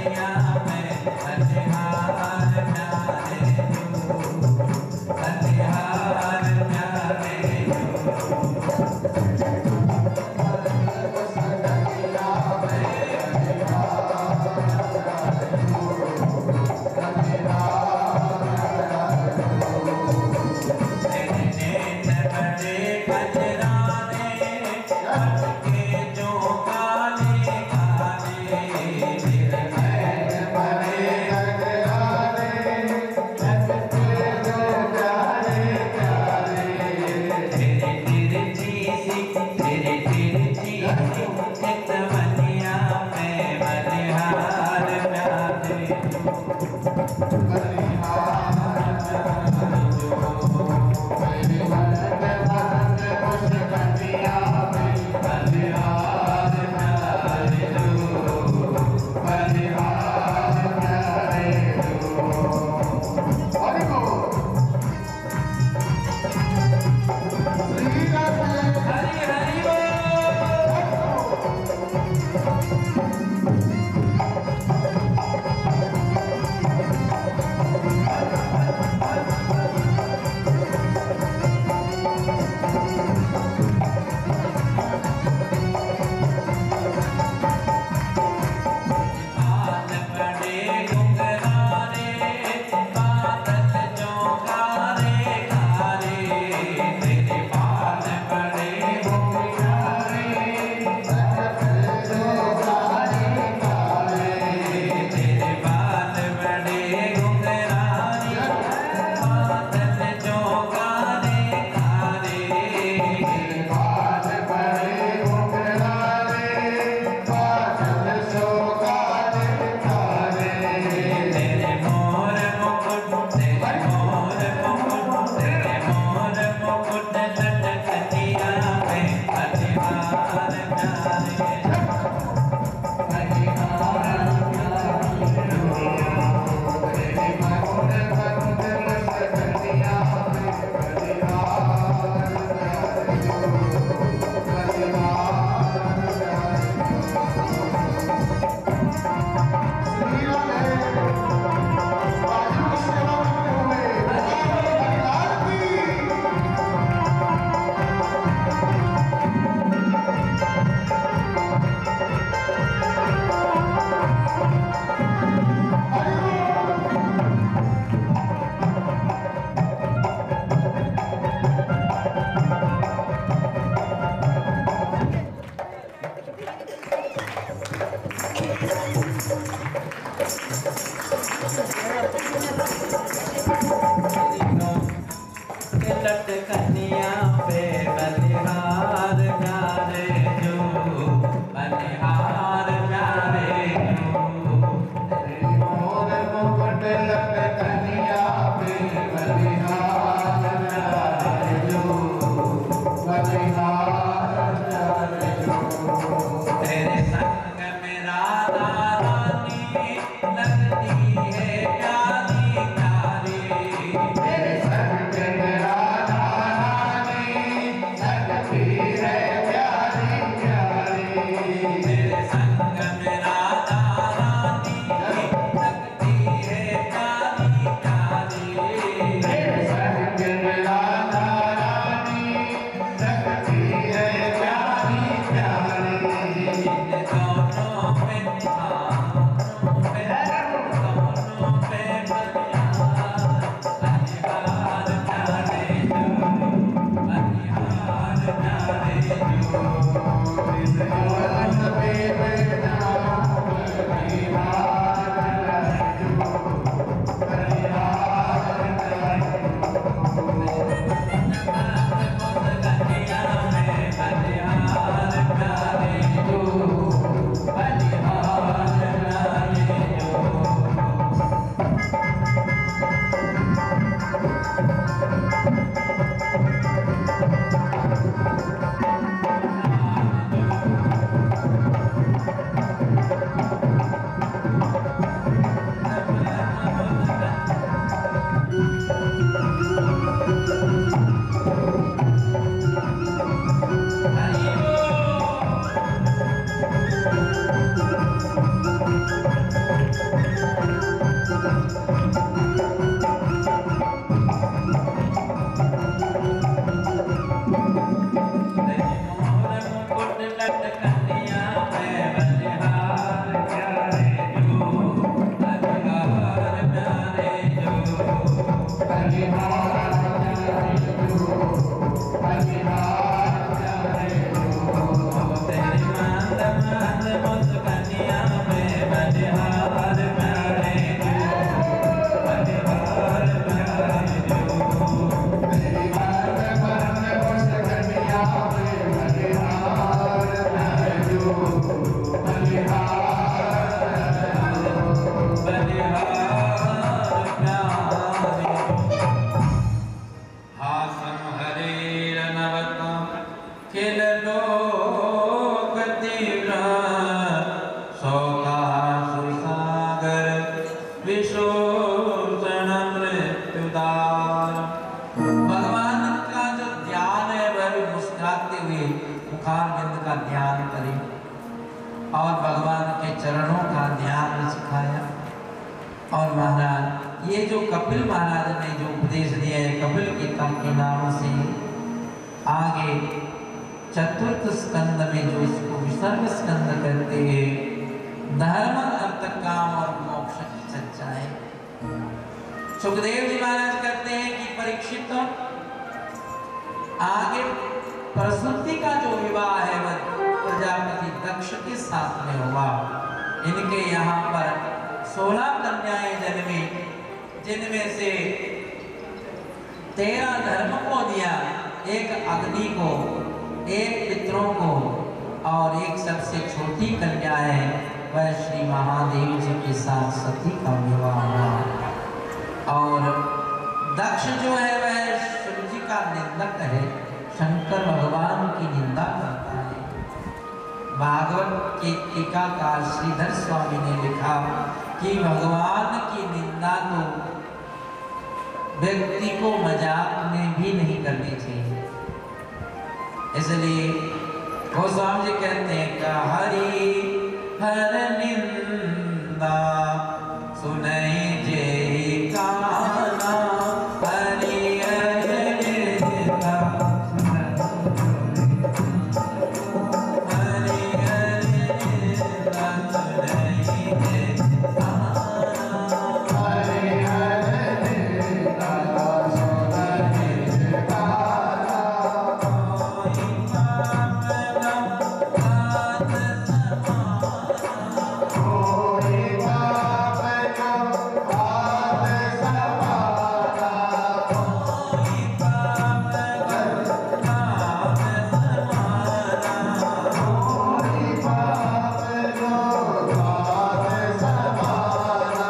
Speaker 5: चरणों का ध्यान सिखाया। और महाराज ये जो कपिल महाराज ने जो उपदेश दिया है कपिल गीता के नाम से, आगे चतुर्थ स्कंद में जो इसको विसर्ग स्कंद कहते हैं, धर्म अर्थ काम और मोक्ष की चर्चा है। सुखदेव जी महाराज कहते हैं कि परीक्षित आगे प्रसूति का जो विवाह है वह प्रजापति दक्ष के साथ में हुआ। इनके यहाँ पर सोलह कन्याएं जन्मी, जिनमें से तेरह धर्म को दिया, एक अग्नि को, एक पितरों को और एक सबसे छोटी कन्या है वह श्री महादेव जी के साथ सती का विवाह हुआ। और दक्ष जो है वह शिव जी का निंदक है, शंकर भगवान की निंदा करता है। भागवत के टीकाकार श्रीधर स्वामी ने लिखा कि भगवान की निंदा तो व्यक्ति को मजाक में भी नहीं करनी चाहिए। इसलिए गोस्वामी जी कहते हैं कि हरि हर निंदा सुनई जे काना, हरि हर निंदा हरि हर निंदा सुनई जे काना,
Speaker 1: हरि हर निंदा सुनई जे काना,
Speaker 5: कोई पाप न हाथ समाना,
Speaker 1: कोई पाप न हाथ समाना,
Speaker 5: कोई पाप न हाथ समाना,
Speaker 1: कोई पाप न हाथ समाना,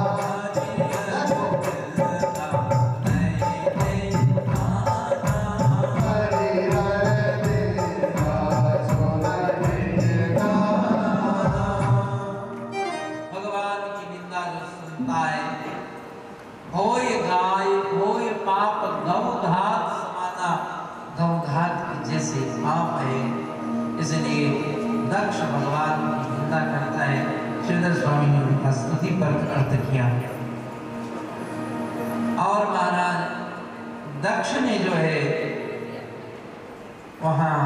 Speaker 1: हरि हर निंदा सुनई जे काना।
Speaker 5: भगवान की निंदा जो सुनता है, होय गाय होय पाप गौघात समाना, गौघात की जैसे पाप है। इसलिए दक्ष भगवान की निंदा करता है। श्रीधर स्वामी ने उनका स्तुति पर अर्थ किया। और महाराज दक्ष ने जो है वहां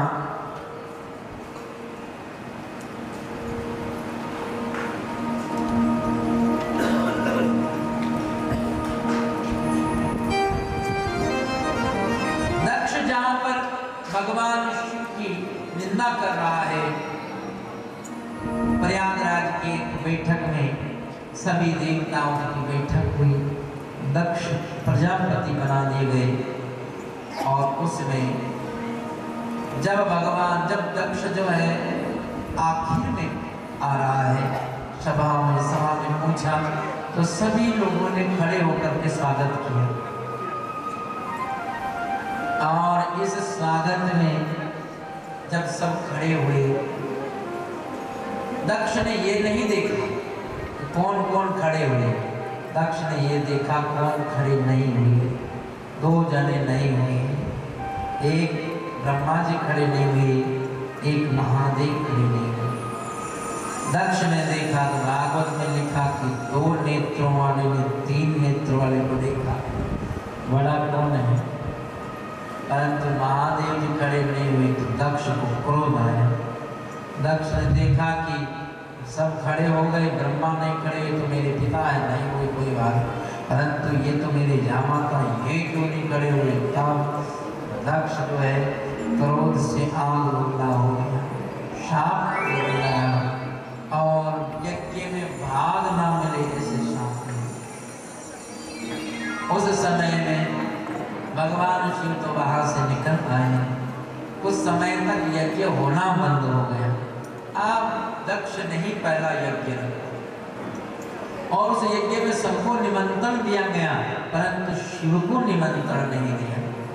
Speaker 5: दक्ष जहां पर भगवान शिव की निंदा कर रहा है, प्रयागराज की एक बैठक में सभी देवताओं की बैठक हुई, दक्ष प्रजापति बना दिए गए। और उसमें जब भगवान जब दक्ष जो है आखिर में आ रहा है, सभा में सभा में पूछा तो सभी लोगों ने खड़े होकर के स्वागत किया। और इस स्वागत में जब सब खड़े हुए, दक्ष ने ये नहीं देखा कौन कौन खड़े हुए, दक्ष ने ये देखा कौन खड़े नहीं हुए। दो जने नहीं हुए, एक ब्रह्मा जी खड़े नहीं हुए, एक महादेव खड़े नहीं हुए। दक्ष ने देखा तो भागवत में लिखा कि दो नेत्रों वाले ने तीन नेत्रों वाले को देखा, बड़ा कौन है? परंतु महादेव जी खड़े नहीं हुए तो दक्ष को क्रोध आया। दक्ष ने देखा कि सब खड़े हो गए, ब्रह्मा नहीं खड़े तो मेरे पिता है, नहीं हुए कोई बात, परंतु ये तो मेरे जामाता, ये क्यों नहीं खड़े हुए? तब दक्ष जो है क्रोध से आग उगला हो गया, शाप दे दिया और यज्ञ में भाग ना मिले ऐसे शाप दिए। उस समय में भगवान शिव तो बाहर से निकल आए, कुछ समय तक यज्ञ होना बंद हो गया। अब दक्ष नहीं पहला यज्ञ रखा और उस यज्ञ में सबको निमंत्रण दिया गया, परंतु शिव को निमंत्रण नहीं दिया।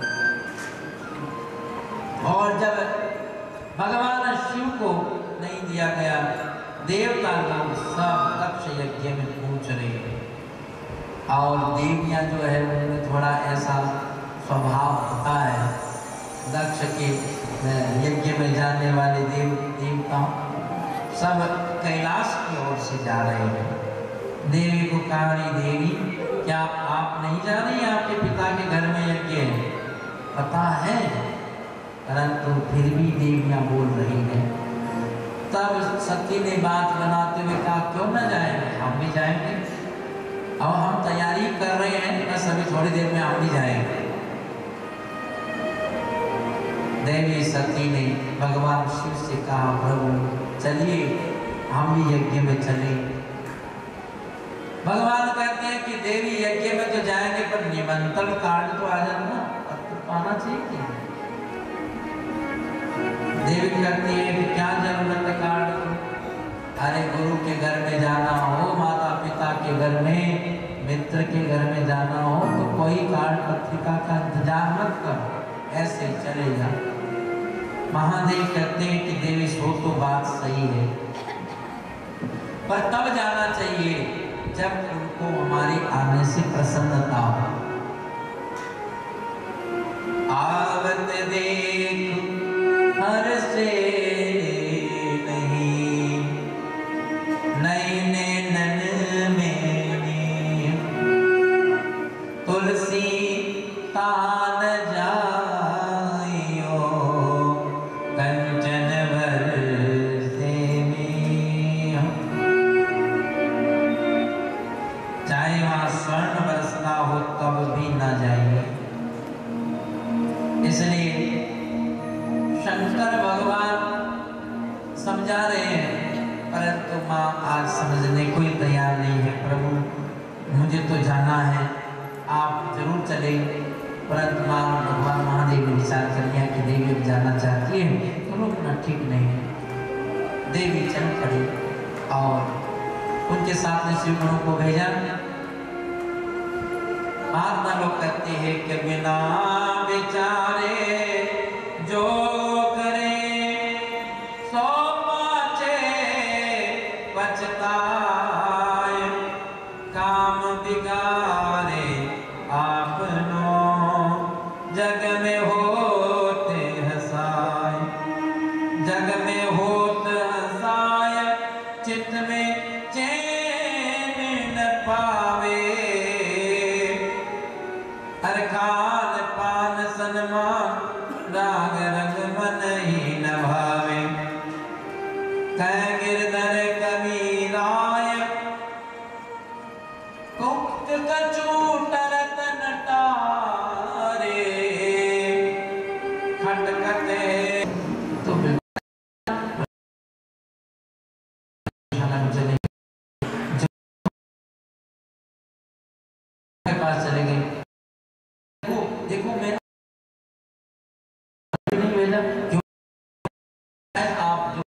Speaker 5: और जब भगवान शिव को नहीं दिया गया, देवता लोग सब दक्ष यज्ञ में पहुंच रहे हैं। और देवियां जो है उनमें थोड़ा ऐसा स्वभाव होता है, दक्ष के यज्ञ में जाने वाले देव देवता सब कैलाश की ओर से जा रहे हैं। देवी को कहा, देवी क्या आप नहीं जा रही, आपके पिता के घर में यज्ञ है? पता है, परंतु फिर भी देवियां बोल रही हैं। तब सती ने बात बनाते हुए कहा, क्यों न जाएंगे, हम भी जाएंगे। अब हम तैयारी कर रहे हैं, बस अभी थोड़ी देर में हम भी जाएंगे। देवी सती ने भगवान शिव से कहा, प्रभु चलिए हम भी यज्ञ में चले। भगवान कहते हैं कि देवी यज्ञ में तो जाएंगे, पर निमंत्रण कार्ड तो आ जाना, पत्र पाना चाहिए कि देवी कहती है कि क्या जरूरत है कार्ड की? अरे गुरु के घर में जाना हो, माता पिता के घर में, मित्र के घर में जाना हो तो कोई कार्ड पत्रिका का इंतजार मत करो, ऐसे ही चलेगा। महादेव कहते हैं कि देवी सो तो बात सही है, पर तब जाना चाहिए जब उनको हमारे आने से प्रसन्नता हो। आवत देख हर से नहीं, नैने नन में तुलसी तान जाइयो, कंचन भर से में। चाहे वहां स्वर्ण बरसता हो तब भी ना जाइए। इसलिए शंकर भगवान समझा रहे हैं, परंतु माँ आज समझने को ही तैयार नहीं है। प्रभु मुझे तो जाना है, आप जरूर चले। परंतु माँ भगवान महादेव ने विचार कर लिया कि देवी अब जाना चाहती है तो रुकना ठीक नहीं है। देवी चल पड़ी और उनके साथ में शिव गुरु को भेजा। महात्मा लोग कहते हैं कि बिना विचारे जो करे सो पाछे पछताए, काम बिगाड़े आपनो जग में होते हंसाए, जग में होत हंसाए चित्त में चैन न पावे, हर खान पान सन्मान राग रंग मन ही न भावे, कह गिरधर कबीराय कुक्त कछूट रतन टारे, खटकते तो पास चले गए। देखो देखो मैं नहीं भेजा क्यों? आप जो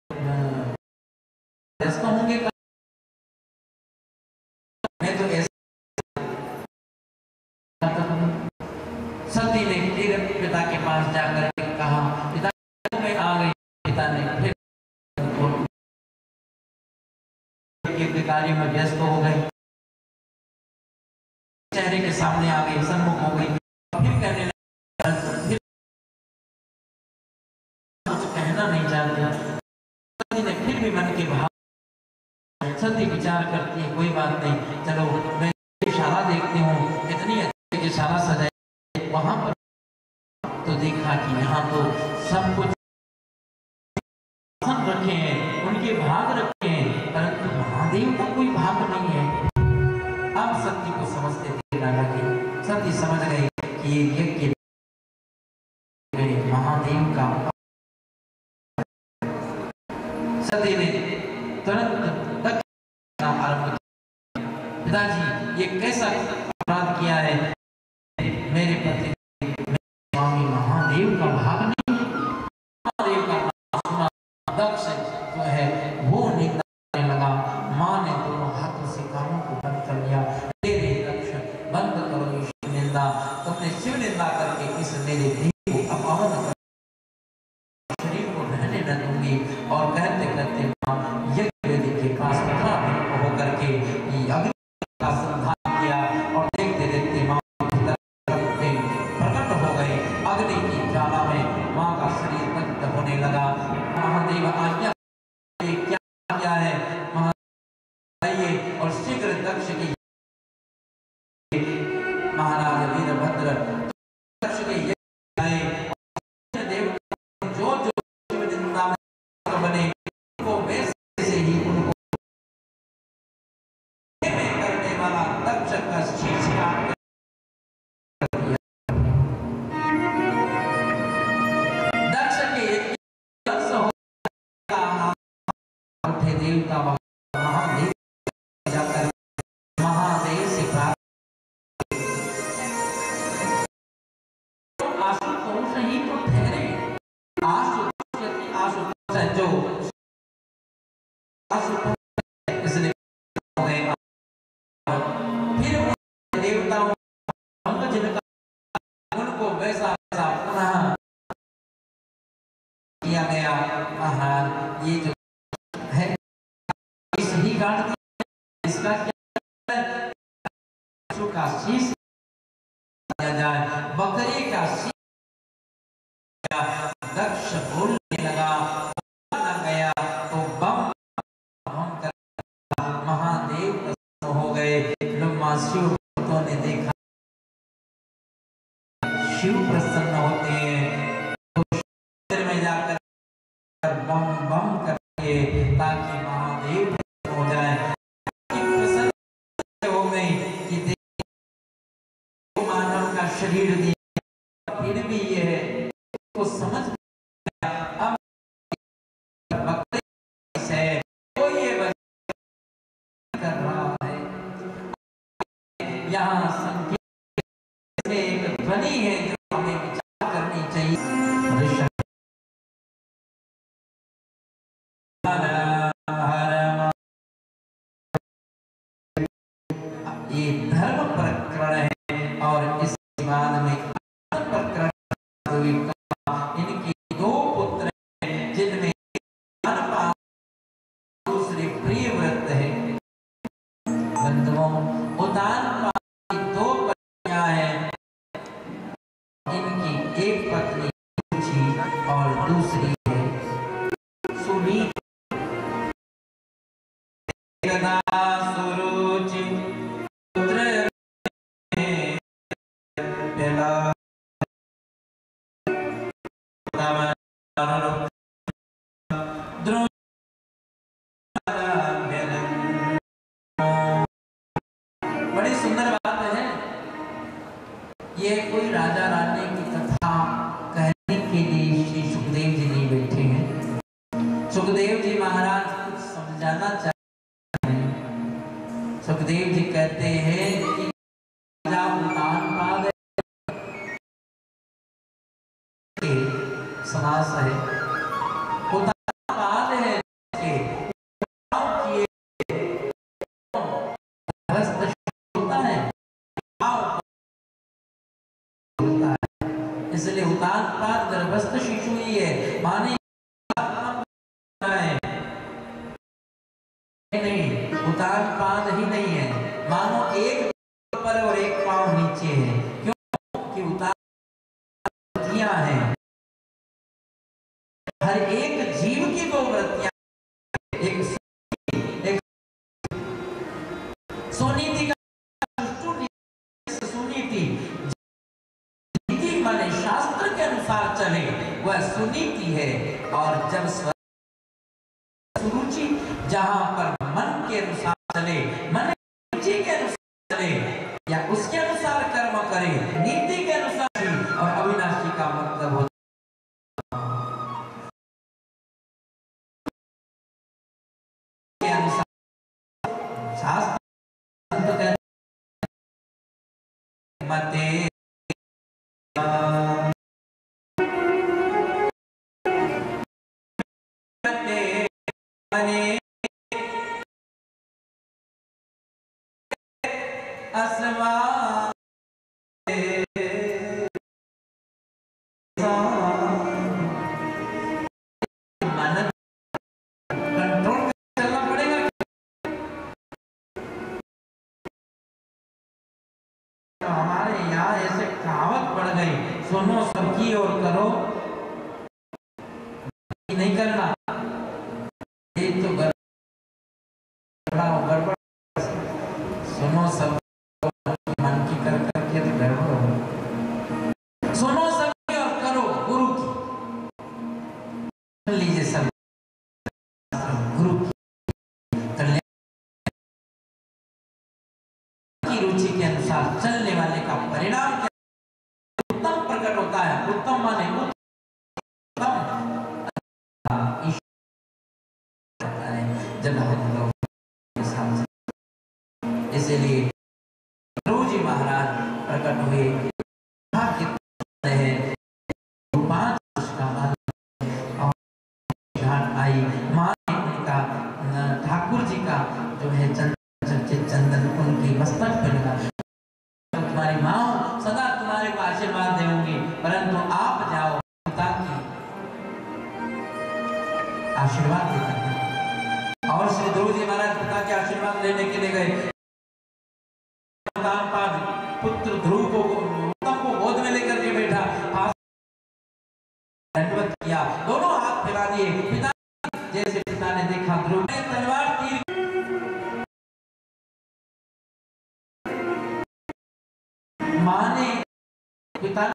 Speaker 5: व्यस्त होंगे, मैं तो ऐसे सती ने फिर पिता के पास जाकर कहा, पिता मैं आ गई। पिता ने फिर कार्य में व्यस्त हो गए, चेहरे के सामने आ गई, सन्मुख हो गई। फिर कहने लगे, कुछ कहना नहीं चाहते। सती ने फिर भी मन के भाव, सती विचार करती है कोई बात नहीं, चलो मैं इशारा देखती हूँ। इतनी अच्छी इशारा सजाए वहां पर तो देखा कि यहाँ तो सब कुछ रखे हैं, उनके भाग रखे हैं, परंतु महादेव का कोई भाग नहीं है। अब सती को समझते देना लगे। सती समझ गई कि ये यज्ञ महादेव का। सती ने तुरंत आरंभ किया, पिताजी ये कैसा अपराध किया है? मेरे पति स्वामी महादेव का भाग नहीं है। महादेव का नाम सुना दक्ष जो है वो निंदा करने लगा। माँ ने दोनों हाथों से कानों को बंद कर लिया। तेरे दक्ष बंद करो ये शिव निंदा, तुमने शिव निंदा करके इस मेरे देह को अपमान कर शरीर को रहने न दूंगी। और कहते कहते माँ यज्ञ वेदी के पास होकर के अग्नि का संधान किया और का महादेव जाकर महादेव से प्राप्त आशुतोष ही तो ठहरे। आशुतोष आशुतोष है जो आशुतोष इसलिए फिर देवताओं जिनका उनको वैसा वैसा पुनः किया गया। महाराज ये जो है इस ही काट दिया, इसका क्या है? पशु का शीश दिया जाए, बकरी का शीश। दक्ष बोलने लगा, बोलना गया तो बम बम कर महादेव प्रसन्न हो गए। ब्रह्मा शिव भक्तों ने देखा शिव प्रसन्न होते हैं तो मंदिर में जाकर बम बम करके ताकि महादेव प्रसन्न हो जाए। प्रसन्न हो गई कि देखो मानव का शरीर दिया, फिर भी ये है तो समझ अब है तो ये कर रहा है। यहाँ संगीत में एक ध्वनि है जो हमें विचार करनी चाहिए। ये धर्म प्रकरण है और इस बाद में प्रकरण इनके दो पुत्र हैं जिनमें दूसरे प्रिय व्रत है। बंधुओं उदान की दो पत्नियां हैं, इनकी एक पत्नी रुचि और दूसरी है सुनीति। सुरुचि पुत्र बड़ी सुंदर बात है। ये कोई राजा रानी की कथा कहने के लिए श्री सुखदेव जी नहीं बैठे हैं। सुखदेव जी महाराज कुछ समझाना चाहते हैं। सुखदेव जी कहते हैं कि राजा उतान पाद समास है, उतान पाद है इसलिए उतान पाद गर्भस्थ शिशु ही है। माने नहीं उतान पाद ही नहीं है, मानो एक पर और एक पांव नीचे है। क्यों कि उतान हैं हर एक जीव की दो वृत्तियां, एक एक सुनीति का सुनीति नीति माने शास्त्र के अनुसार चले वह सुनीति है। और जब सुरुचि जहां पर मन के अनुसार चले, मन रुचि के अनुसार चले या उसके अनुसार कर्म करे, नीति के अनुसार। और अविनाशी का मतलब होता के अनुसार शास्त्र मते असवा मन कंट्रोल करना पड़ेगा। तो हमारे यहाँ ऐसे कहावत पड़ गई, सुनो सबकी और करो नहीं करना। ये तो गड़बड़, सुनो सब मन की कर करके तो गड़बड़ हो। सुनो सबकी और करो गुरु की। लीजिए सब गुरु की रुचि के अनुसार चलने वाले का परिणाम उत्तम प्रकट होता है। उत्तम माने उत्तम जब इसलिए ध्रुव जी महाराज प्रकट हुए। पांच वर्ष का बालक और आई माँ ने उनका ठाकुर जी का जो है चंदन चंदन उनके मस्तक पर लगा। तुम्हारी माँ सदा तुम्हारे को आशीर्वाद देंगी, परंतु आप जाओ पिता की आशीर्वाद देते। और श्री ध्रुव जी महाराज पिता के आशीर्वाद लेने के लिए गए। पुत्र ध्रुव को को गोद में लेकर के बैठा, दंडवत किया, दोनों हाथ फैला दिए। पिता जैसे पिता ने देखा ध्रुव ने तलवार तीर मां ने पिता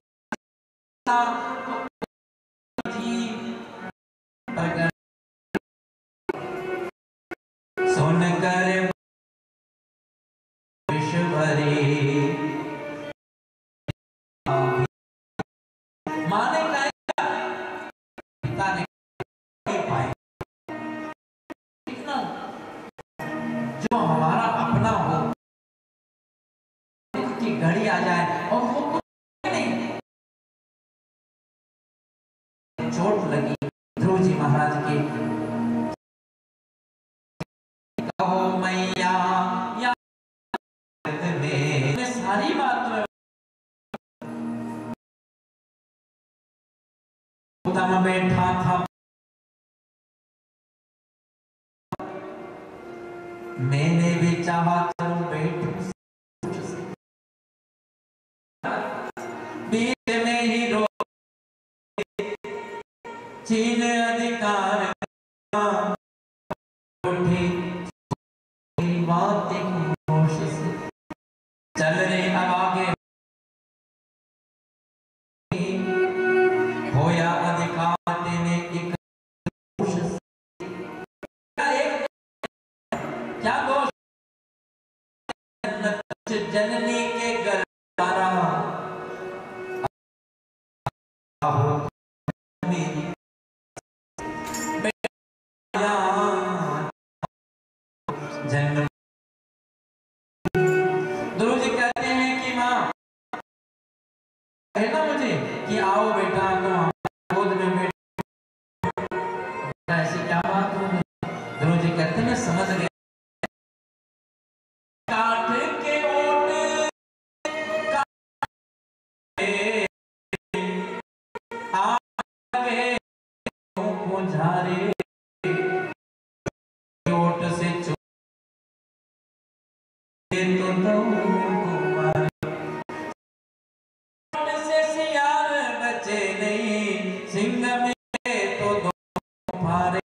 Speaker 5: सुन कर मां ने कहा पिता ने पाए जो हमारा अपना हो की घड़ी आ जाए और वो कुछ नहीं। चोट लगी ध्रुव जी महाराज के, कहो मैया या में सारी बात में तम बैठा था। मैंने भी चाहा चलूं बैठूं बीच में ही रो छीन अधिकार उठी बात एक होश से चल रे अब आगे होया अधिकार तेने एक होश से क्या दोष जननी के घर जन्म। ध्रुव जी कहते हैं कि माँ कहना मुझे कि आओ बेटा तुम गोद में बैठो, ऐसी क्या बात हो। ध्रुव जी कहते हैं समझ गए। काट के ओट आगे झारे ओट से चो तो से सियार बचे नहीं सिंह में तो दो मारे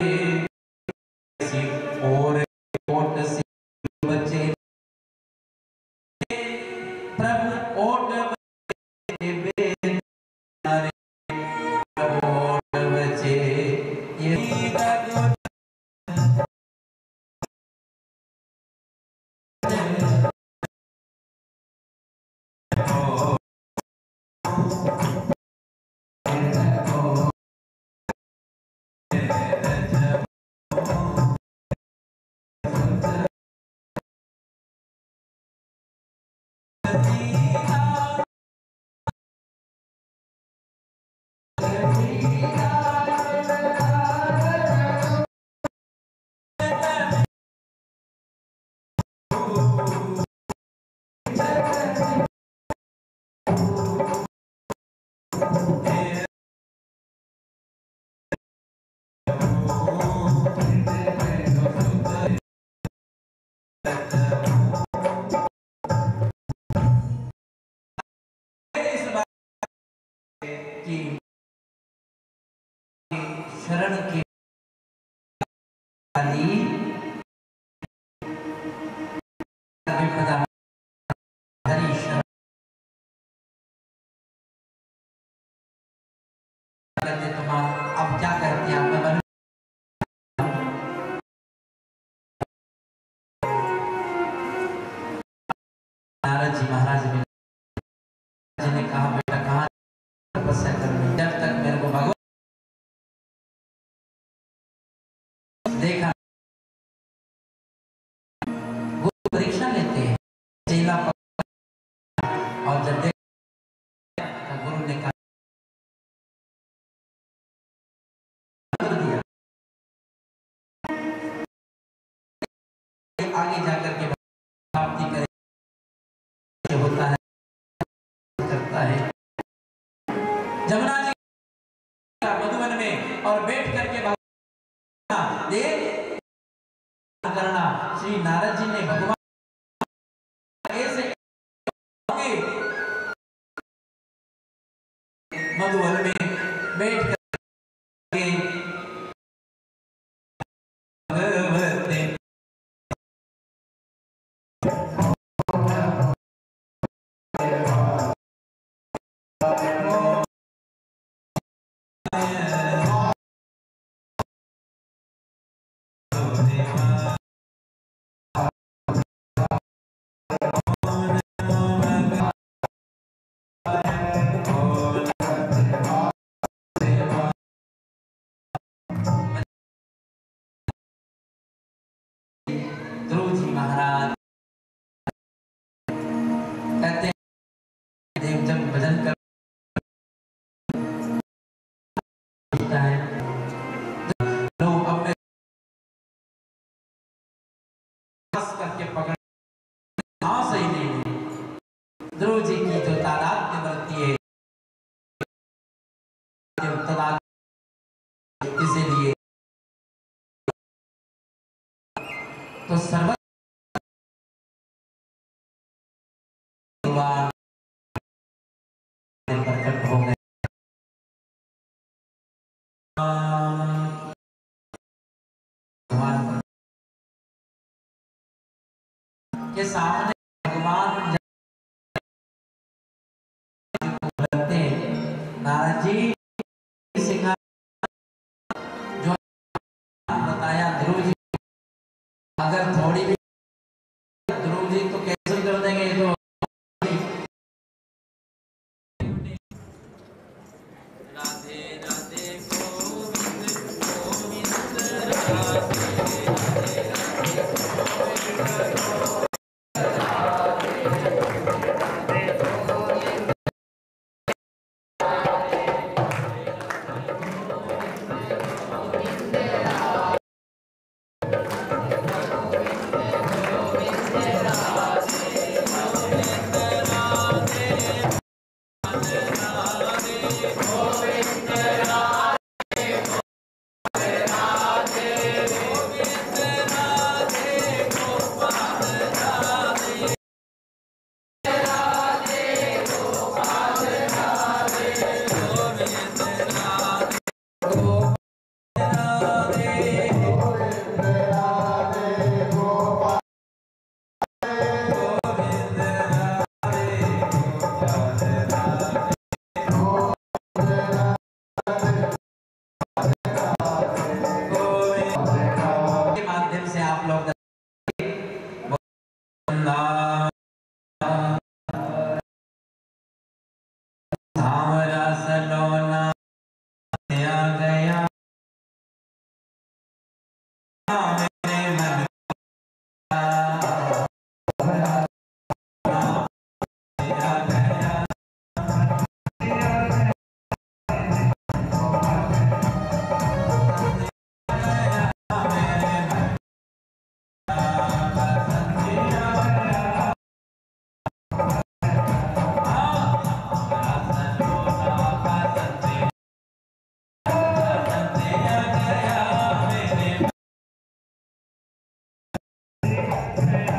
Speaker 5: और ओट से बचे प्रभु ओट बचे ओट बचे यही शरण के हरी शरण करते तुम्हारा अब क्या करते हैं आप नारद जी महाराज ने कहा बेटा कहाँ तपस्या करनी, जब तक मेरे को भगवान देखा वो परीक्षा लेते आगे जाकर के प्राप्ति करे होता है करता है। जमुना जी मधुवन में और बैठ करके देख करना श्री नारद जी ने भगवान ऐसे मधुवन में बैठ करके भगवते ध्रुव जी महाराज कहते हैं देव जब भजन करता है लोग अपने करके पकड़ हाँ सही नहीं। ध्रुव जी की जो तादाद में बढ़ती है इसीलिए तो सर्व प्रकट हो गए के सामने भगवान बोलते नारद जी सिंह जो बताया ध्रुव जी अगर थोड़ी भी ध्रुव जी तो कैंसिल कर देंगे तो राधे राधे गोविंद गोविंद राधे
Speaker 3: Thank you.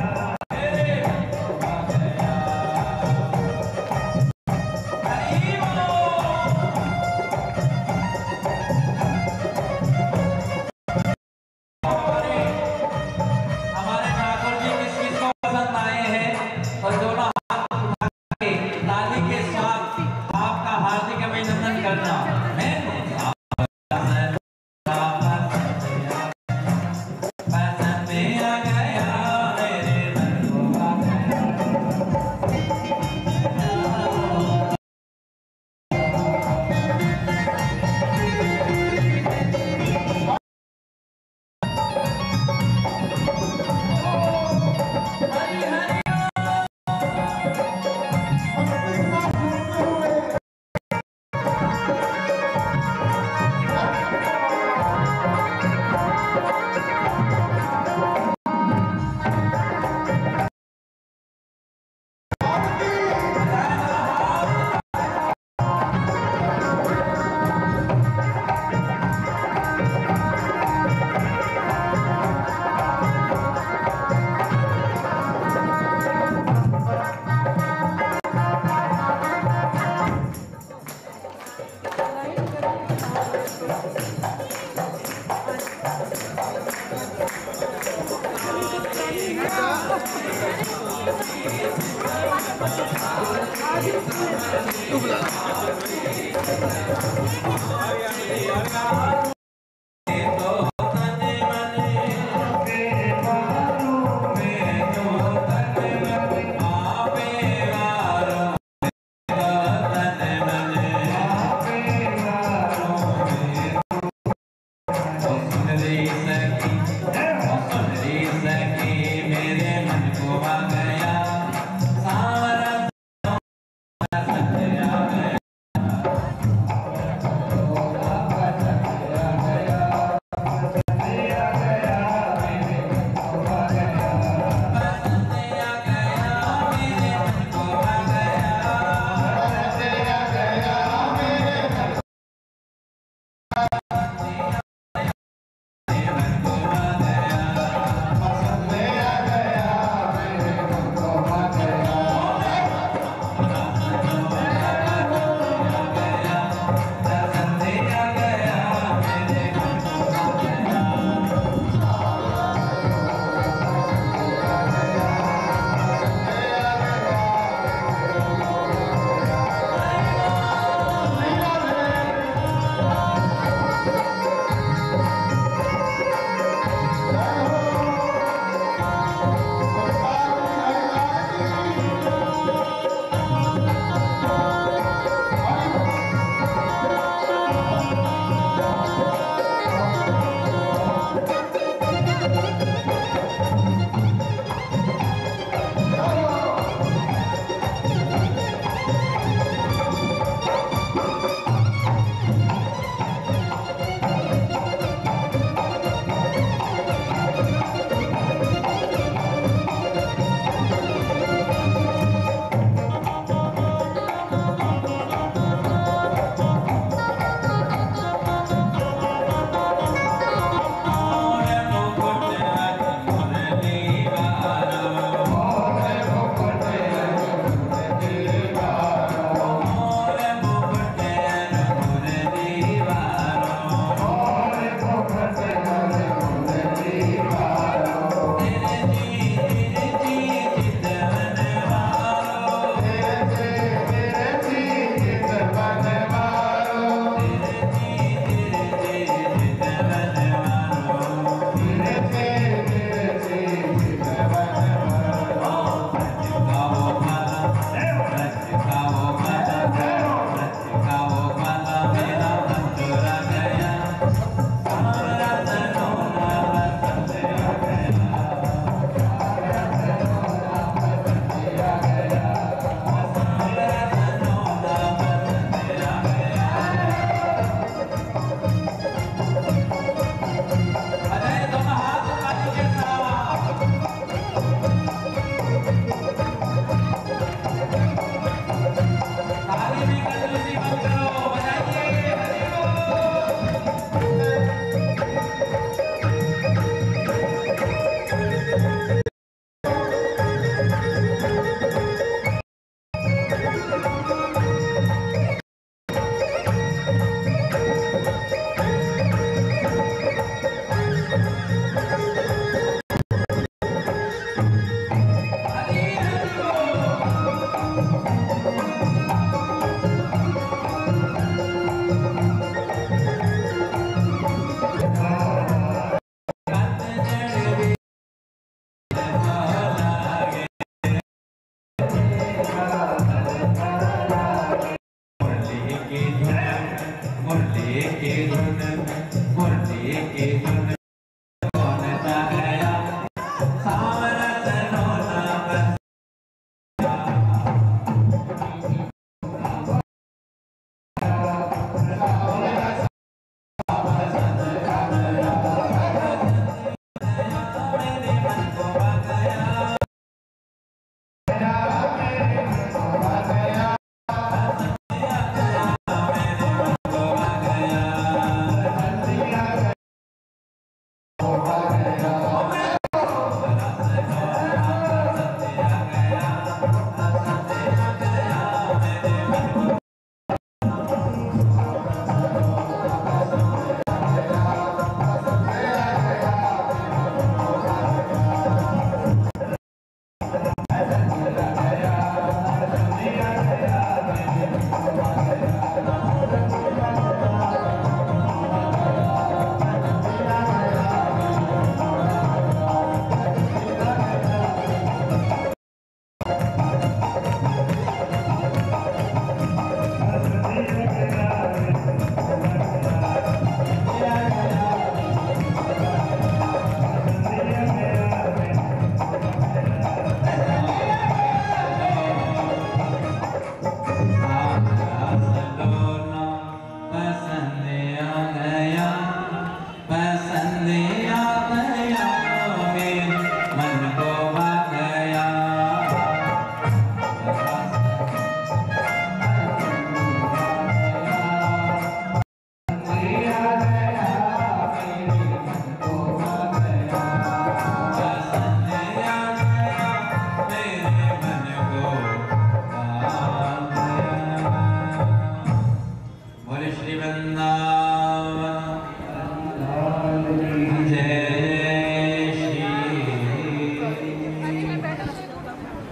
Speaker 5: गया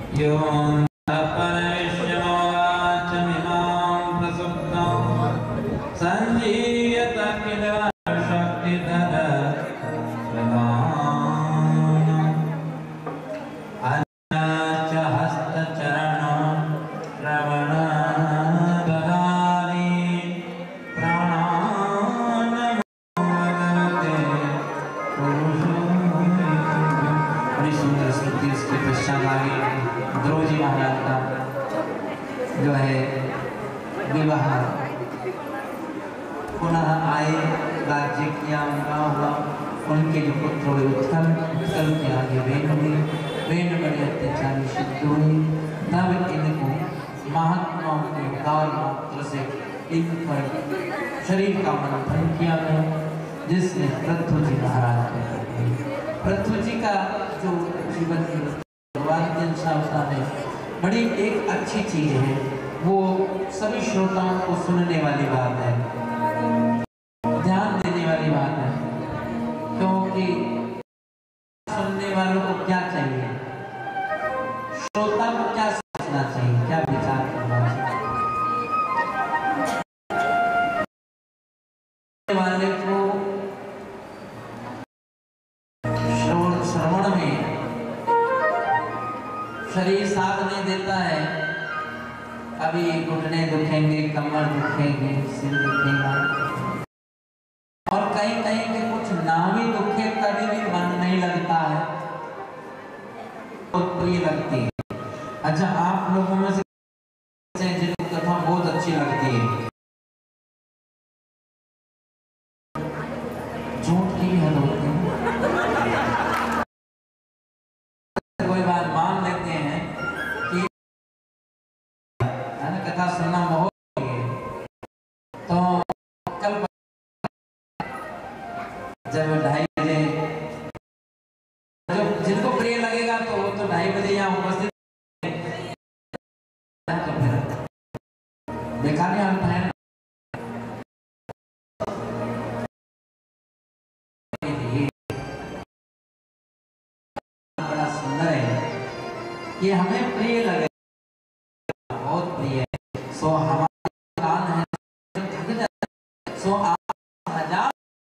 Speaker 5: यो परमेश्वरवाचमिमां प्रसुप्तां संजीयत किल शक्तिधर प्रदानम् अनाच हस्तचरण श्रवण ददानि प्राणानमोदते पुरुषों। बड़ी सुंदर स्तुति उसके पश्चात आगे द्रोजी महाराज का जो है विवाह पुनः आए, राज्य किया उनका हुआ, उनके जो पुत्र हुए उत्कल, उत्कल के आगे वेन हुए, वेन बड़े अत्याचारी सिद्ध हुए। तब इनको महात्माओं के उदार मात्र से इन पर शरीर का मंथन किया गया, जिसने पृथ्वी महाराज को पृथ्वी जी का जो जीवन शास्त्रा में बड़ी एक अच्छी चीज है, वो सभी श्रोताओं को सुनने वाली बात है, ध्यान देने वाली बात है। क्योंकि सुनने वालों को क्या चाहिए, श्रोता को क्या सोचना चाहिए, क्या विचार करना चाहिए। वाले को श्रवण में शरीर साथ नहीं देता है, कभी घुटने दुखेंगे, कमर दुखेंगे, सिर दुखेगा, और कहीं कहीं के कुछ नाम ही दुखे तभी भी मन नहीं लगता है, बहुत प्रिय लगती है। अच्छा, आप लोगों में से जिनको कथा बहुत अच्छी लगती है, झूठ की भी हद होती है, कोई बात मान लेते हैं कि कथा सुनना बहुत है, तो कल जब ढाई बजे जब जिनको प्रिय लगेगा तो वो तो ढाई बजे यहाँ उपस्थित, तो फिर देखा नहीं हम है बड़ा सुंदर है, ये हमें प्रिय लगे, बहुत प्रिय है। सो हमारे कान है थक जाते, सो आप हजार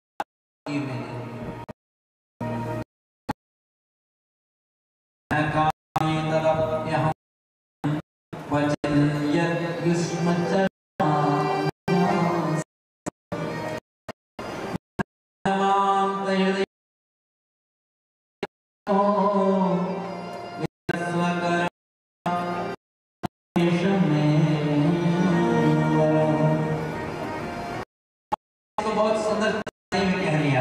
Speaker 5: वचन बहुत सुंदर कह लिया।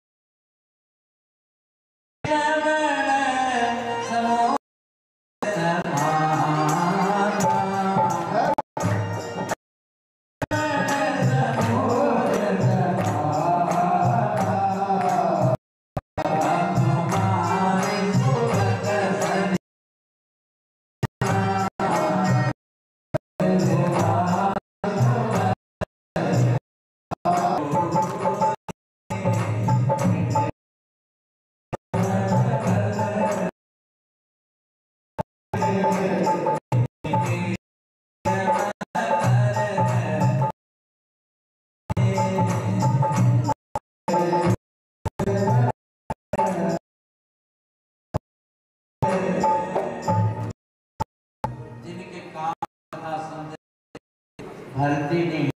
Speaker 5: जिनके काम कथा सुनते भरती नहीं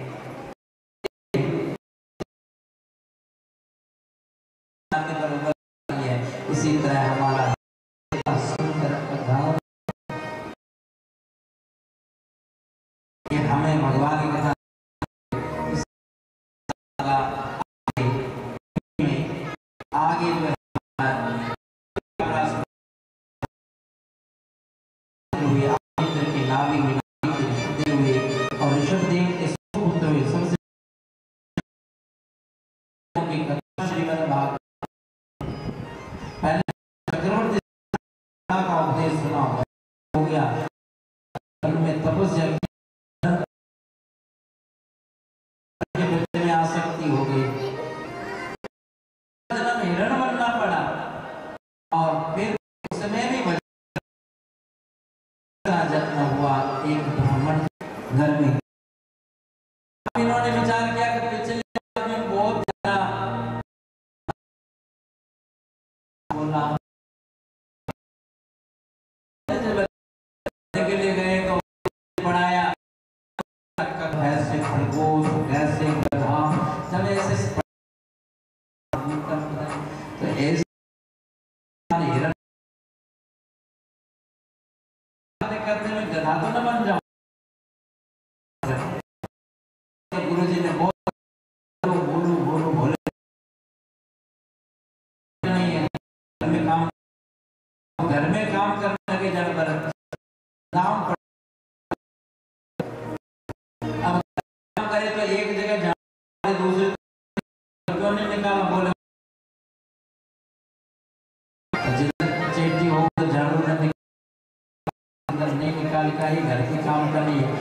Speaker 5: है, इसी तरह हमारा सुनकर ये हमें भगवान की कथा आगे जो है और ऋषभ देव के पुत्र हुए सबसे श्रीमद् भागवत पहले चक्रवर्ती का उपदेश सुना हो गया, में तपस्या में आसक्ति हो गई, हिरण बनना पड़ा, और फिर समय भी घर में। इन्होंने विचार किया कि पिछले आदमी बहुत ज्यादा बोला के लिए गए तो पढ़ाया ऐसे खरगोश ऐसे गधा जब ऐसे तो ऐसे हिरण करते में गधा तो न बन जाऊं। गुरु जी ने बहुत बोलू बोलू बोले नहीं है घर में काम घर में काम करने लगे जड़ पर काम अब काम करे तो एक जगह जाए दूसरे क्यों नहीं निकाला बोले चेटी हो तो झाड़ू न निकाल नहीं निकाल का ही घर के काम करनी है।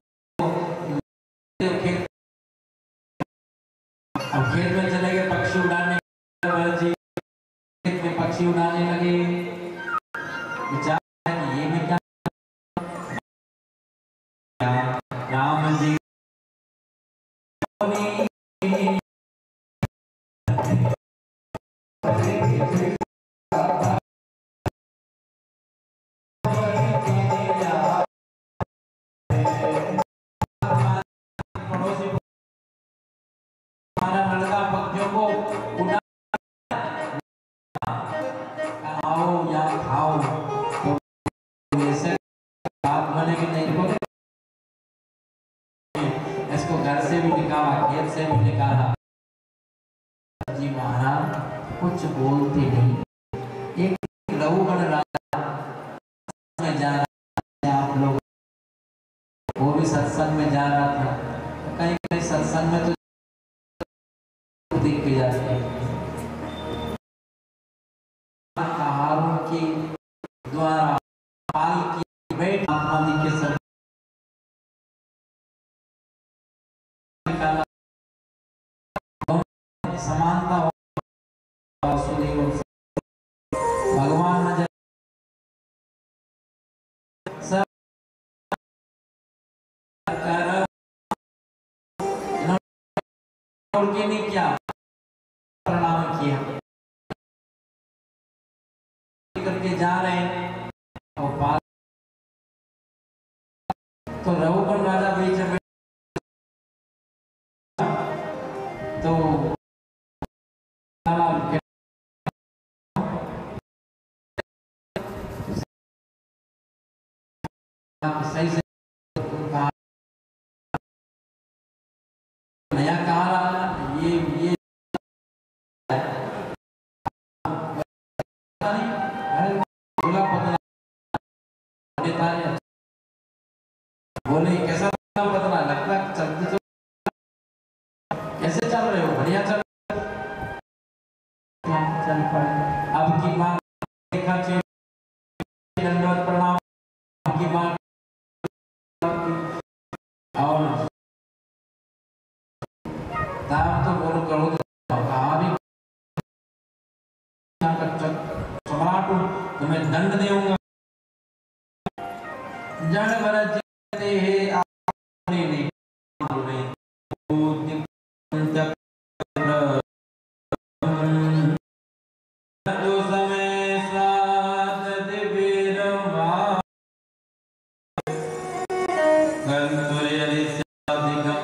Speaker 5: अब खेत में चले गए पक्षी उड़ाने जी खेत में पक्षी उड़ाने लगे विचार ये में क्या राम जी पड़ोसी हमारा लड़का पक्षियों को उड़ा आओ या खाओ तो ऐसे बात बने कि नहीं बोले इसको घर से भी निकाला खेत से भी निकाला। जी महाराज कुछ बोलते नहीं। एक रघुगण राजा में जा रहा था आप लोग वो भी सत्संग में जा रहा था कहीं कहीं सत्संग में तो देख के जाते हैं आहारों की द्वारा पाल की बैठ आत्मा जी के सब समानता भगवान नजर सब नहीं क्या प्रणाम किया करके जा रहे हैं और पाल तो रघुगण राजा बीच में तो सही से नया कहा रहा ये ये बोले कैसा बदला लगता चलते चल कैसे चल रहे हो बढ़िया चल चल पड़े अब की बात देखा दंडवत प्रणाम की बात और दाम तो बोलो करो तो कहा भी सम्राट तुम्हें दंड दूंगा जड़ भरत जीते हैं आपने नहीं जो समय साथ दिव्य गंतुर्यदि साधिकम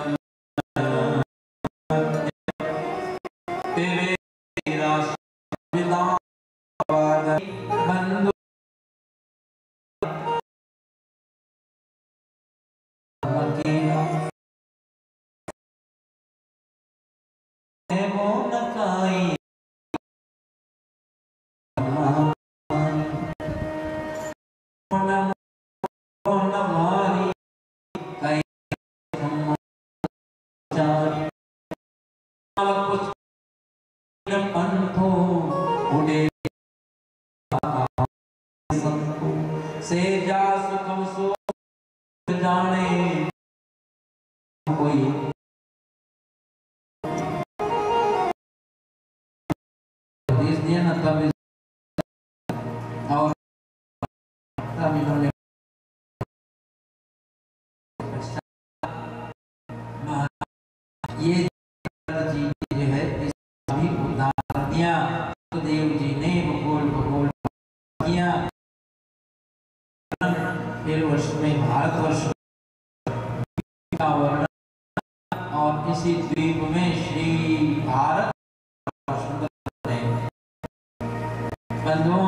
Speaker 5: तेरे राष्ट्रपिता बंधु नकाई से जा सुखम सो जाने कोई दिया ना तब और तब इन्होंने फिर उसमें भारतवर्ष का वर्णन और इसी द्वीप में श्री भारत बंधुओं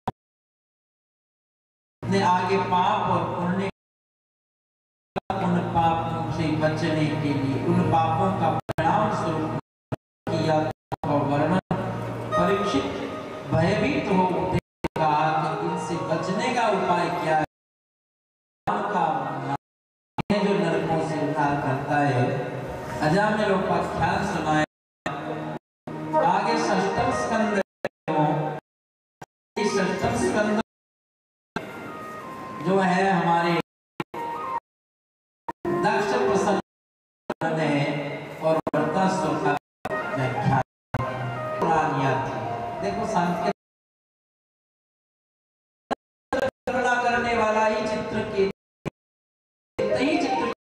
Speaker 5: ने आगे पाप और पुण्य उन पापों से बचने के लिए उन पापों का परिणाम स्वरूप किया का वर्णन परीक्षित भयभीत हो उठे, कहा कि इनसे बचने का उपाय क्या है? का जो नरकों से उद्धार करता है। अजामिल उपाख्यान सुनाए। आगे षष्ठम स्कंद, षष्ठम स्कंद जो है हमारे दक्ष प्रसन्न है और वर्ता सुखा व्याख्यान देखो संकेत करने वाला ही चित्र के ही चित्र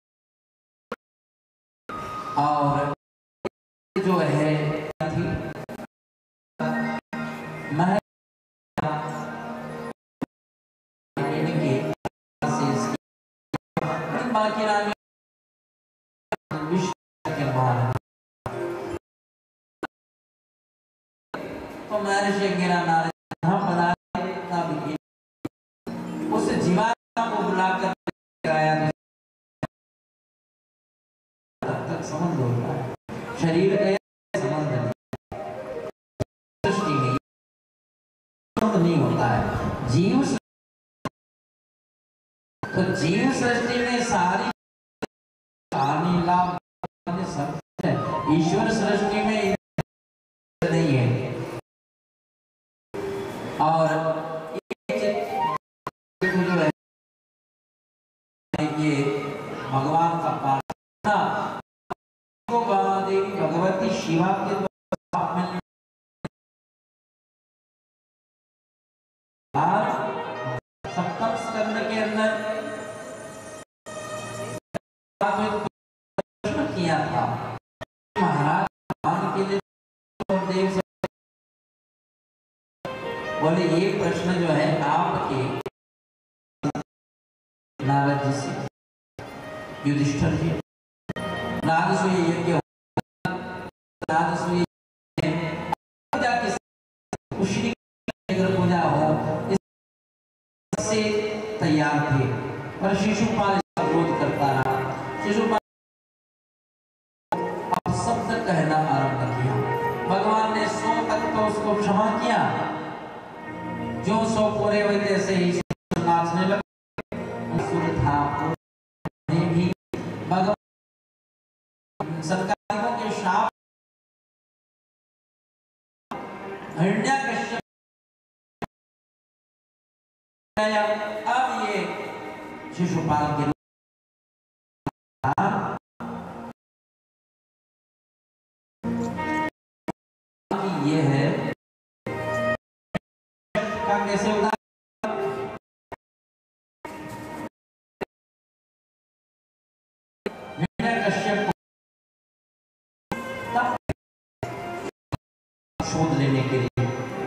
Speaker 5: और जो है मह बाकी रानी विश्व के बाहर तो महर्षि गिरा नारद हम बना भी उस जीवात्मा को बुलाकर कराया तक संबंध होता है। शरीर गया संबंध नहीं, सृष्टि में संबंध नहीं होता है। जीव तो जीव सृष्टि में सारी हानि लाभ सब है, ईश्वर सृष्टि में नहीं है। और जो है ये भगवान का पालना देवी भगवती शिवा के सप्तम स्कंद के अंदर प्रश्न किया था महाराज भगवान के लिए देव से बोले ये प्रश्न जो है आपके नारद जी से युधिष्ठिर जी नारदसूय यज्ञ नारदसूय पूजा की उष्णी पूजा हो इससे तैयार थे पर शिशुपाल इसका विरोध करता रहा। शिशुपाल शब्द कहना आरंभ किया। भगवान ने सौ तक तो उसको क्षमा किया, जो सौ पूरे हुए तैसे ही नाचने लगे। सुर था ने भी भगवान सत्कारियों के शाप हिरण्यकश्यप अब ये शिशुपाल के ये है का कैसे होगा कश्यप शोध लेने के लिए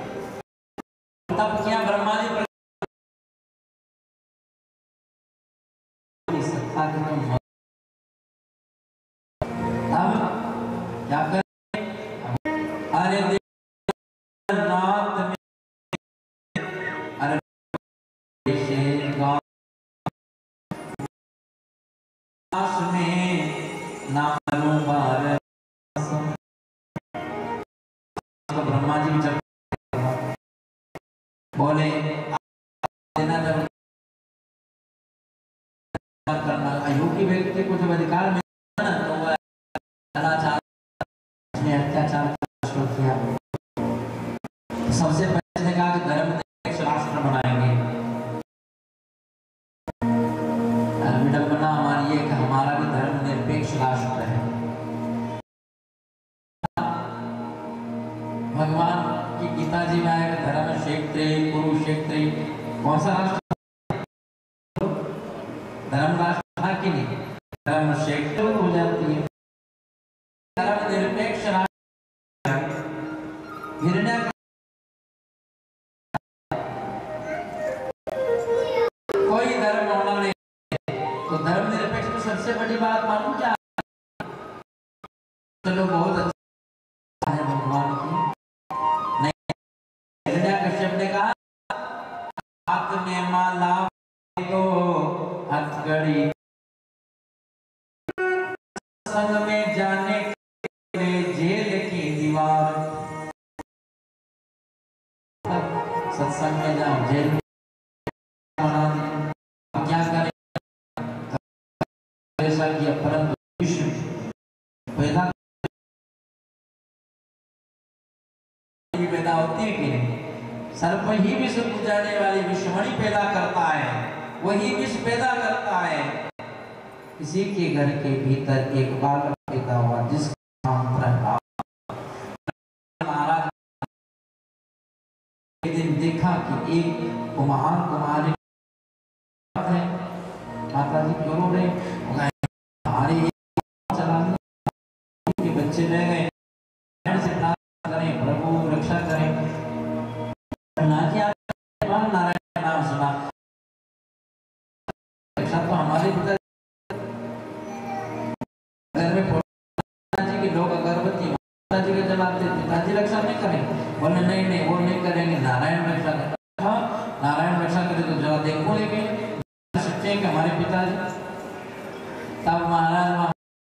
Speaker 5: तब क्या ब्रह्मा जी सत्ता के तुम हम क्या करें? अरे नाथ में अरे में नाम बार ब्रह्मा जी जब बोले देना जब करना अयोग्य व्यक्ति को जब अधिकार मिला ना तो वह अनाचार में अत्याचार किया। सबसे पहले कहा कि धर्म निरपेक्ष राष्ट्र बनाएंगे। विडंबना हमारी है कि हमारा भी धर्म निरपेक्ष राष्ट्र है। भगवान की गीता जी में आएगा धर्म क्षेत्र कुरुक्षेत्र कौन सा राष्ट्र? धर्म राष्ट्र था कि नहीं? धर्म क्षेत्र हो जाती है। धर्म निरपेक्ष राष्ट्र हिरण्य कोई तो धर्मनिरपेक्ष में सबसे बड़ी बात मालूम क्या? चलो बहुत अच्छा है भगवान की। नहीं, कश्यप ने कहा हाथ में माला तो हथकड़ी, संग में जाने के जेल की दीवार। सत्संग में जाओ जेल बना दी, क्या करें? ऐसा किया, परंतु विश्व पैदा पैदा होती है कि नहीं? सर्प ही विश्व बुझाने वाली विश्वमणि पैदा करता है, वही विश्व पैदा करता है। किसी के घर के भीतर एक बालक पैदा हुआ जिसका नाम प्रहलाद। महाराज एक दिन देखा कि एक महान कुमारी है, माता जी क्यों रो रहे? हमारे चला के बच्चे रह गए, से प्रार्थना करें प्रभु रक्षा करें। नारायण नाम सुना, रक्षा तो हमारे पिता घर में पिताजी के लोग अगरबत्ती पिताजी के जलाते, पिताजी रक्षा नहीं करें? बोले नहीं नहीं वो नहीं करेंगे, नारायण रक्षा करें। नारायण रक्षा करे तो जरा देखो, लेकिन सच्चे कि हमारे पिताजी। तब महाराज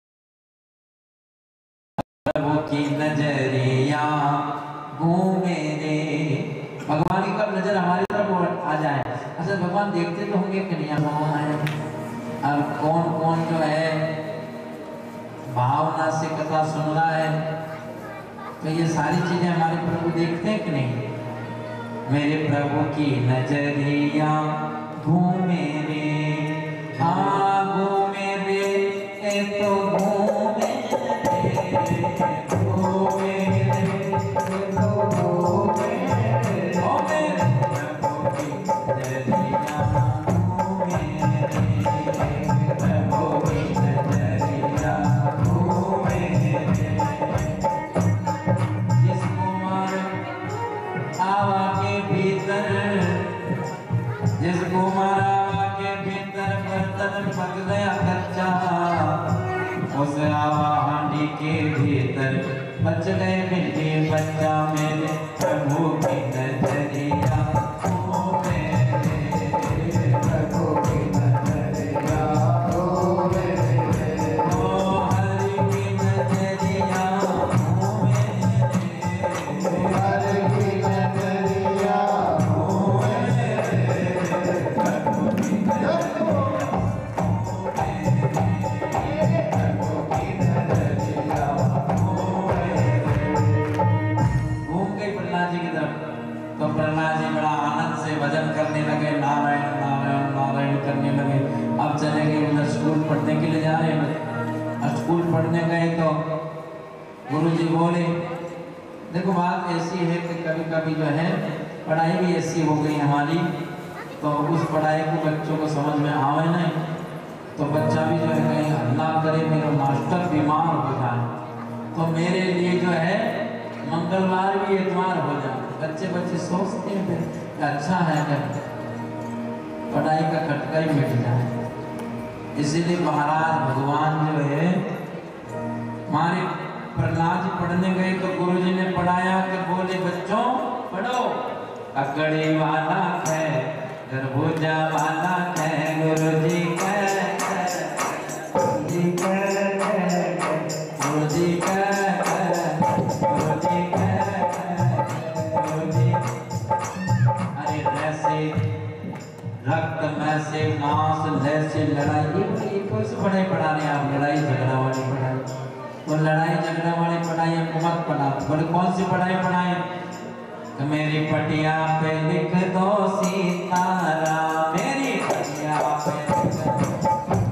Speaker 5: प्रभु की नजरिया घूमे रे। भगवान की कब नजर हमारी तरफ आ जाए? अच्छा भगवान देखते तो होंगे कि नहीं? अब कौन कौन जो है भावना से कथा सुन रहा है, तो ये सारी चीजें हमारे प्रभु देखते हैं कि नहीं? मेरे प्रभु की नजरिया घूमे रे, हाँ घूमे रे, ए तो घूमे रे, घूमे रे, ए तो घूमे रे, ओ मेरे प्रभु की नजरिया घूमे रे, प्रभु की नजरिया घूमे रे। जिसको मार आवा के भीतर, जिसको मारा के भीतर बर्तन पक गया कच्चा, उस आवा हांडी के भीतर बच गए मिट्टी बच्चा। मेरे प्रभु की नजरिया घूमे रे, प्रभु की नजरिया घूमे रे, ओ हरि की नजरिया घूमे रे, हरि की नजरिया घूमे रे, प्रभु की नजरिया तो प्रहलाद जी बड़ा आनंद से भजन करने लगे, नारायण नारायण नारायण करने लगे। अब चले गए उधर स्कूल पढ़ने के लिए जा रहे हैं। स्कूल पढ़ने गए तो गुरुजी बोले, देखो बात ऐसी है कि कभी कभी जो है पढ़ाई भी ऐसी हो गई हमारी, तो उस पढ़ाई को बच्चों को समझ में आवे नहीं, तो बच्चा भी जो है कहीं हल्ला करे, मेरा मास्टर बीमार हो जाए, तो मेरे लिए जो है मंगलवार भी इतवार हो जाए। बच्चे बच्चे सोचते हैं फिर अच्छा है कि पढ़ाई का खटका ही मिट जाए। इसीलिए महाराज भगवान जो है हमारे प्रहलाद जी पढ़ने गए तो गुरुजी ने पढ़ाया कि बोले बच्चों पढ़ो, अकड़ी वाला है गर्भोजा वाला है, गुरुजी कह गुरुजी कह गुरुजी कह गुरुजी कह गुरुजी। अरे ऐसे रक्त में से मांस लैसे लड़ाई, ये कौन सी पढ़ाई पढ़ा रहे हैं आप? लड़ाई झगड़ा वाली पढ़ाई। तो लड़ाई झगड़ा वाली पढ़ाई हमको मत पढ़ा, बोले कौन सी पढ़ाई पढ़ाए? तो मेरी पटिया पे लिख दो सीताराम, मेरी पटिया पे लिख दो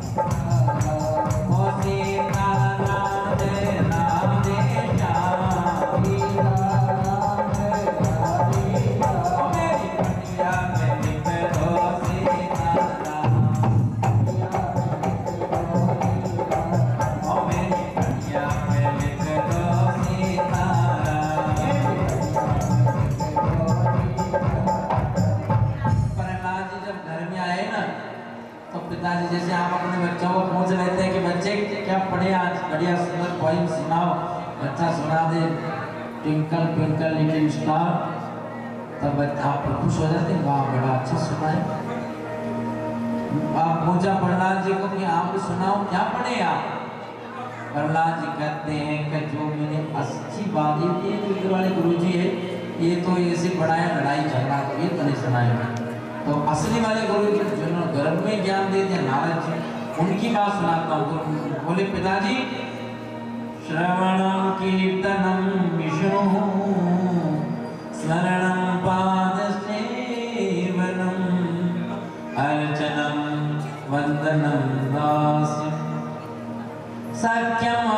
Speaker 5: ओ सीताराम जय राम जय श्याम, सीताराम जय राम, ओ मेरी पटिया पे लिख दो सीताराम, ओ मेरी पटिया पे लिख दो सीताराम। प्रहलाद जी जब घर में आए ना तो पिताजी जैसे आप अपने बच्चों को पूछ लेते हैं कि बच्चे क्या पढ़े आज, बढ़िया सुंदर पोइम सुनाओ, बच्चा सुना दे ट्विंकल ट्विंकल लिटिल स्टार, तब आप खुश हो जाते हैं, वाह बड़ा अच्छा सुना है। आप पूछा प्रहलाद जी को कि आप सुनाओ क्या पढ़े आप, प्रहलाद जी कहते हैं कि जो मैंने अच्छी बात ये जो इधर वाले गुरु जी है ये तो ऐसे पढ़ाया लड़ाई झगड़ा ये तो नहीं सुनाएगा, तो असली वाले गुरु जी जिन्होंने गर्भ में ज्ञान दे दिया नारद जी, उनकी बात सुनाता हूँ। बोले पिताजी श्रवणम कीर्तनम विष्णु स्मरणम पाद सेवनम अर्चनम वंदनम दास्यम सख्यम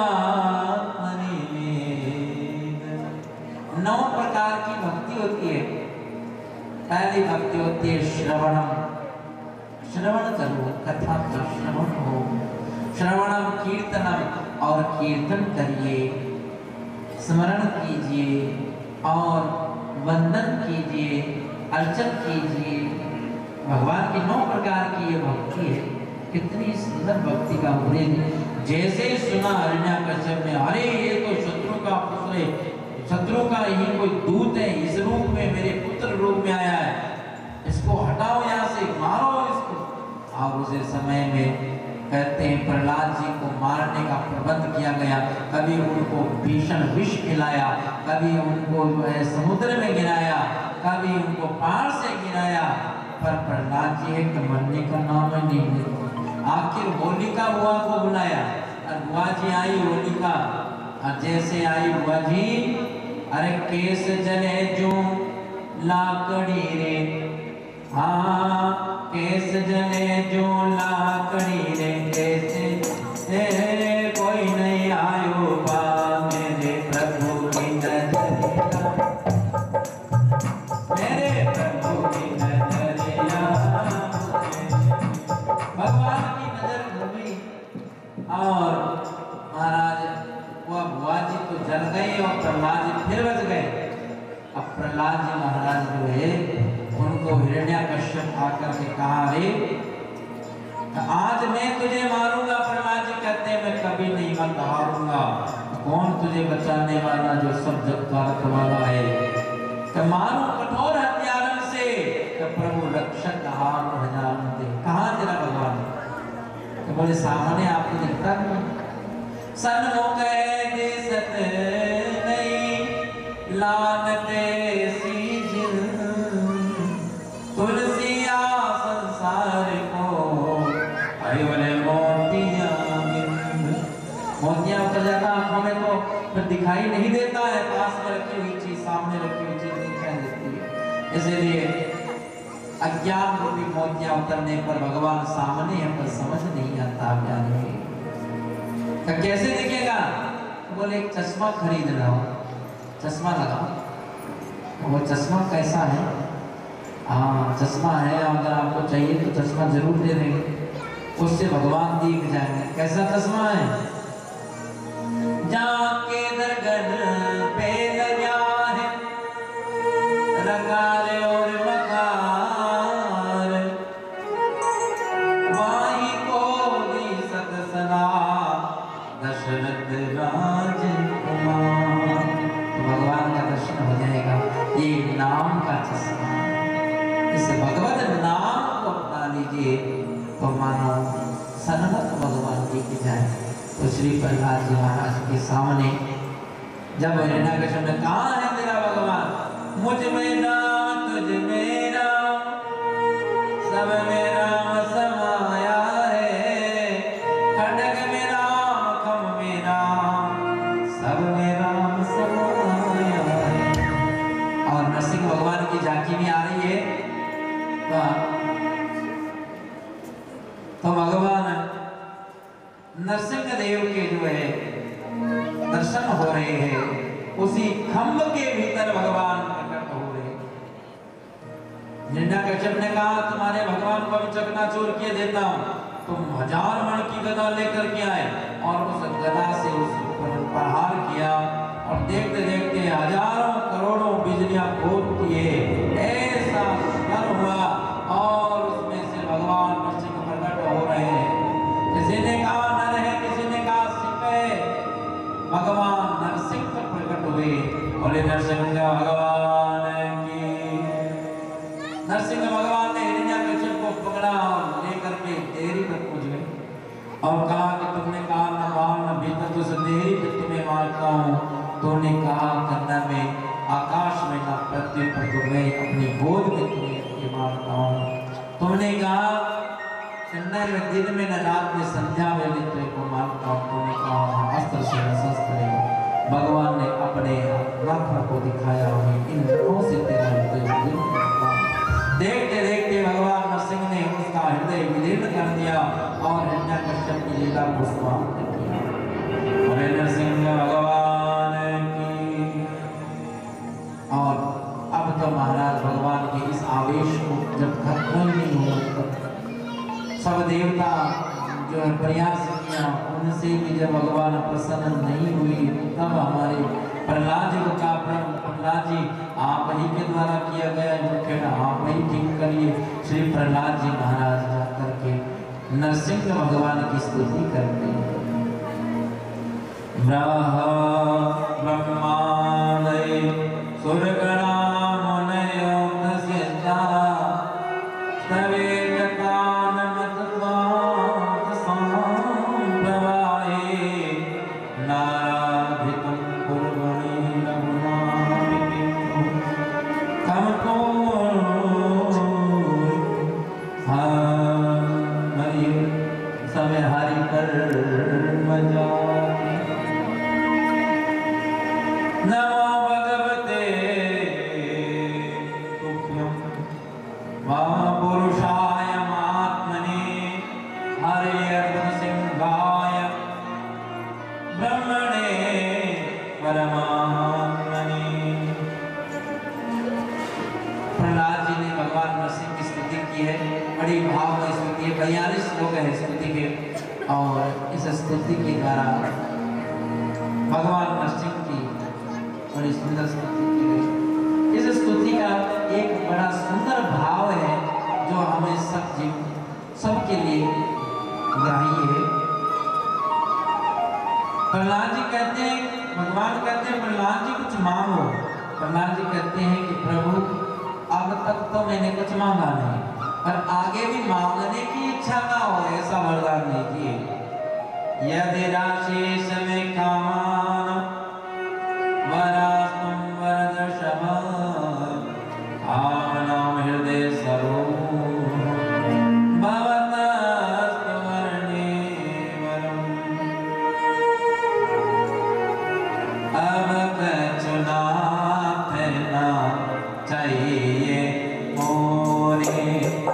Speaker 5: नौ प्रकार की भक्ति होती है। पहली भक्ति होती है श्रवणम, श्रवण करो कथा का श्रवण हो, श्रवणम कीर्तनम और कीर्तन करिए, स्मरण कीजिए और वंदन कीजिए, अर्चन कीजिए। भगवान की नौ प्रकार की ये भक्ति है। कितनी सुंदर भक्ति का उपदेश। जैसे ही सुना हिरण्याकश्यप ने, अरे ये तो शत्रु का पुत्र है, शत्रु का ही कोई दूत है, इस रूप में मेरे पुत्र रूप में आया है, इसको हटाओ यहाँ से, मारो इसको। और उसे समय में कहते हैं प्रहलाद जी को मारने का प्रबंध किया गया। कभी उनको भीषण विष खिलाया, कभी उनको जो है समुद्र में गिराया, कभी उनको पहाड़ से गिराया, पर प्रहलाद जी है कि मरने का नाम ही नहीं लेते। आखिर होलिका बुआ को बुलाया और बुआ जी आई होलिका, और जैसे आई बुआ जी, अरे केस जले जो लाकड़ी रे, हाँ केस जले जो लाकड़ी रे, कैसे ए, कोई नहीं आयो बा मेरे प्रभु की नजरिया, मेरे प्रभु की नजरिया। भगवान की नजर घूमी और महाराज वो बुआ जी तो जल गई और प्रहलाद जी फिर बच गए। अब प्रहलाद जी महाराज जो है उनको हिरण्याकश्यप आकर के कहा, रे आज मैं तुझे मारूंगा। प्रहलाद जी कहते हैं मैं कभी नहीं मत हारूंगा। कौन तुझे बचाने वाला जो सब जग का रखवाला है, तो मारूं कठोर हथियारों से, तो प्रभु रक्षक हार हजार दे। कहाँ तेरा भगवान? तो बोले सामने आपको दिखता नहीं, सन्मुख दिसत नहीं लानते सीजिल, तुलसिया संसार को अयोरे मोतिया मोतिया उतर जाता आंखों में तो फिर दिखाई नहीं देता है, पास में रखी हुई चीज सामने रखी हुई चीज दिखाई देती है। इसलिए अज्ञान रूपी मोतिया उतरने पर भगवान सामने है पर समझ नहीं आता क्या नहीं। तो कैसे दिखेगा? तो बोले एक चश्मा खरीद लाओ, चश्मा लगाओ। वो चश्मा कैसा है? हाँ चश्मा है, अगर आपको चाहिए तो चश्मा जरूर दे देंगे, उससे भगवान दिख जाएंगे। कैसा चश्मा है? जाके दरगन पे लगा है रगारे और मकार, वाही को दी सतसना दशरथ राजकुमार। तो भगवान का दर्शन हो जाएगा। ये नाम का चश्मा, इस भगवत नाम को अपना लीजिए तो मानो सन्मुख भगवान जी की जाए। तो श्री प्रहलाद जी महाराज के सामने जब हिरण्याकश्यप ने कहा है तेरा भगवान, मुझ में नाम तुझ में राम, सब में राम समाया है, खड्ग में राम खम में राम, सब में राम समाया है। और नरसिंह भगवान की झांकी भी आ रही है। तो भगवान नरसिंह देव के जो है दर्शन हो रहे हैं, उसी खम्भ के भीतर भगवान प्रकट हो रहे हैं। हिरण्याकश्यप ने कहा तुम्हारे भगवान को चकनाचूर किए देता हूं। तुम हजार मण की गदा लेकर के आए और उस गदा से उस पर प्रहार किया और देखते देखते हजारों करोड़ों बिजलियां फूटती है, ऐसा स्वर हुआ और उसमें से भगवान नरसिंह प्रकट और कहा कि तुमने कहा न बाल न भीतर तो संदेही कि तुम्हें मारता हूँ। तुमने कहा कन्ना में आकाश में न पृथ्वी पर तुम्हें अपनी गोद में तुम्हें मारता हूँ। तुमने कहा कन्ना में दिन में न रात में संध्या में भी तुमको मारता हूँ। तुमने कहा अस्त्र से न शस्त्र है। भगवान ने अपने नाखून को दिखाया हमें इन नखों से तेरा हृदय देखते देखते भगवान नरसिंह ने उसका हृदय विलीन कर दिया और हिरण्यकश्यप की लीला को समाप्त किया। हरे नरसिंह भगवान की। और अब तो महाराज भगवान के इस आवेश को जब खत्म नहीं हुआ, सब देवता जो है प्रयास किया, उनसे भी जब भगवान प्रसन्न नहीं हुई, तब हमारे प्रहलाद जी को कहा प्रहलाद जी आप ही के द्वारा किया गया मुख्य आप ही ठीक करिए। श्री प्रहलाद जी महाराज जाकर के नरसिंह भगवान की स्तुति करते हैं। ब्रह्मादय सुरगणा मुनयो तस्यता तवे बयालीस लोग हैं स्तुति के। और इस स्तुति के द्वारा भगवान नरसिंह की बड़ी सुंदर स्तुति की गई। इस स्तुति का एक बड़ा सुंदर भाव है जो हमें सब जीव सबके लिए ग्राह्य है। प्रहलाद जी कहते हैं, भगवान कहते हैं प्रहलाद जी कुछ मांगो। प्रहलाद जी कहते हैं कि प्रभु अब तक तो मैंने कुछ मांगा नहीं, पर आगे भी मांगने की इच्छा ना हो ऐसा वरदान दीजिए। यदि राशेष में कामान वरास्तुम वरदर्शम आमनाम हृदय सरो भवतस्तु वर्णेवरम्। अब कछुनाथ ना चाहिए मोरे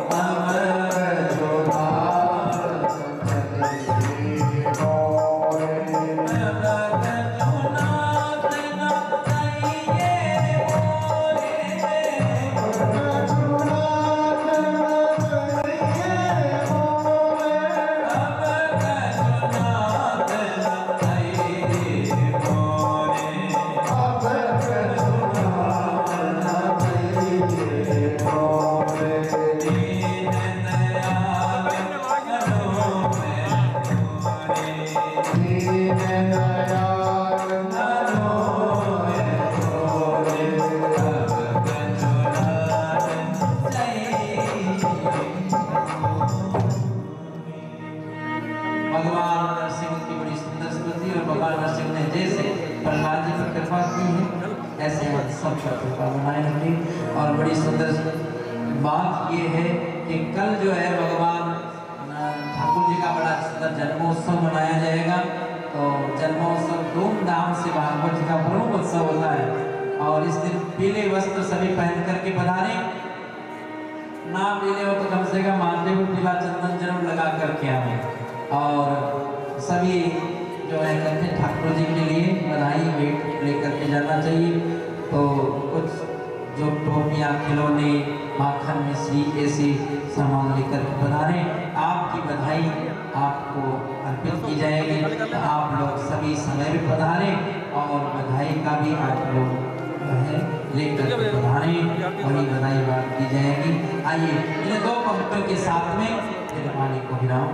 Speaker 5: और बड़ी सुंदर बात ये है कि कल जो है भगवान ठाकुर जी का बड़ा सुंदर जन्मोत्सव मनाया जाएगा। तो जन्मोत्सव धूमधाम से भागवत जी का प्रमुख उत्सव होता है। और इस दिन पीले वस्त्र सभी पहन करके पधारे, ना पीले हो तो कम से कम माथे को पीला चंदन जरूर लगा करके आए। और सभी जो है कहते हैं ठाकुर जी के लिए बधाई भेंट लेकर के जाना चाहिए। तो कुछ जो टोपियाँ खिलौने माखन मिश्री ऐसी सामान लेकर के पधारे, आपकी बधाई आपको अर्पित की जाएगी। तो आप लोग सभी समय में पधारे और बधाई का भी आप लोग है लेकर के पधारे, वही बधाई बात की जाएगी। आइए इन दो पंक्तियों के साथ में फिर वाणी को विराम।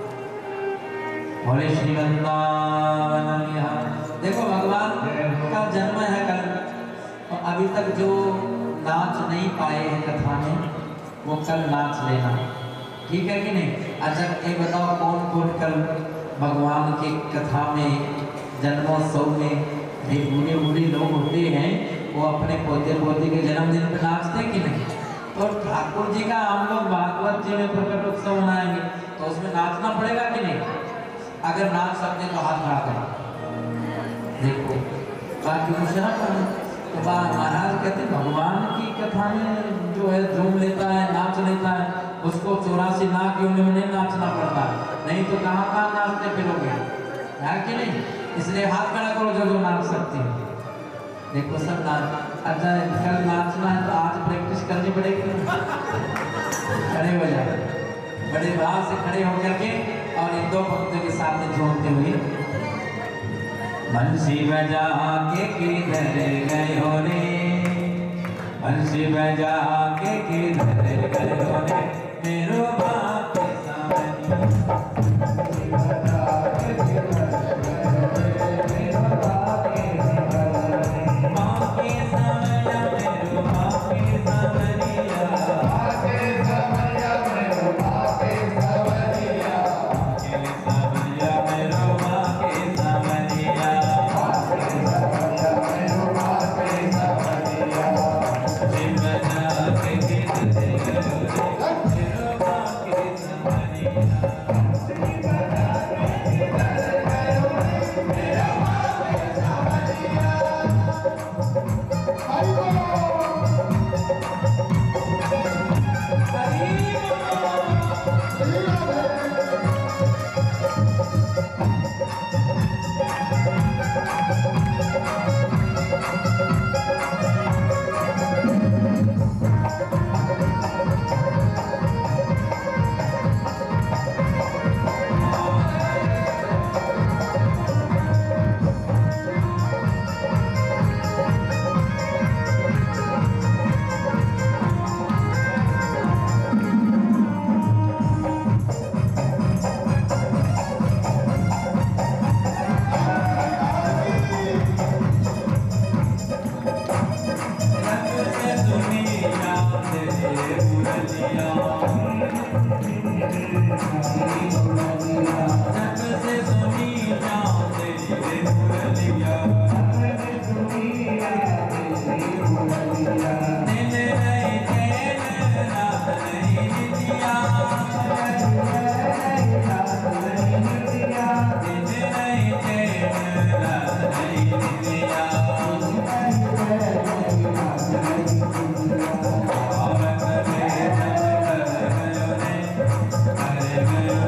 Speaker 5: बोले श्री वृंदावन बिहारी। देखो भगवान का जन्म है कल, तो अभी तक जो नाच नहीं पाए हैं कथा में वो कल नाच लेना। ठीक है कि नहीं? अच्छा ये बताओ कौन कौन कल भगवान की कथा में जन्मोत्सव में ये बूढ़े बूढ़े लोग होते हैं वो अपने पोते पोती के जन्मदिन पे नाचते कि नहीं? तो ठाकुर जी का हम लोग भागवत जी में प्रकट उत्सव मनाएंगे तो उसमें नाचना पड़ेगा कि नहीं? अगर नाच सकते तो हाथ खड़ा करो। देखो बाकी दूसरा तो महाराज कहते भगवान की कथा में जो है झूम लेता है नाच लेता है उसको चौरासी लाख योनि में नहीं नाचना पड़ता, नहीं तो कहाँ कहाँ नाचते फिरोगे, है कि नहीं? इसलिए हाथ खड़ा करो जो जो नाच सकते हैं। देखो सब नाच, अच्छा कल नाचना है तो आज प्रैक्टिस करनी पड़ेगी। खड़े हो जाए बड़े भाव से खड़े होकर के और इन दो भक्तों के साथ झूमते हुए बंसी बजा के किधर गए हो रे, बंसी बजा के किधर गए हो रे मेरो बाप के सामने, बंसी बजा के किधर गए मेरो बाप के सामने, बाप के सामने मेरो बाप के सामने, बाप के सामने मेरो बाप के सामने, के सामने मेरो बाप के सामने,
Speaker 4: Hare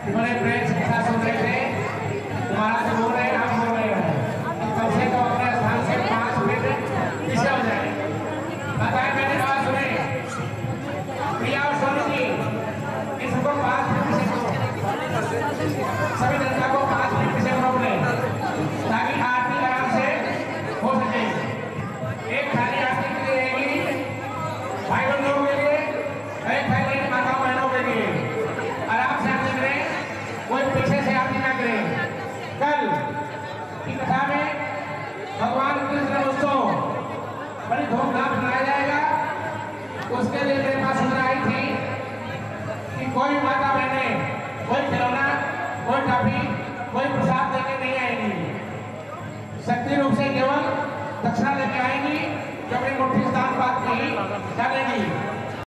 Speaker 6: बड़े प्रेम से कथा सुन रहे थे, महाराज बोल रहे हैं, आप बोल रहे हैं, कम से कम अपने स्थान से पाँच मिनट पीछे हो जाए। बताए मैंने बात सुने, प्रिया और सोनी जी, इसको पाँच मिनट पीछे करो, सभी जनता को पाँच मिनट पीछे करो अपने, ताकि आरती आराम से हो सके। एक थाली आरती के लिए रहेगी भाई बंधुओं के लिए, एक थाली माता बहनों के लिए। आराम से आरती करें, कोई पीछे से आरती ना करें। कल की कथा में भगवान कृष्ण उत्सव बड़ी धूमधाम मनाया जाएगा। उसके लिए मेरे पास सूचना आई थी कि कोई माता बहने कोई खिलौना, कोई टॉफी, कोई प्रसाद लेके नहीं आएंगी। शक्ति रूप से केवल दक्षिणा लेके आएंगी, जो अपनी मुट्ठी स्थान बात नहीं डालेंगी।